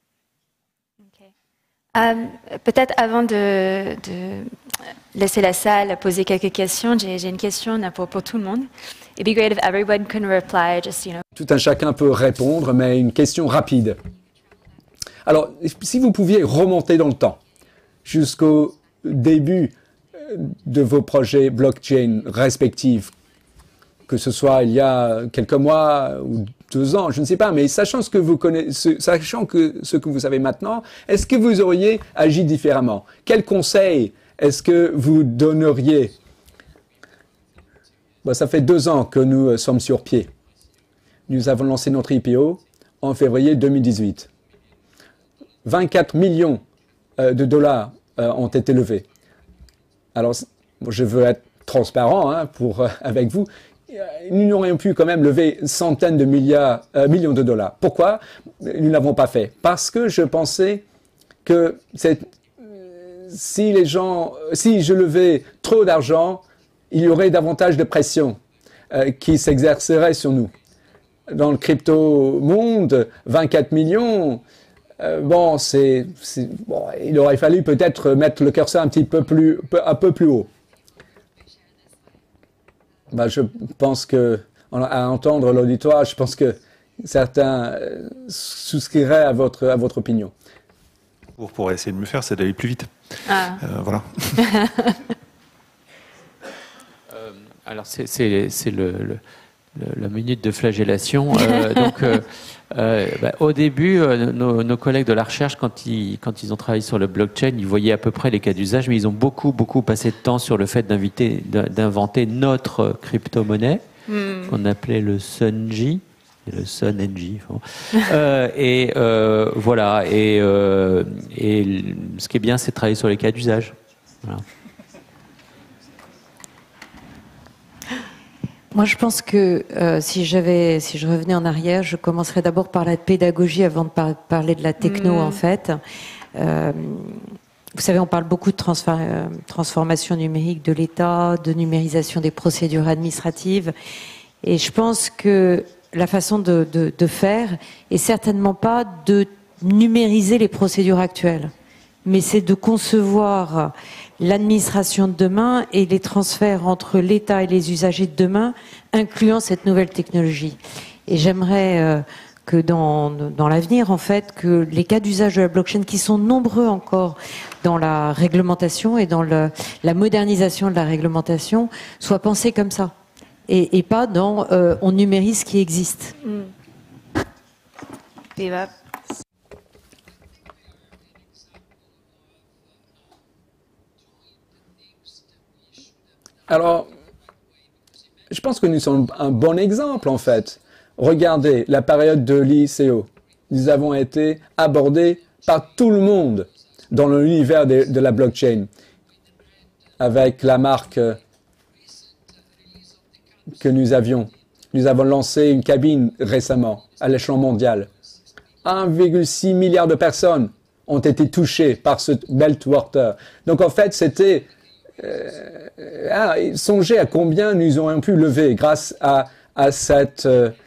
Peut-être avant de laisser la salle poser quelques questions, j'ai une question pour tout le monde. It'd be great if everyone can reply, just, you know. Tout un chacun peut répondre, mais une question rapide. Alors, si vous pouviez remonter dans le temps, jusqu'au début de vos projets blockchain respectifs, que ce soit il y a quelques mois ou 2 ans, je ne sais pas, mais sachant ce que vous connaissez, sachant ce que vous savez maintenant, est-ce que vous auriez agi différemment? Quel conseil est-ce que vous donneriez? Ça fait 2 ans que nous sommes sur pied. Nous avons lancé notre IPO en février 2018. 24 millions de dollars ont été levés. Alors, je veux être transparent avec vous. Nous n'aurions pu quand même lever centaines de millions de dollars. Pourquoi nous ne l'avons pas fait? Parce que je pensais que si je levais trop d'argent, il y aurait davantage de pression qui s'exercerait sur nous. Dans le crypto-monde, 24 millions, il aurait fallu peut-être mettre le curseur un peu plus haut. Je pense que, à entendre l'auditoire, je pense que certains souscriraient à votre opinion. Pour essayer de me faire, c'est d'aller plus vite. Voilà. Alors, c'est la minute de flagellation. Au début, nos collègues de la recherche, quand ils ont travaillé sur le blockchain, ils voyaient à peu près les cas d'usage, mais ils ont beaucoup passé de temps sur le fait d'inventer notre crypto-monnaie, qu'on appelait le Sunji. Le SunNG. Voilà. Et ce qui est bien, c'est de travailler sur les cas d'usage. Voilà. Moi, je pense que si je revenais en arrière, je commencerais d'abord par la pédagogie avant de parler de la techno, en fait. Vous savez, on parle beaucoup de transformation numérique de l'État, de numérisation des procédures administratives. Et je pense que la façon de faire est certainement pas de numériser les procédures actuelles, mais c'est de concevoir l'administration de demain et les transferts entre l'État et les usagers de demain, incluant cette nouvelle technologie. Et j'aimerais que dans l'avenir, en fait, que les cas d'usage de la blockchain, qui sont nombreux encore dans la réglementation et dans la modernisation de la réglementation, soient pensés comme ça. Et pas dans on numérise ce qui existe. Eva. Alors, je pense que nous sommes un bon exemple, en fait. Regardez la période de l'ICO. Nous avons été abordés par tout le monde dans l'univers de la blockchain, avec la marque que nous avions. Nous avons lancé une cabine récemment, à l'échelon mondial. 1,6 milliard de personnes ont été touchées par ce Meltwater. Donc, en fait, c'était... songez à combien nous aurions pu lever grâce à cette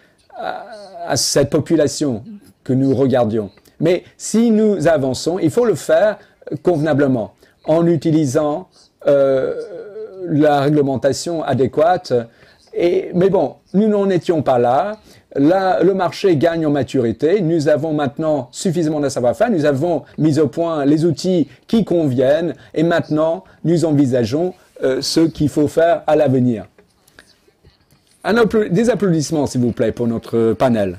population que nous regardions. Mais si nous avançons, il faut le faire convenablement, en utilisant la réglementation adéquate. Mais bon, nous n'en étions pas là. Le marché gagne en maturité. Nous avons maintenant suffisamment de savoir-faire. Nous avons mis au point les outils qui conviennent. Et maintenant, nous envisageons ce qu'il faut faire à l'avenir. Des applaudissements, s'il vous plaît, pour notre panel.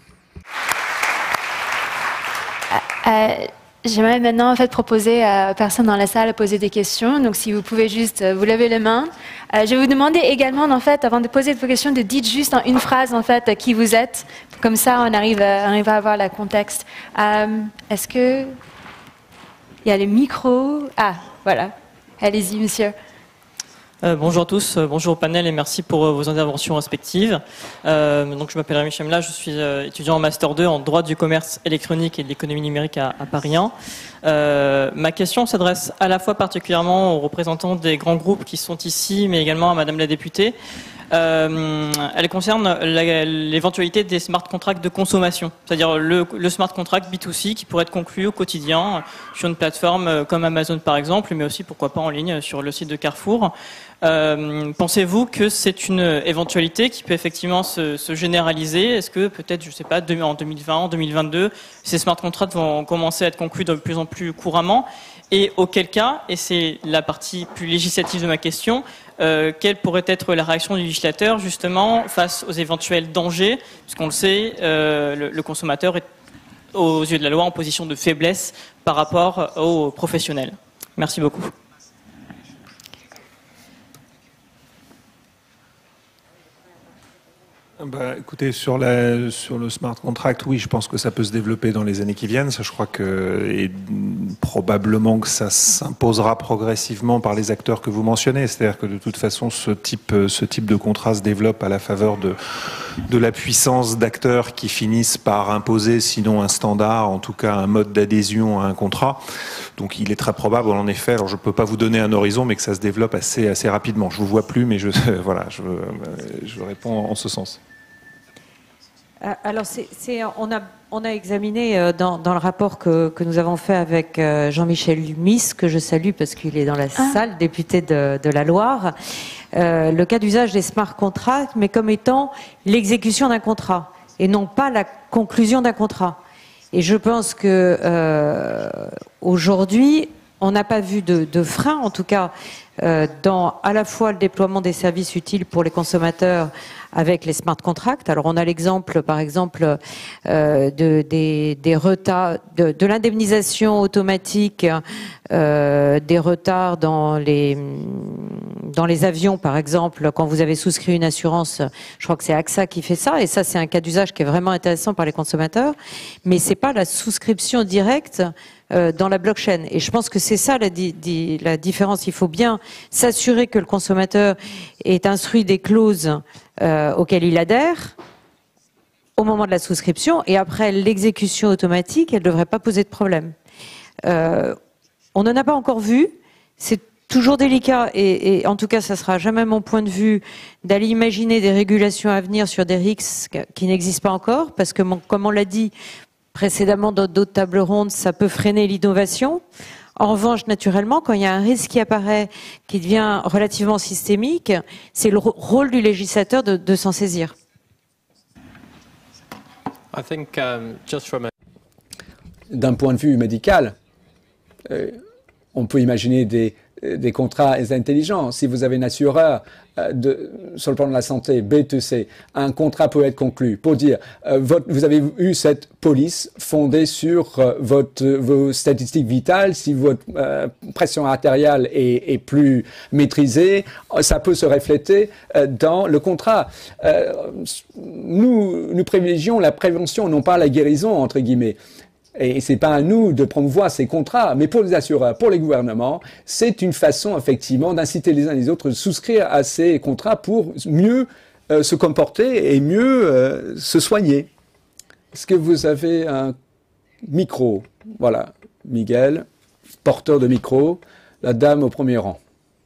J'aimerais maintenant en fait proposer à personne dans la salle de poser des questions. Donc si vous pouvez juste vous lever les mains. Je vais vous demander également en fait, avant de poser vos questions, de dites juste en une phrase en fait qui vous êtes. Comme ça, on arrive à avoir le contexte. Est-ce que il y a le micro? Ah, voilà. Allez-y, monsieur. Bonjour à tous, bonjour au panel et merci pour vos interventions respectives. Donc je m'appelle Rémi Chemla, je suis étudiant en Master 2 en droit du commerce électronique et de l'économie numérique à Paris 1. Ma question s'adresse à la fois particulièrement aux représentants des grands groupes qui sont ici, mais également à Madame la députée. Elle concerne l'éventualité des smart contracts de consommation, c'est-à-dire le smart contract B2C qui pourrait être conclu au quotidien sur une plateforme comme Amazon par exemple, mais aussi pourquoi pas en ligne sur le site de Carrefour. Pensez-vous que c'est une éventualité qui peut effectivement se généraliser? Est-ce que peut-être, je ne sais pas, en 2020, en 2022, ces smart contracts vont commencer à être conclus de plus en plus couramment? Et auquel cas, et c'est la partie plus législative de ma question, quelle pourrait être la réaction du législateur justement face aux éventuels dangers? Puisqu'on le sait, le consommateur est aux yeux de la loi en position de faiblesse par rapport aux professionnels. Merci beaucoup. Écoutez, sur le smart contract, oui, je pense que ça peut se développer dans les années qui viennent. Ça, je crois et probablement que ça s'imposera progressivement par les acteurs que vous mentionnez. C'est-à-dire que de toute façon, ce type de contrat se développe à la faveur de la puissance d'acteurs qui finissent par imposer, sinon un standard, en tout cas un mode d'adhésion à un contrat. Donc, il est très probable, en effet, alors je ne peux pas vous donner un horizon, mais que ça se développe assez rapidement. Je vous vois plus, mais je réponds en ce sens. Alors, on a examiné dans le rapport que nous avons fait avec Jean-Michel Lumis, que je salue parce qu'il est dans la salle, député de la Loire, le cas d'usage des smart contracts, mais comme étant l'exécution d'un contrat et non pas la conclusion d'un contrat. Et je pense que aujourd'hui, on n'a pas vu de frein, en tout cas, dans à la fois le déploiement des services utiles pour les consommateurs avec les smart contracts. Alors on a l'exemple, par exemple, des retards, de l'indemnisation automatique des retards dans les avions, par exemple, quand vous avez souscrit une assurance. Je crois que c'est AXA qui fait ça, et ça c'est un cas d'usage qui est vraiment intéressant par les consommateurs. Mais c'est pas la souscription directe dans la blockchain. Et je pense que c'est ça la différence. Il faut bien s'assurer que le consommateur est instruit des clauses auxquelles il adhère au moment de la souscription, et après l'exécution automatique, elle ne devrait pas poser de problème. On n'en a pas encore vu. C'est toujours délicat, et en tout cas, ça sera jamais mon point de vue, d'aller imaginer des régulations à venir sur des risques qui n'existent pas encore, parce que, comme on l'a dit précédemment dans d'autres tables rondes, ça peut freiner l'innovation. En revanche, naturellement, quand il y a un risque qui apparaît, qui devient relativement systémique, c'est le rôle du législateur de s'en saisir. D'un point de vue médical, on peut imaginer des contrats intelligents. Si vous avez un assureur sur le plan de la santé, B2C, un contrat peut être conclu pour dire vous avez eu cette police fondée sur vos statistiques vitales. Si votre pression artérielle est plus maîtrisée, ça peut se refléter dans le contrat. Nous privilégions la prévention, non pas la guérison, entre guillemets. Et c'est pas à nous de promouvoir ces contrats, mais pour les assureurs, pour les gouvernements, c'est une façon effectivement d'inciter les uns les autres de souscrire à ces contrats pour mieux se comporter et mieux se soigner. Est-ce que vous avez un micro? Voilà, Miguel, porteur de micro, la dame au premier rang.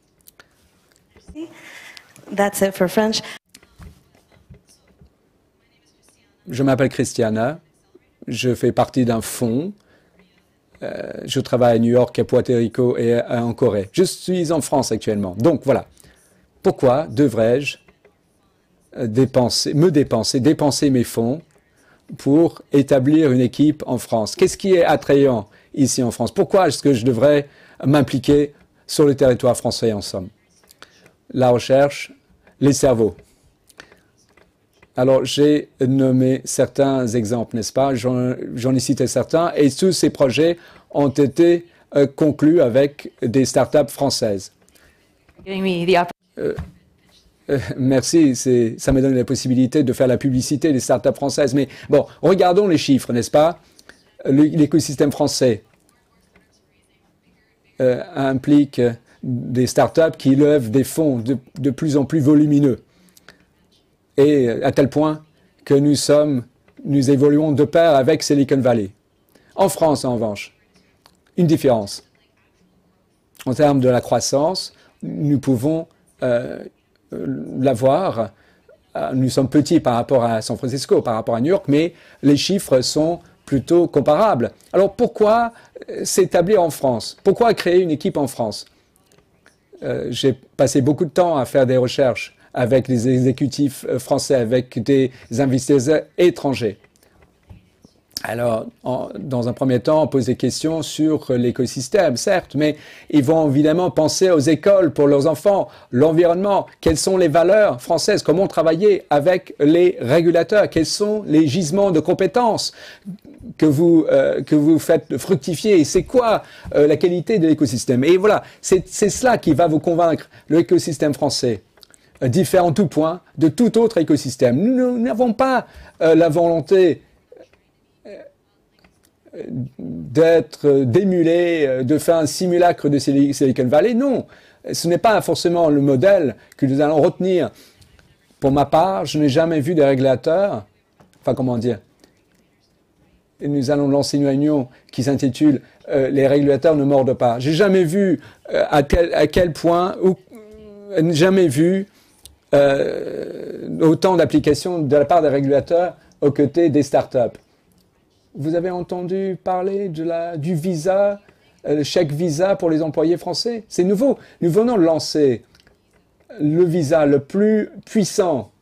That's it for French. Je m'appelle Christiana. Je fais partie d'un fonds. Je travaille à New York, à Puerto Rico et en Corée. Je suis en France actuellement. Donc voilà. Pourquoi devrais-je dépenser mes fonds pour établir une équipe en France? Qu'est-ce qui est attrayant ici en France? Pourquoi est-ce que je devrais m'impliquer sur le territoire français en somme? La recherche, les cerveaux. Alors, j'ai nommé certains exemples, n'est-ce pas? J'en ai cité certains, et tous ces projets ont été conclus avec des startups françaises. Merci, ça me donne la possibilité de faire la publicité des startups françaises. Mais bon, regardons les chiffres, n'est-ce pas? L'écosystème français implique des startups qui lèvent des fonds de plus en plus volumineux. Et à tel point que nous évoluons de pair avec Silicon Valley. En France, en revanche, une différence. En termes de la croissance, nous pouvons l'avoir. Nous sommes petits par rapport à San Francisco, par rapport à New York, mais les chiffres sont plutôt comparables. Alors pourquoi s'établir en France? Pourquoi créer une équipe en France? J'ai passé beaucoup de temps à faire des recherches avec les exécutifs français, avec des investisseurs étrangers. Alors, dans un premier temps, on pose des questions sur l'écosystème, certes, mais ils vont évidemment penser aux écoles pour leurs enfants, l'environnement, quelles sont les valeurs françaises, comment travailler avec les régulateurs, quels sont les gisements de compétences que vous faites fructifier, c'est quoi la qualité de l'écosystème. Et voilà, c'est cela qui va vous convaincre, l'écosystème français. Diffère en tout point de tout autre écosystème. Nous n'avons pas la volonté d'émuler, de faire un simulacre de Silicon Valley. Non, ce n'est pas forcément le modèle que nous allons retenir. Pour ma part, je n'ai jamais vu des régulateurs, enfin comment dire, nous allons lancer une réunion qui s'intitule « Les régulateurs ne mordent pas ». J'ai jamais vu à quel point, jamais vu autant d'applications de la part des régulateurs aux côtés des startups. Vous avez entendu parler du visa, le chèque visa pour les employés français? C'est nouveau. Nous venons de lancer le visa le plus puissant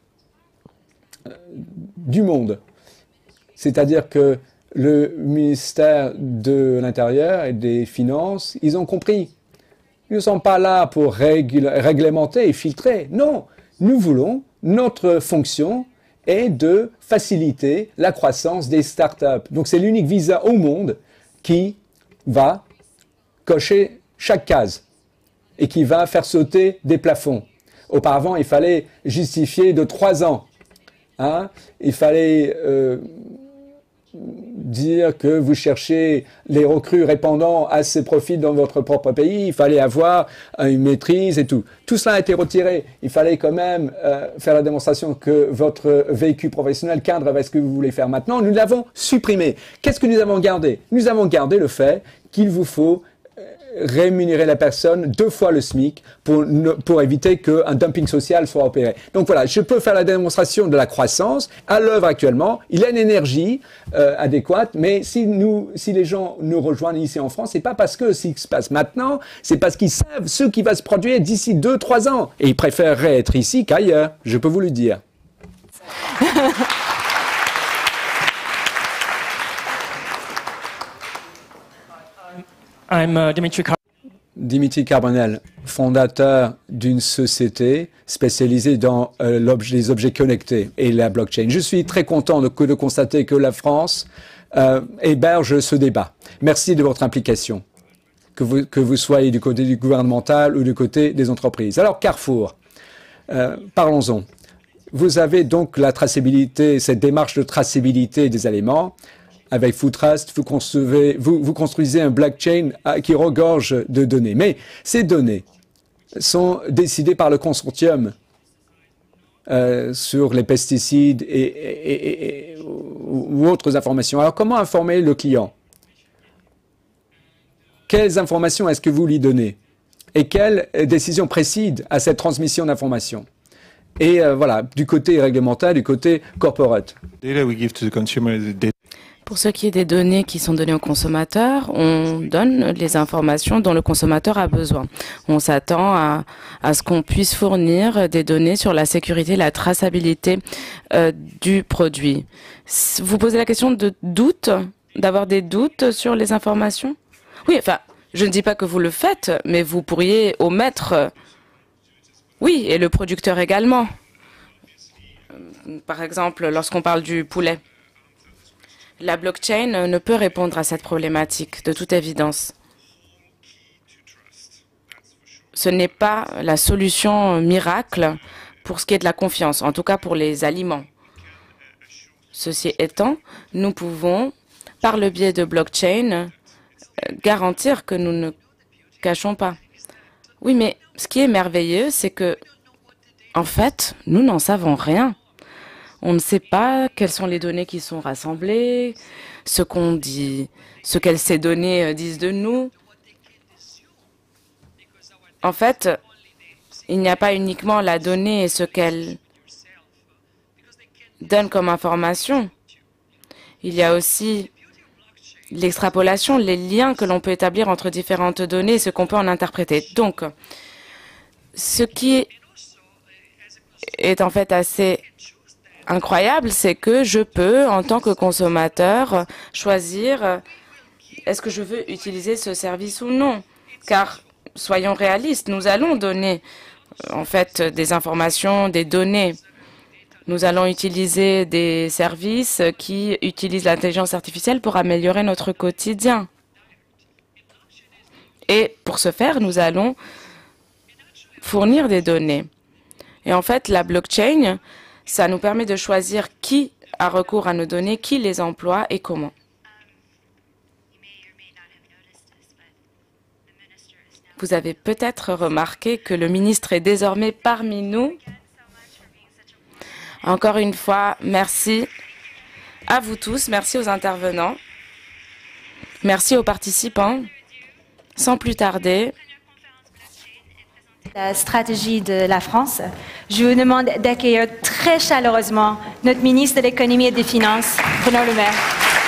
du monde. C'est-à-dire que le ministère de l'Intérieur et des Finances, ils ont compris. Nous ne sommes pas là pour réglementer et filtrer. Non, nous voulons, notre fonction est de faciliter la croissance des startups. Donc c'est l'unique visa au monde qui va cocher chaque case et qui va faire sauter des plafonds. Auparavant, il fallait justifier de 3 ans. Hein? Il fallait dire que vous cherchez les recrues répondant à ces profils dans votre propre pays, il fallait avoir une maîtrise et tout. Tout cela a été retiré. Il fallait quand même faire la démonstration que votre vécu professionnel cadre avec ce que vous voulez faire maintenant. Nous l'avons supprimé. Qu'est-ce que nous avons gardé? Nous avons gardé le fait qu'il vous faut rémunérer la personne 2 fois le SMIC pour éviter qu'un dumping social soit opéré. Donc voilà, je peux faire la démonstration de la croissance à l'œuvre actuellement. Il y a une énergie adéquate, mais si les gens nous rejoignent ici en France, c'est pas parce que ce qui se passe maintenant, c'est parce qu'ils savent ce qui va se produire d'ici 2-3 ans. Et ils préféreraient être ici qu'ailleurs, je peux vous le dire. I'm Dimitri Carbonel, fondateur d'une société spécialisée dans les objets connectés et la blockchain. Je suis très content de constater que la France héberge ce débat. Merci de votre implication, que vous soyez du côté du gouvernemental ou du côté des entreprises. Alors Carrefour, parlons-en. Vous avez donc la traçabilité, cette démarche de traçabilité des aliments. Avec Foodtrust, vous construisez un blockchain qui regorge de données. Mais ces données sont décidées par le consortium sur les pesticides ou autres informations. Alors comment informer le client? Quelles informations est-ce que vous lui donnez? Et quelles décisions président à cette transmission d'informations? Et voilà, du côté réglementaire, du côté corporate. Pour ce qui est des données qui sont données aux consommateurs, on donne les informations dont le consommateur a besoin. On s'attend à ce qu'on puisse fournir des données sur la sécurité et la traçabilité du produit. Vous posez la question de doute, d'avoir des doutes sur les informations? Oui, enfin, je ne dis pas que vous le faites, mais vous pourriez omettre. Oui, et le producteur également. Par exemple, lorsqu'on parle du poulet. La blockchain ne peut répondre à cette problématique, de toute évidence. Ce n'est pas la solution miracle pour ce qui est de la confiance, en tout cas pour les aliments. Ceci étant, nous pouvons, par le biais de blockchain, garantir que nous ne cachons pas. Oui, mais ce qui est merveilleux, c'est que, en fait, nous n'en savons rien. On ne sait pas quelles sont les données qui sont rassemblées, ce qu'on dit, ce qu'elles ces données disent de nous. En fait, il n'y a pas uniquement la donnée et ce qu'elle donne comme information. Il y a aussi l'extrapolation, les liens que l'on peut établir entre différentes données et ce qu'on peut en interpréter. Donc, ce qui est en fait assez incroyable, c'est que je peux, en tant que consommateur, choisir est-ce que je veux utiliser ce service ou non. Car, soyons réalistes, nous allons donner en fait des informations, des données. Nous allons utiliser des services qui utilisent l'intelligence artificielle pour améliorer notre quotidien. Et pour ce faire, nous allons fournir des données. Et en fait, la blockchain, ça nous permet de choisir qui a recours à nos données, qui les emploie et comment. Vous avez peut-être remarqué que le ministre est désormais parmi nous. Encore une fois, merci à vous tous, merci aux intervenants, merci aux participants. Sans plus tarder, la stratégie de la France, je vous demande d'accueillir très chaleureusement notre ministre de l'économie et des finances, Bruno Le Maire.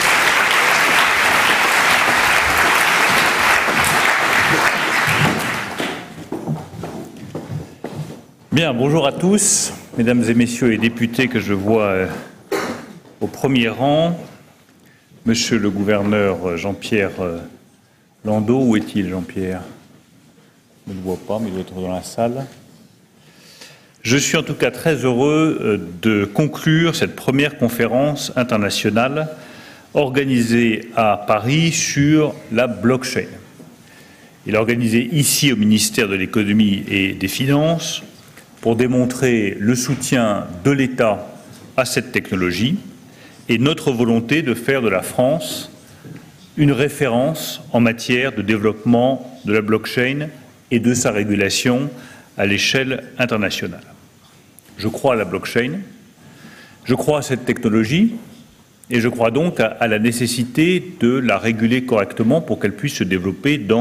Bien, bonjour à tous, mesdames et messieurs les députés que je vois au premier rang, monsieur le gouverneur Jean-Pierre Landau, où est-il Jean-Pierre? Je ne le vois pas, mais il doit être dans la salle. Je suis en tout cas très heureux de conclure cette première conférence internationale organisée à Paris sur la blockchain. Il est organisé ici au ministère de l'économie et des finances pour démontrer le soutien de l'État à cette technologie et notre volonté de faire de la France une référence en matière de développement de la blockchain et de sa régulation à l'échelle internationale. Je crois à la blockchain, je crois à cette technologie et je crois donc à la nécessité de la réguler correctement pour qu'elle puisse se développer dans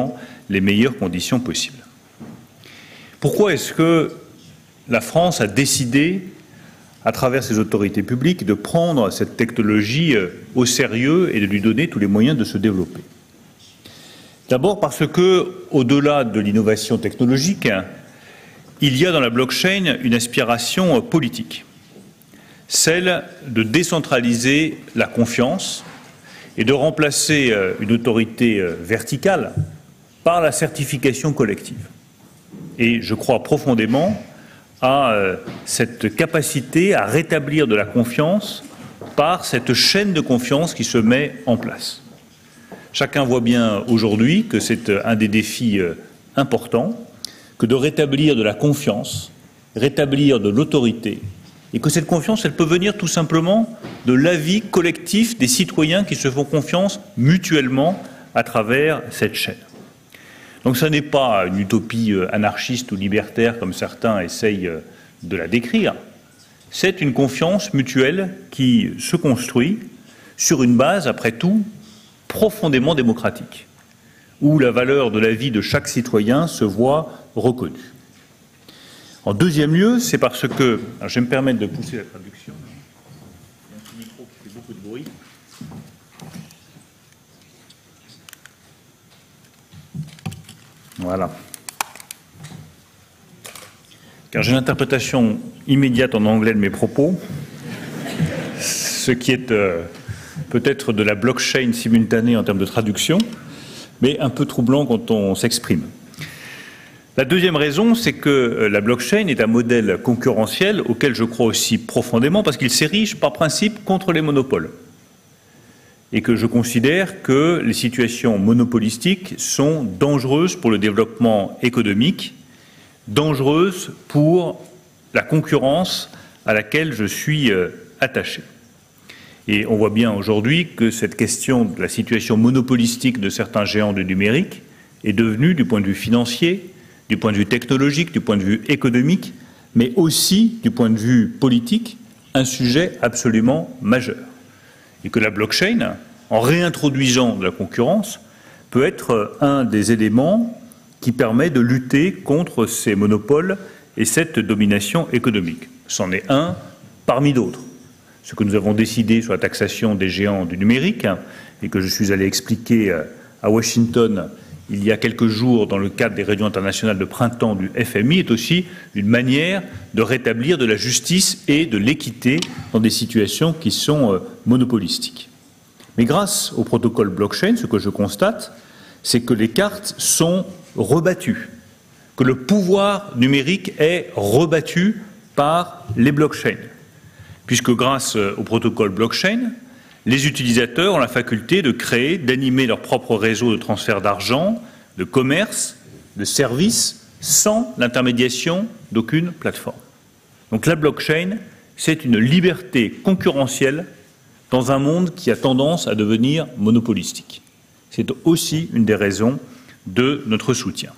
les meilleures conditions possibles. Pourquoi est-ce que la France a décidé, à travers ses autorités publiques, de prendre cette technologie au sérieux et de lui donner tous les moyens de se développer? D'abord parce que, au-delà de l'innovation technologique, il y a dans la blockchain une aspiration politique, celle de décentraliser la confiance et de remplacer une autorité verticale par la certification collective. Et je crois profondément à cette capacité à rétablir de la confiance par cette chaîne de confiance qui se met en place. Chacun voit bien aujourd'hui que c'est un des défis importants, que de rétablir de la confiance, rétablir de l'autorité, et que cette confiance, elle peut venir tout simplement de l'avis collectif des citoyens qui se font confiance mutuellement à travers cette chaîne. Donc ce n'est pas une utopie anarchiste ou libertaire comme certains essayent de la décrire. C'est une confiance mutuelle qui se construit sur une base, après tout, profondément démocratique, où la valeur de la vie de chaque citoyen se voit reconnue. En deuxième lieu, c'est parce que, alors je vais me permettre de pousser la traduction, il y a un petit micro qui fait beaucoup de bruit. Voilà. Car j'ai une interprétation immédiate en anglais de mes propos, ce qui est peut-être de la blockchain simultanée en termes de traduction, mais un peu troublant quand on s'exprime. La deuxième raison, c'est que la blockchain est un modèle concurrentiel auquel je crois aussi profondément parce qu'il s'érige par principe contre les monopoles. Et que je considère que les situations monopolistiques sont dangereuses pour le développement économique, dangereuses pour la concurrence à laquelle je suis attaché. Et on voit bien aujourd'hui que cette question de la situation monopolistique de certains géants du numérique est devenue, du point de vue financier, du point de vue technologique, du point de vue économique, mais aussi du point de vue politique, un sujet absolument majeur. Et que la blockchain, en réintroduisant de la concurrence, peut être un des éléments qui permet de lutter contre ces monopoles et cette domination économique. C'en est un parmi d'autres. Ce que nous avons décidé sur la taxation des géants du numérique, et que je suis allé expliquer à Washington il y a quelques jours dans le cadre des réunions internationales de printemps du FMI, est aussi une manière de rétablir de la justice et de l'équité dans des situations qui sont monopolistiques. Mais grâce au protocole blockchain, ce que je constate, c'est que les cartes sont rebattues, que le pouvoir numérique est rebattu par les blockchains, puisque grâce au protocole blockchain, les utilisateurs ont la faculté de créer, d'animer leur propre réseau de transfert d'argent, de commerce, de services, sans l'intermédiation d'aucune plateforme. Donc la blockchain, c'est une liberté concurrentielle dans un monde qui a tendance à devenir monopolistique. C'est aussi une des raisons de notre soutien.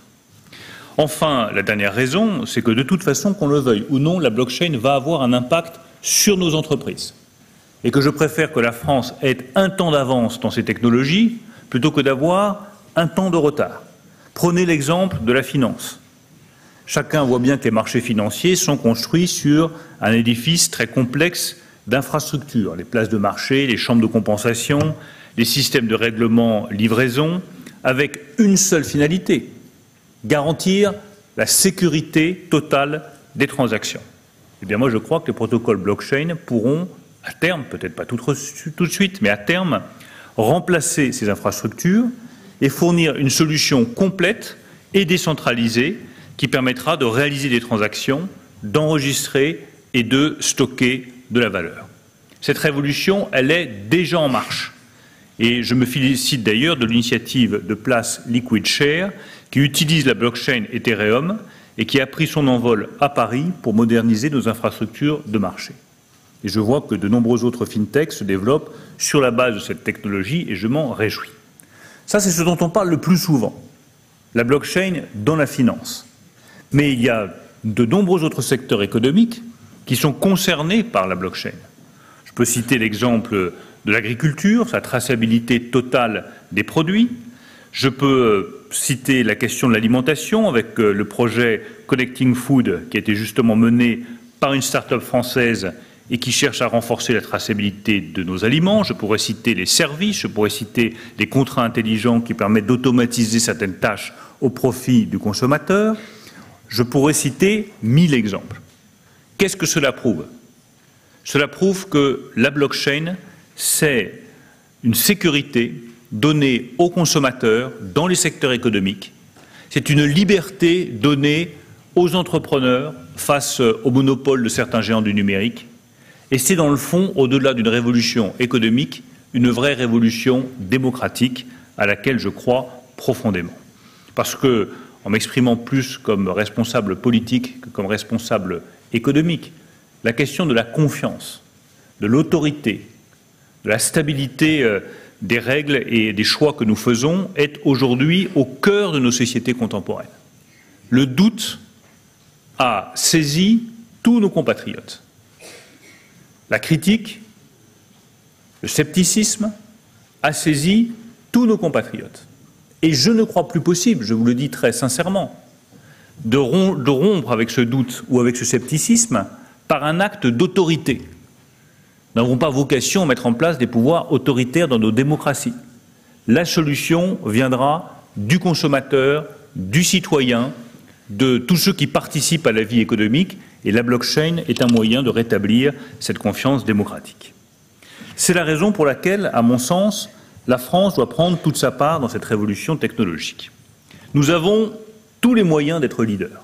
Enfin, la dernière raison, c'est que de toute façon, qu'on le veuille ou non, la blockchain va avoir un impact sur nos entreprises. Et que je préfère que la France ait un temps d'avance dans ces technologies plutôt que d'avoir un temps de retard. Prenez l'exemple de la finance. Chacun voit bien que les marchés financiers sont construits sur un édifice très complexe d'infrastructures. Les places de marché, les chambres de compensation, les systèmes de règlement livraison, avec une seule finalité, garantir la sécurité totale des transactions. Eh bien moi je crois que les protocoles blockchain pourront à terme, peut-être pas tout de suite, mais à terme, remplacer ces infrastructures et fournir une solution complète et décentralisée qui permettra de réaliser des transactions, d'enregistrer et de stocker de la valeur. Cette révolution, elle est déjà en marche. Et je me félicite d'ailleurs de l'initiative de Place Liquid Share qui utilise la blockchain Ethereum et qui a pris son envol à Paris pour moderniser nos infrastructures de marché. Et je vois que de nombreux autres fintechs se développent sur la base de cette technologie et je m'en réjouis. Ça, c'est ce dont on parle le plus souvent, la blockchain dans la finance. Mais il y a de nombreux autres secteurs économiques qui sont concernés par la blockchain. Je peux citer l'exemple de l'agriculture, sa traçabilité totale des produits. Je peux citer la question de l'alimentation avec le projet Connecting Food qui a été justement mené par une start-up française et qui cherche à renforcer la traçabilité de nos aliments. Je pourrais citer les services, je pourrais citer les contrats intelligents qui permettent d'automatiser certaines tâches au profit du consommateur. Je pourrais citer 1000 exemples. Qu'est-ce que cela prouve? Cela prouve que la blockchain, c'est une sécurité donnée aux consommateurs dans les secteurs économiques. C'est une liberté donnée aux entrepreneurs face au monopole de certains géants du numérique. Et c'est dans le fond, au-delà d'une révolution économique, une vraie révolution démocratique à laquelle je crois profondément. Parce que, en m'exprimant plus comme responsable politique que comme responsable économique, la question de la confiance, de l'autorité, de la stabilité des règles et des choix que nous faisons est aujourd'hui au cœur de nos sociétés contemporaines. Le doute a saisi tous nos compatriotes. La critique, le scepticisme a saisi tous nos compatriotes. Et je ne crois plus possible, je vous le dis très sincèrement, de rompre avec ce doute ou avec ce scepticisme par un acte d'autorité. Nous n'avons pas vocation à mettre en place des pouvoirs autoritaires dans nos démocraties. La solution viendra du consommateur, du citoyen, de tous ceux qui participent à la vie économique, et la blockchain est un moyen de rétablir cette confiance démocratique. C'est la raison pour laquelle, à mon sens, la France doit prendre toute sa part dans cette révolution technologique. Nous avons tous les moyens d'être leader.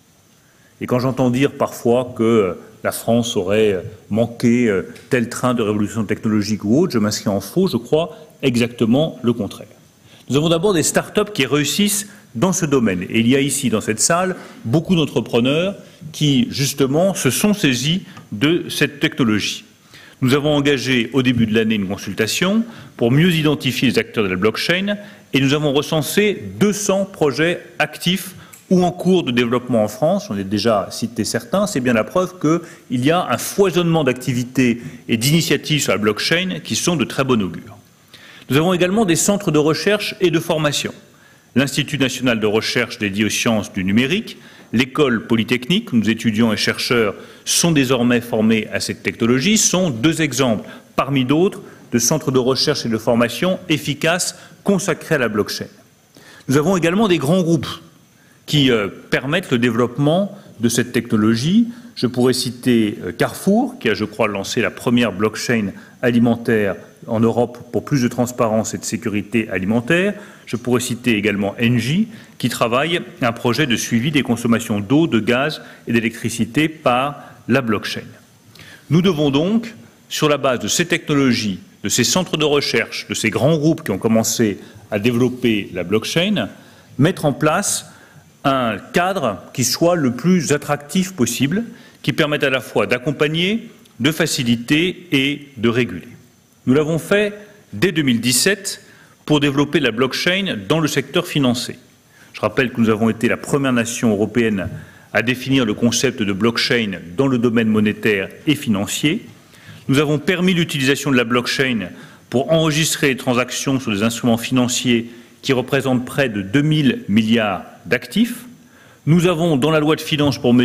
Et quand j'entends dire parfois que la France aurait manqué tel train de révolution technologique ou autre, je m'inscris en faux, je crois exactement le contraire. Nous avons d'abord des start-up qui réussissent dans ce domaine. Et il y a ici, dans cette salle, beaucoup d'entrepreneurs qui, justement, se sont saisis de cette technologie. Nous avons engagé au début de l'année une consultation pour mieux identifier les acteurs de la blockchain et nous avons recensé 200 projets actifs ou en cours de développement en France. On a déjà cité certains. C'est bien la preuve qu'il y a un foisonnement d'activités et d'initiatives sur la blockchain qui sont de très bon augure. Nous avons également des centres de recherche et de formation. L'Institut national de recherche dédié aux sciences du numérique, l'école polytechnique, où nos étudiants et chercheurs sont désormais formés à cette technologie, sont deux exemples parmi d'autres de centres de recherche et de formation efficaces consacrés à la blockchain. Nous avons également des grands groupes qui permettent le développement de cette technologie. Je pourrais citer Carrefour, qui a, je crois, lancé la première blockchain alimentaire en Europe pour plus de transparence et de sécurité alimentaire. Je pourrais citer également Engie, qui travaille à un projet de suivi des consommations d'eau, de gaz et d'électricité par la blockchain. Nous devons donc, sur la base de ces technologies, de ces centres de recherche, de ces grands groupes qui ont commencé à développer la blockchain, mettre en place un cadre qui soit le plus attractif possible, qui permette à la fois d'accompagner, de faciliter et de réguler. Nous l'avons fait dès 2017 pour développer la blockchain dans le secteur financier. Je rappelle que nous avons été la première nation européenne à définir le concept de blockchain dans le domaine monétaire et financier. Nous avons permis l'utilisation de la blockchain pour enregistrer les transactions sur des instruments financiers qui représentent près de 2000 milliards d'actifs. Nous avons, dans la loi de finances pour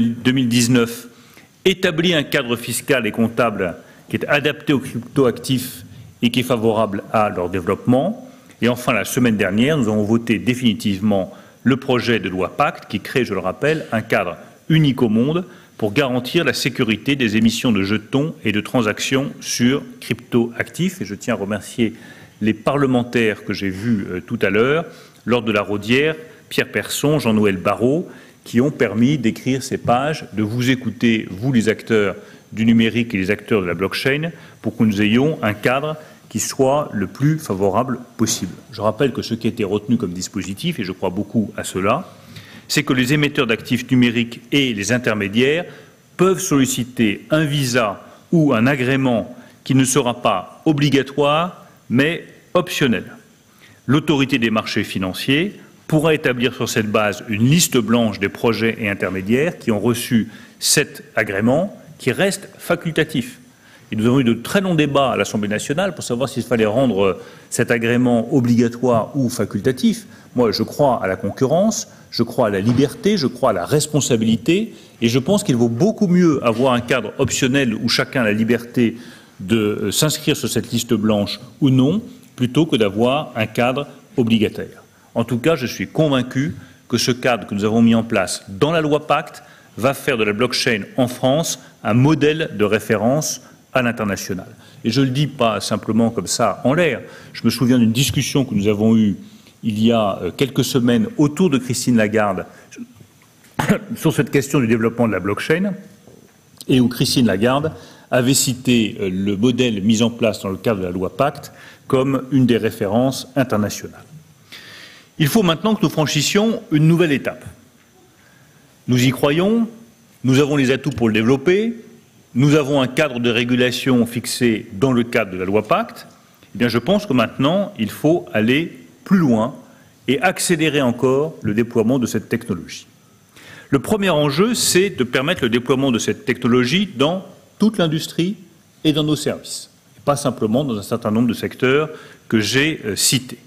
2019, établi un cadre fiscal et comptable qui est adapté aux cryptoactifs et qui est favorable à leur développement. Et enfin, la semaine dernière, nous avons voté définitivement le projet de loi Pacte qui crée, je le rappelle, un cadre unique au monde pour garantir la sécurité des émissions de jetons et de transactions sur cryptoactifs. Et je tiens à remercier les parlementaires que j'ai vus tout à l'heure, lors de la Rodière, Pierre Persson, Jean-Noël Barrot, qui ont permis d'écrire ces pages, de vous écouter, vous les acteurs du numérique et les acteurs de la blockchain, pour que nous ayons un cadre qui soit le plus favorable possible. Je rappelle que ce qui a été retenu comme dispositif, et je crois beaucoup à cela, c'est que les émetteurs d'actifs numériques et les intermédiaires peuvent solliciter un visa ou un agrément qui ne sera pas obligatoire, mais optionnel. L'autorité des marchés financiers pourra établir sur cette base une liste blanche des projets et intermédiaires qui ont reçu cet agrément, qui reste facultatif. Et nous avons eu de très longs débats à l'Assemblée nationale pour savoir s'il fallait rendre cet agrément obligatoire ou facultatif. Moi, je crois à la concurrence, je crois à la liberté, je crois à la responsabilité, et je pense qu'il vaut beaucoup mieux avoir un cadre optionnel où chacun a la liberté de s'inscrire sur cette liste blanche ou non, plutôt que d'avoir un cadre obligataire. En tout cas, je suis convaincu que ce cadre que nous avons mis en place dans la loi Pacte va faire de la blockchain en France un modèle de référence à l'international. Et je ne le dis pas simplement comme ça en l'air. Je me souviens d'une discussion que nous avons eue il y a quelques semaines autour de Christine Lagarde sur cette question du développement de la blockchain, et où Christine Lagarde avait cité le modèle mis en place dans le cadre de la loi Pacte comme une des références internationales. Il faut maintenant que nous franchissions une nouvelle étape. Nous y croyons, nous avons les atouts pour le développer, nous avons un cadre de régulation fixé dans le cadre de la loi Pacte. Eh bien, je pense que maintenant, il faut aller plus loin et accélérer encore le déploiement de cette technologie. Le premier enjeu, c'est de permettre le déploiement de cette technologie dans toute l'industrie et dans nos services, et pas simplement dans un certain nombre de secteurs que j'ai cités.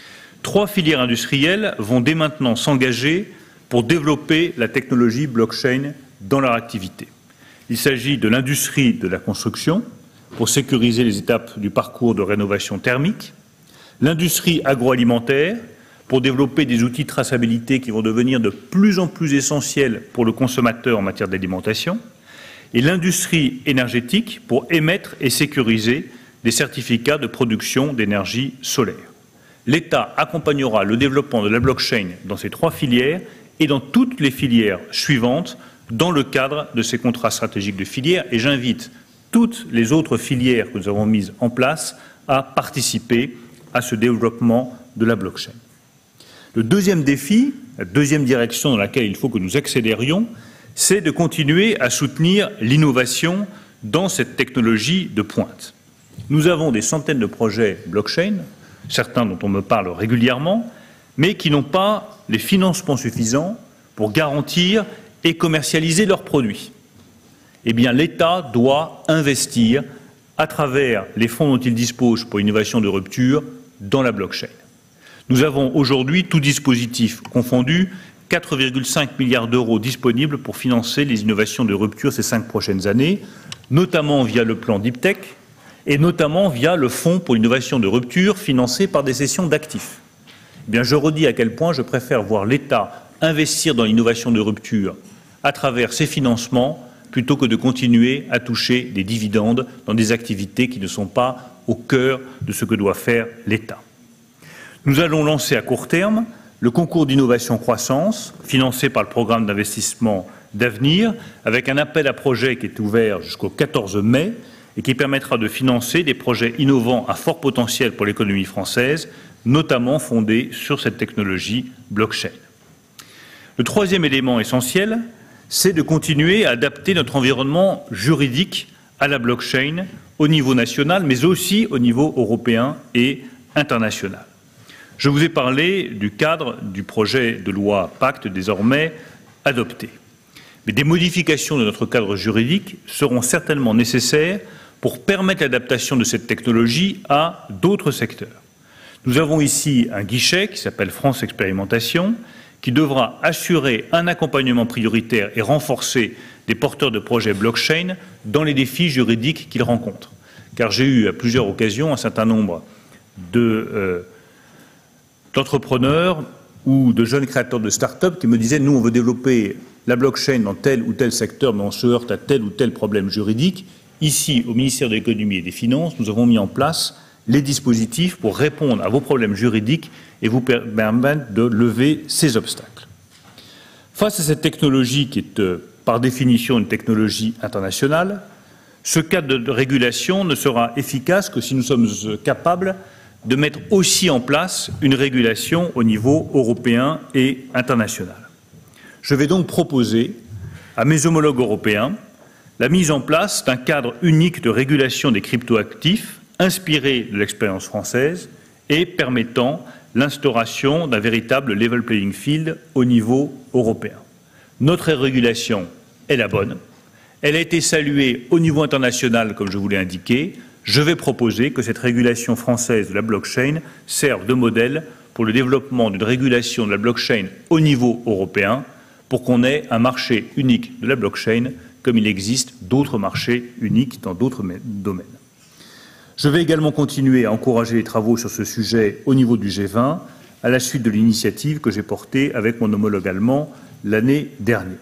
3 filières industrielles vont dès maintenant s'engager pour développer la technologie blockchain dans leur activité. Il s'agit de l'industrie de la construction, pour sécuriser les étapes du parcours de rénovation thermique, l'industrie agroalimentaire, pour développer des outils de traçabilité qui vont devenir de plus en plus essentiels pour le consommateur en matière d'alimentation, et l'industrie énergétique, pour émettre et sécuriser des certificats de production d'énergie solaire. L'État accompagnera le développement de la blockchain dans ces 3 filières et dans toutes les filières suivantes dans le cadre de ces contrats stratégiques de filière, et j'invite toutes les autres filières que nous avons mises en place à participer à ce développement de la blockchain. Le deuxième défi, la deuxième direction dans laquelle il faut que nous accélérions, c'est de continuer à soutenir l'innovation dans cette technologie de pointe. Nous avons des centaines de projets blockchain, certains dont on me parle régulièrement, mais qui n'ont pas les financements suffisants pour garantir et commercialiser leurs produits. Eh bien, l'État doit investir à travers les fonds dont il dispose pour l'innovation de rupture dans la blockchain. Nous avons aujourd'hui, tout dispositif confondu, 4,5 milliards d'euros disponibles pour financer les innovations de rupture ces 5 prochaines années, notamment via le plan Deep Tech et notamment via le fonds pour l'innovation de rupture financé par des cessions d'actifs. Eh bien, je redis à quel point je préfère voir l'État investir dans l'innovation de rupture à travers ces financements plutôt que de continuer à toucher des dividendes dans des activités qui ne sont pas au cœur de ce que doit faire l'État. Nous allons lancer à court terme le concours d'innovation-croissance, financé par le programme d'investissement d'avenir, avec un appel à projets qui est ouvert jusqu'au 14 mai et qui permettra de financer des projets innovants à fort potentiel pour l'économie française, notamment fondés sur cette technologie blockchain. Le troisième élément essentiel, c'est de continuer à adapter notre environnement juridique à la blockchain au niveau national, mais aussi au niveau européen et international. Je vous ai parlé du cadre du projet de loi Pacte désormais adopté. Mais des modifications de notre cadre juridique seront certainement nécessaires pour permettre l'adaptation de cette technologie à d'autres secteurs. Nous avons ici un guichet qui s'appelle France Expérimentation, qui devra assurer un accompagnement prioritaire et renforcé des porteurs de projets blockchain dans les défis juridiques qu'ils rencontrent. Car j'ai eu à plusieurs occasions un certain nombre d'entrepreneurs ou de jeunes créateurs de start-up qui me disaient « Nous, on veut développer la blockchain dans tel ou tel secteur, mais on se heurte à tel ou tel problème juridique. » Ici, au ministère de l'économie et des finances, nous avons mis en place les dispositifs pour répondre à vos problèmes juridiques et vous permettre de lever ces obstacles. Face à cette technologie qui est par définition une technologie internationale, ce cadre de régulation ne sera efficace que si nous sommes capables de mettre aussi en place une régulation au niveau européen et international. Je vais donc proposer à mes homologues européens la mise en place d'un cadre unique de régulation des cryptoactifs inspiré de l'expérience française et permettant l'instauration d'un véritable level playing field au niveau européen. Notre régulation est la bonne, Elle a été saluée au niveau international, comme je vous l'ai indiqué. Je vais proposer que cette régulation française de la blockchain serve de modèle pour le développement d'une régulation de la blockchain au niveau européen, pour qu'on ait un marché unique de la blockchain, comme il existe d'autres marchés uniques dans d'autres domaines. Je vais également continuer à encourager les travaux sur ce sujet au niveau du G20, à la suite de l'initiative que j'ai portée avec mon homologue allemand l'année dernière.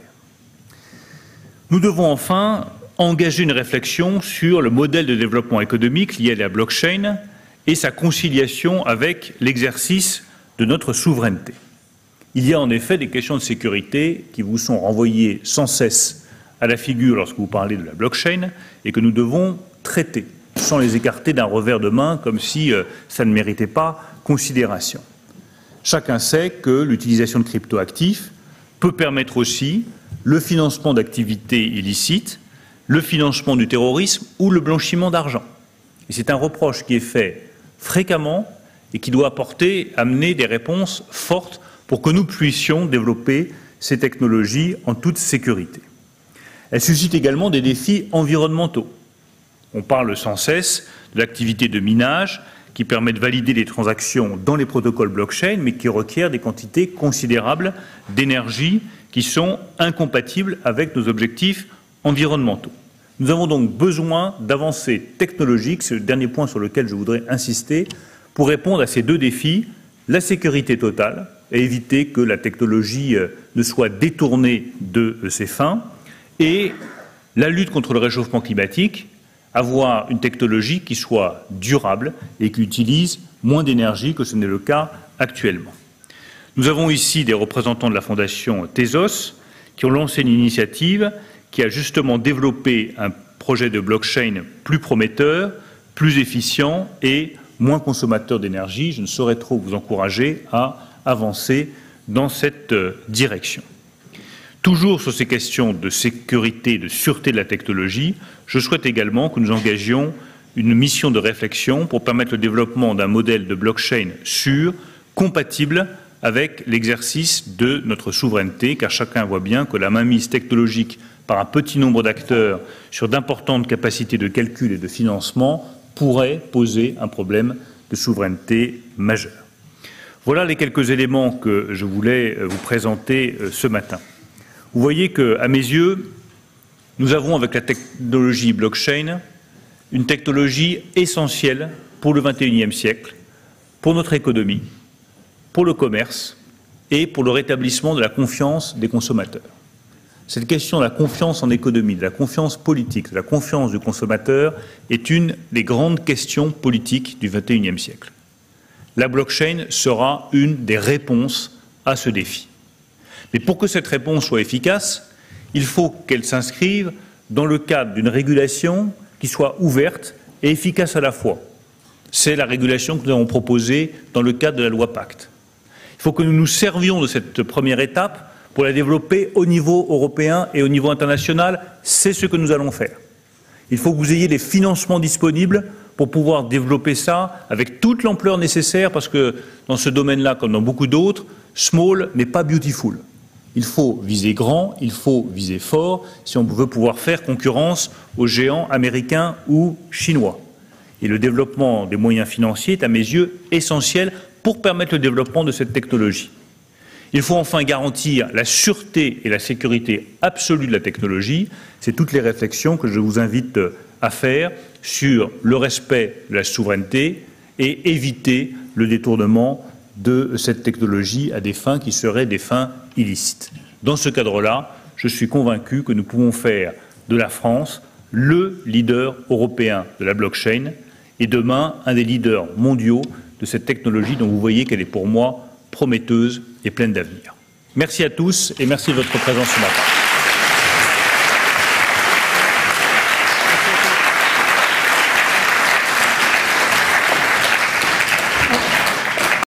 Nous devons enfin engager une réflexion sur le modèle de développement économique lié à la blockchain et sa conciliation avec l'exercice de notre souveraineté. Il y a en effet des questions de sécurité qui vous sont renvoyées sans cesse à la figure lorsque vous parlez de la blockchain et que nous devons traiter sans les écarter d'un revers de main comme si ça ne méritait pas considération. Chacun sait que l'utilisation de cryptoactifs peut permettre aussi le financement d'activités illicites, le financement du terrorisme ou le blanchiment d'argent. Et c'est un reproche qui est fait fréquemment et qui doit amener des réponses fortes pour que nous puissions développer ces technologies en toute sécurité. Elles suscitent également des défis environnementaux. On parle sans cesse de l'activité de minage qui permet de valider les transactions dans les protocoles blockchain, mais qui requiert des quantités considérables d'énergie qui sont incompatibles avec nos objectifs environnementaux. Nous avons donc besoin d'avancées technologiques, c'est le dernier point sur lequel je voudrais insister, pour répondre à ces deux défis, la sécurité totale et éviter que la technologie ne soit détournée de ses fins, et la lutte contre le réchauffement climatique, avoir une technologie qui soit durable et qui utilise moins d'énergie que ce n'est le cas actuellement. Nous avons ici des représentants de la fondation Tezos qui ont lancé une initiative qui a justement développé un projet de blockchain plus prometteur, plus efficient et moins consommateur d'énergie. Je ne saurais trop vous encourager à avancer dans cette direction. Toujours sur ces questions de sécurité et de sûreté de la technologie, je souhaite également que nous engagions une mission de réflexion pour permettre le développement d'un modèle de blockchain sûr, compatible avec l'exercice de notre souveraineté, car chacun voit bien que la mainmise technologique par un petit nombre d'acteurs sur d'importantes capacités de calcul et de financement pourrait poser un problème de souveraineté majeur. Voilà les quelques éléments que je voulais vous présenter ce matin. Vous voyez qu'à mes yeux, nous avons avec la technologie blockchain une technologie essentielle pour le XXIe siècle, pour notre économie, pour le commerce et pour le rétablissement de la confiance des consommateurs. Cette question de la confiance en économie, de la confiance politique, de la confiance du consommateur est une des grandes questions politiques du XXIe siècle. La blockchain sera une des réponses à ce défi. Mais pour que cette réponse soit efficace, il faut qu'elle s'inscrive dans le cadre d'une régulation qui soit ouverte et efficace à la fois. C'est la régulation que nous avons proposée dans le cadre de la loi Pacte. Il faut que nous nous servions de cette première étape pour la développer au niveau européen et au niveau international. C'est ce que nous allons faire. Il faut que vous ayez les financements disponibles pour pouvoir développer ça avec toute l'ampleur nécessaire, parce que dans ce domaine-là, comme dans beaucoup d'autres, small n'est pas beautiful. Il faut viser grand, il faut viser fort, si on veut pouvoir faire concurrence aux géants américains ou chinois. Et le développement des moyens financiers est, à mes yeux, essentiel pour permettre le développement de cette technologie. Il faut enfin garantir la sûreté et la sécurité absolue de la technologie. C'est toutes les réflexions que je vous invite à faire sur le respect de la souveraineté et éviter le détournement de cette technologie à des fins qui seraient des fins illicites. Dans ce cadre-là, je suis convaincu que nous pouvons faire de la France le leader européen de la blockchain et demain un des leaders mondiaux de cette technologie dont vous voyez qu'elle est pour moi prometteuse et pleine d'avenir. Merci à tous et merci de votre présence ce matin.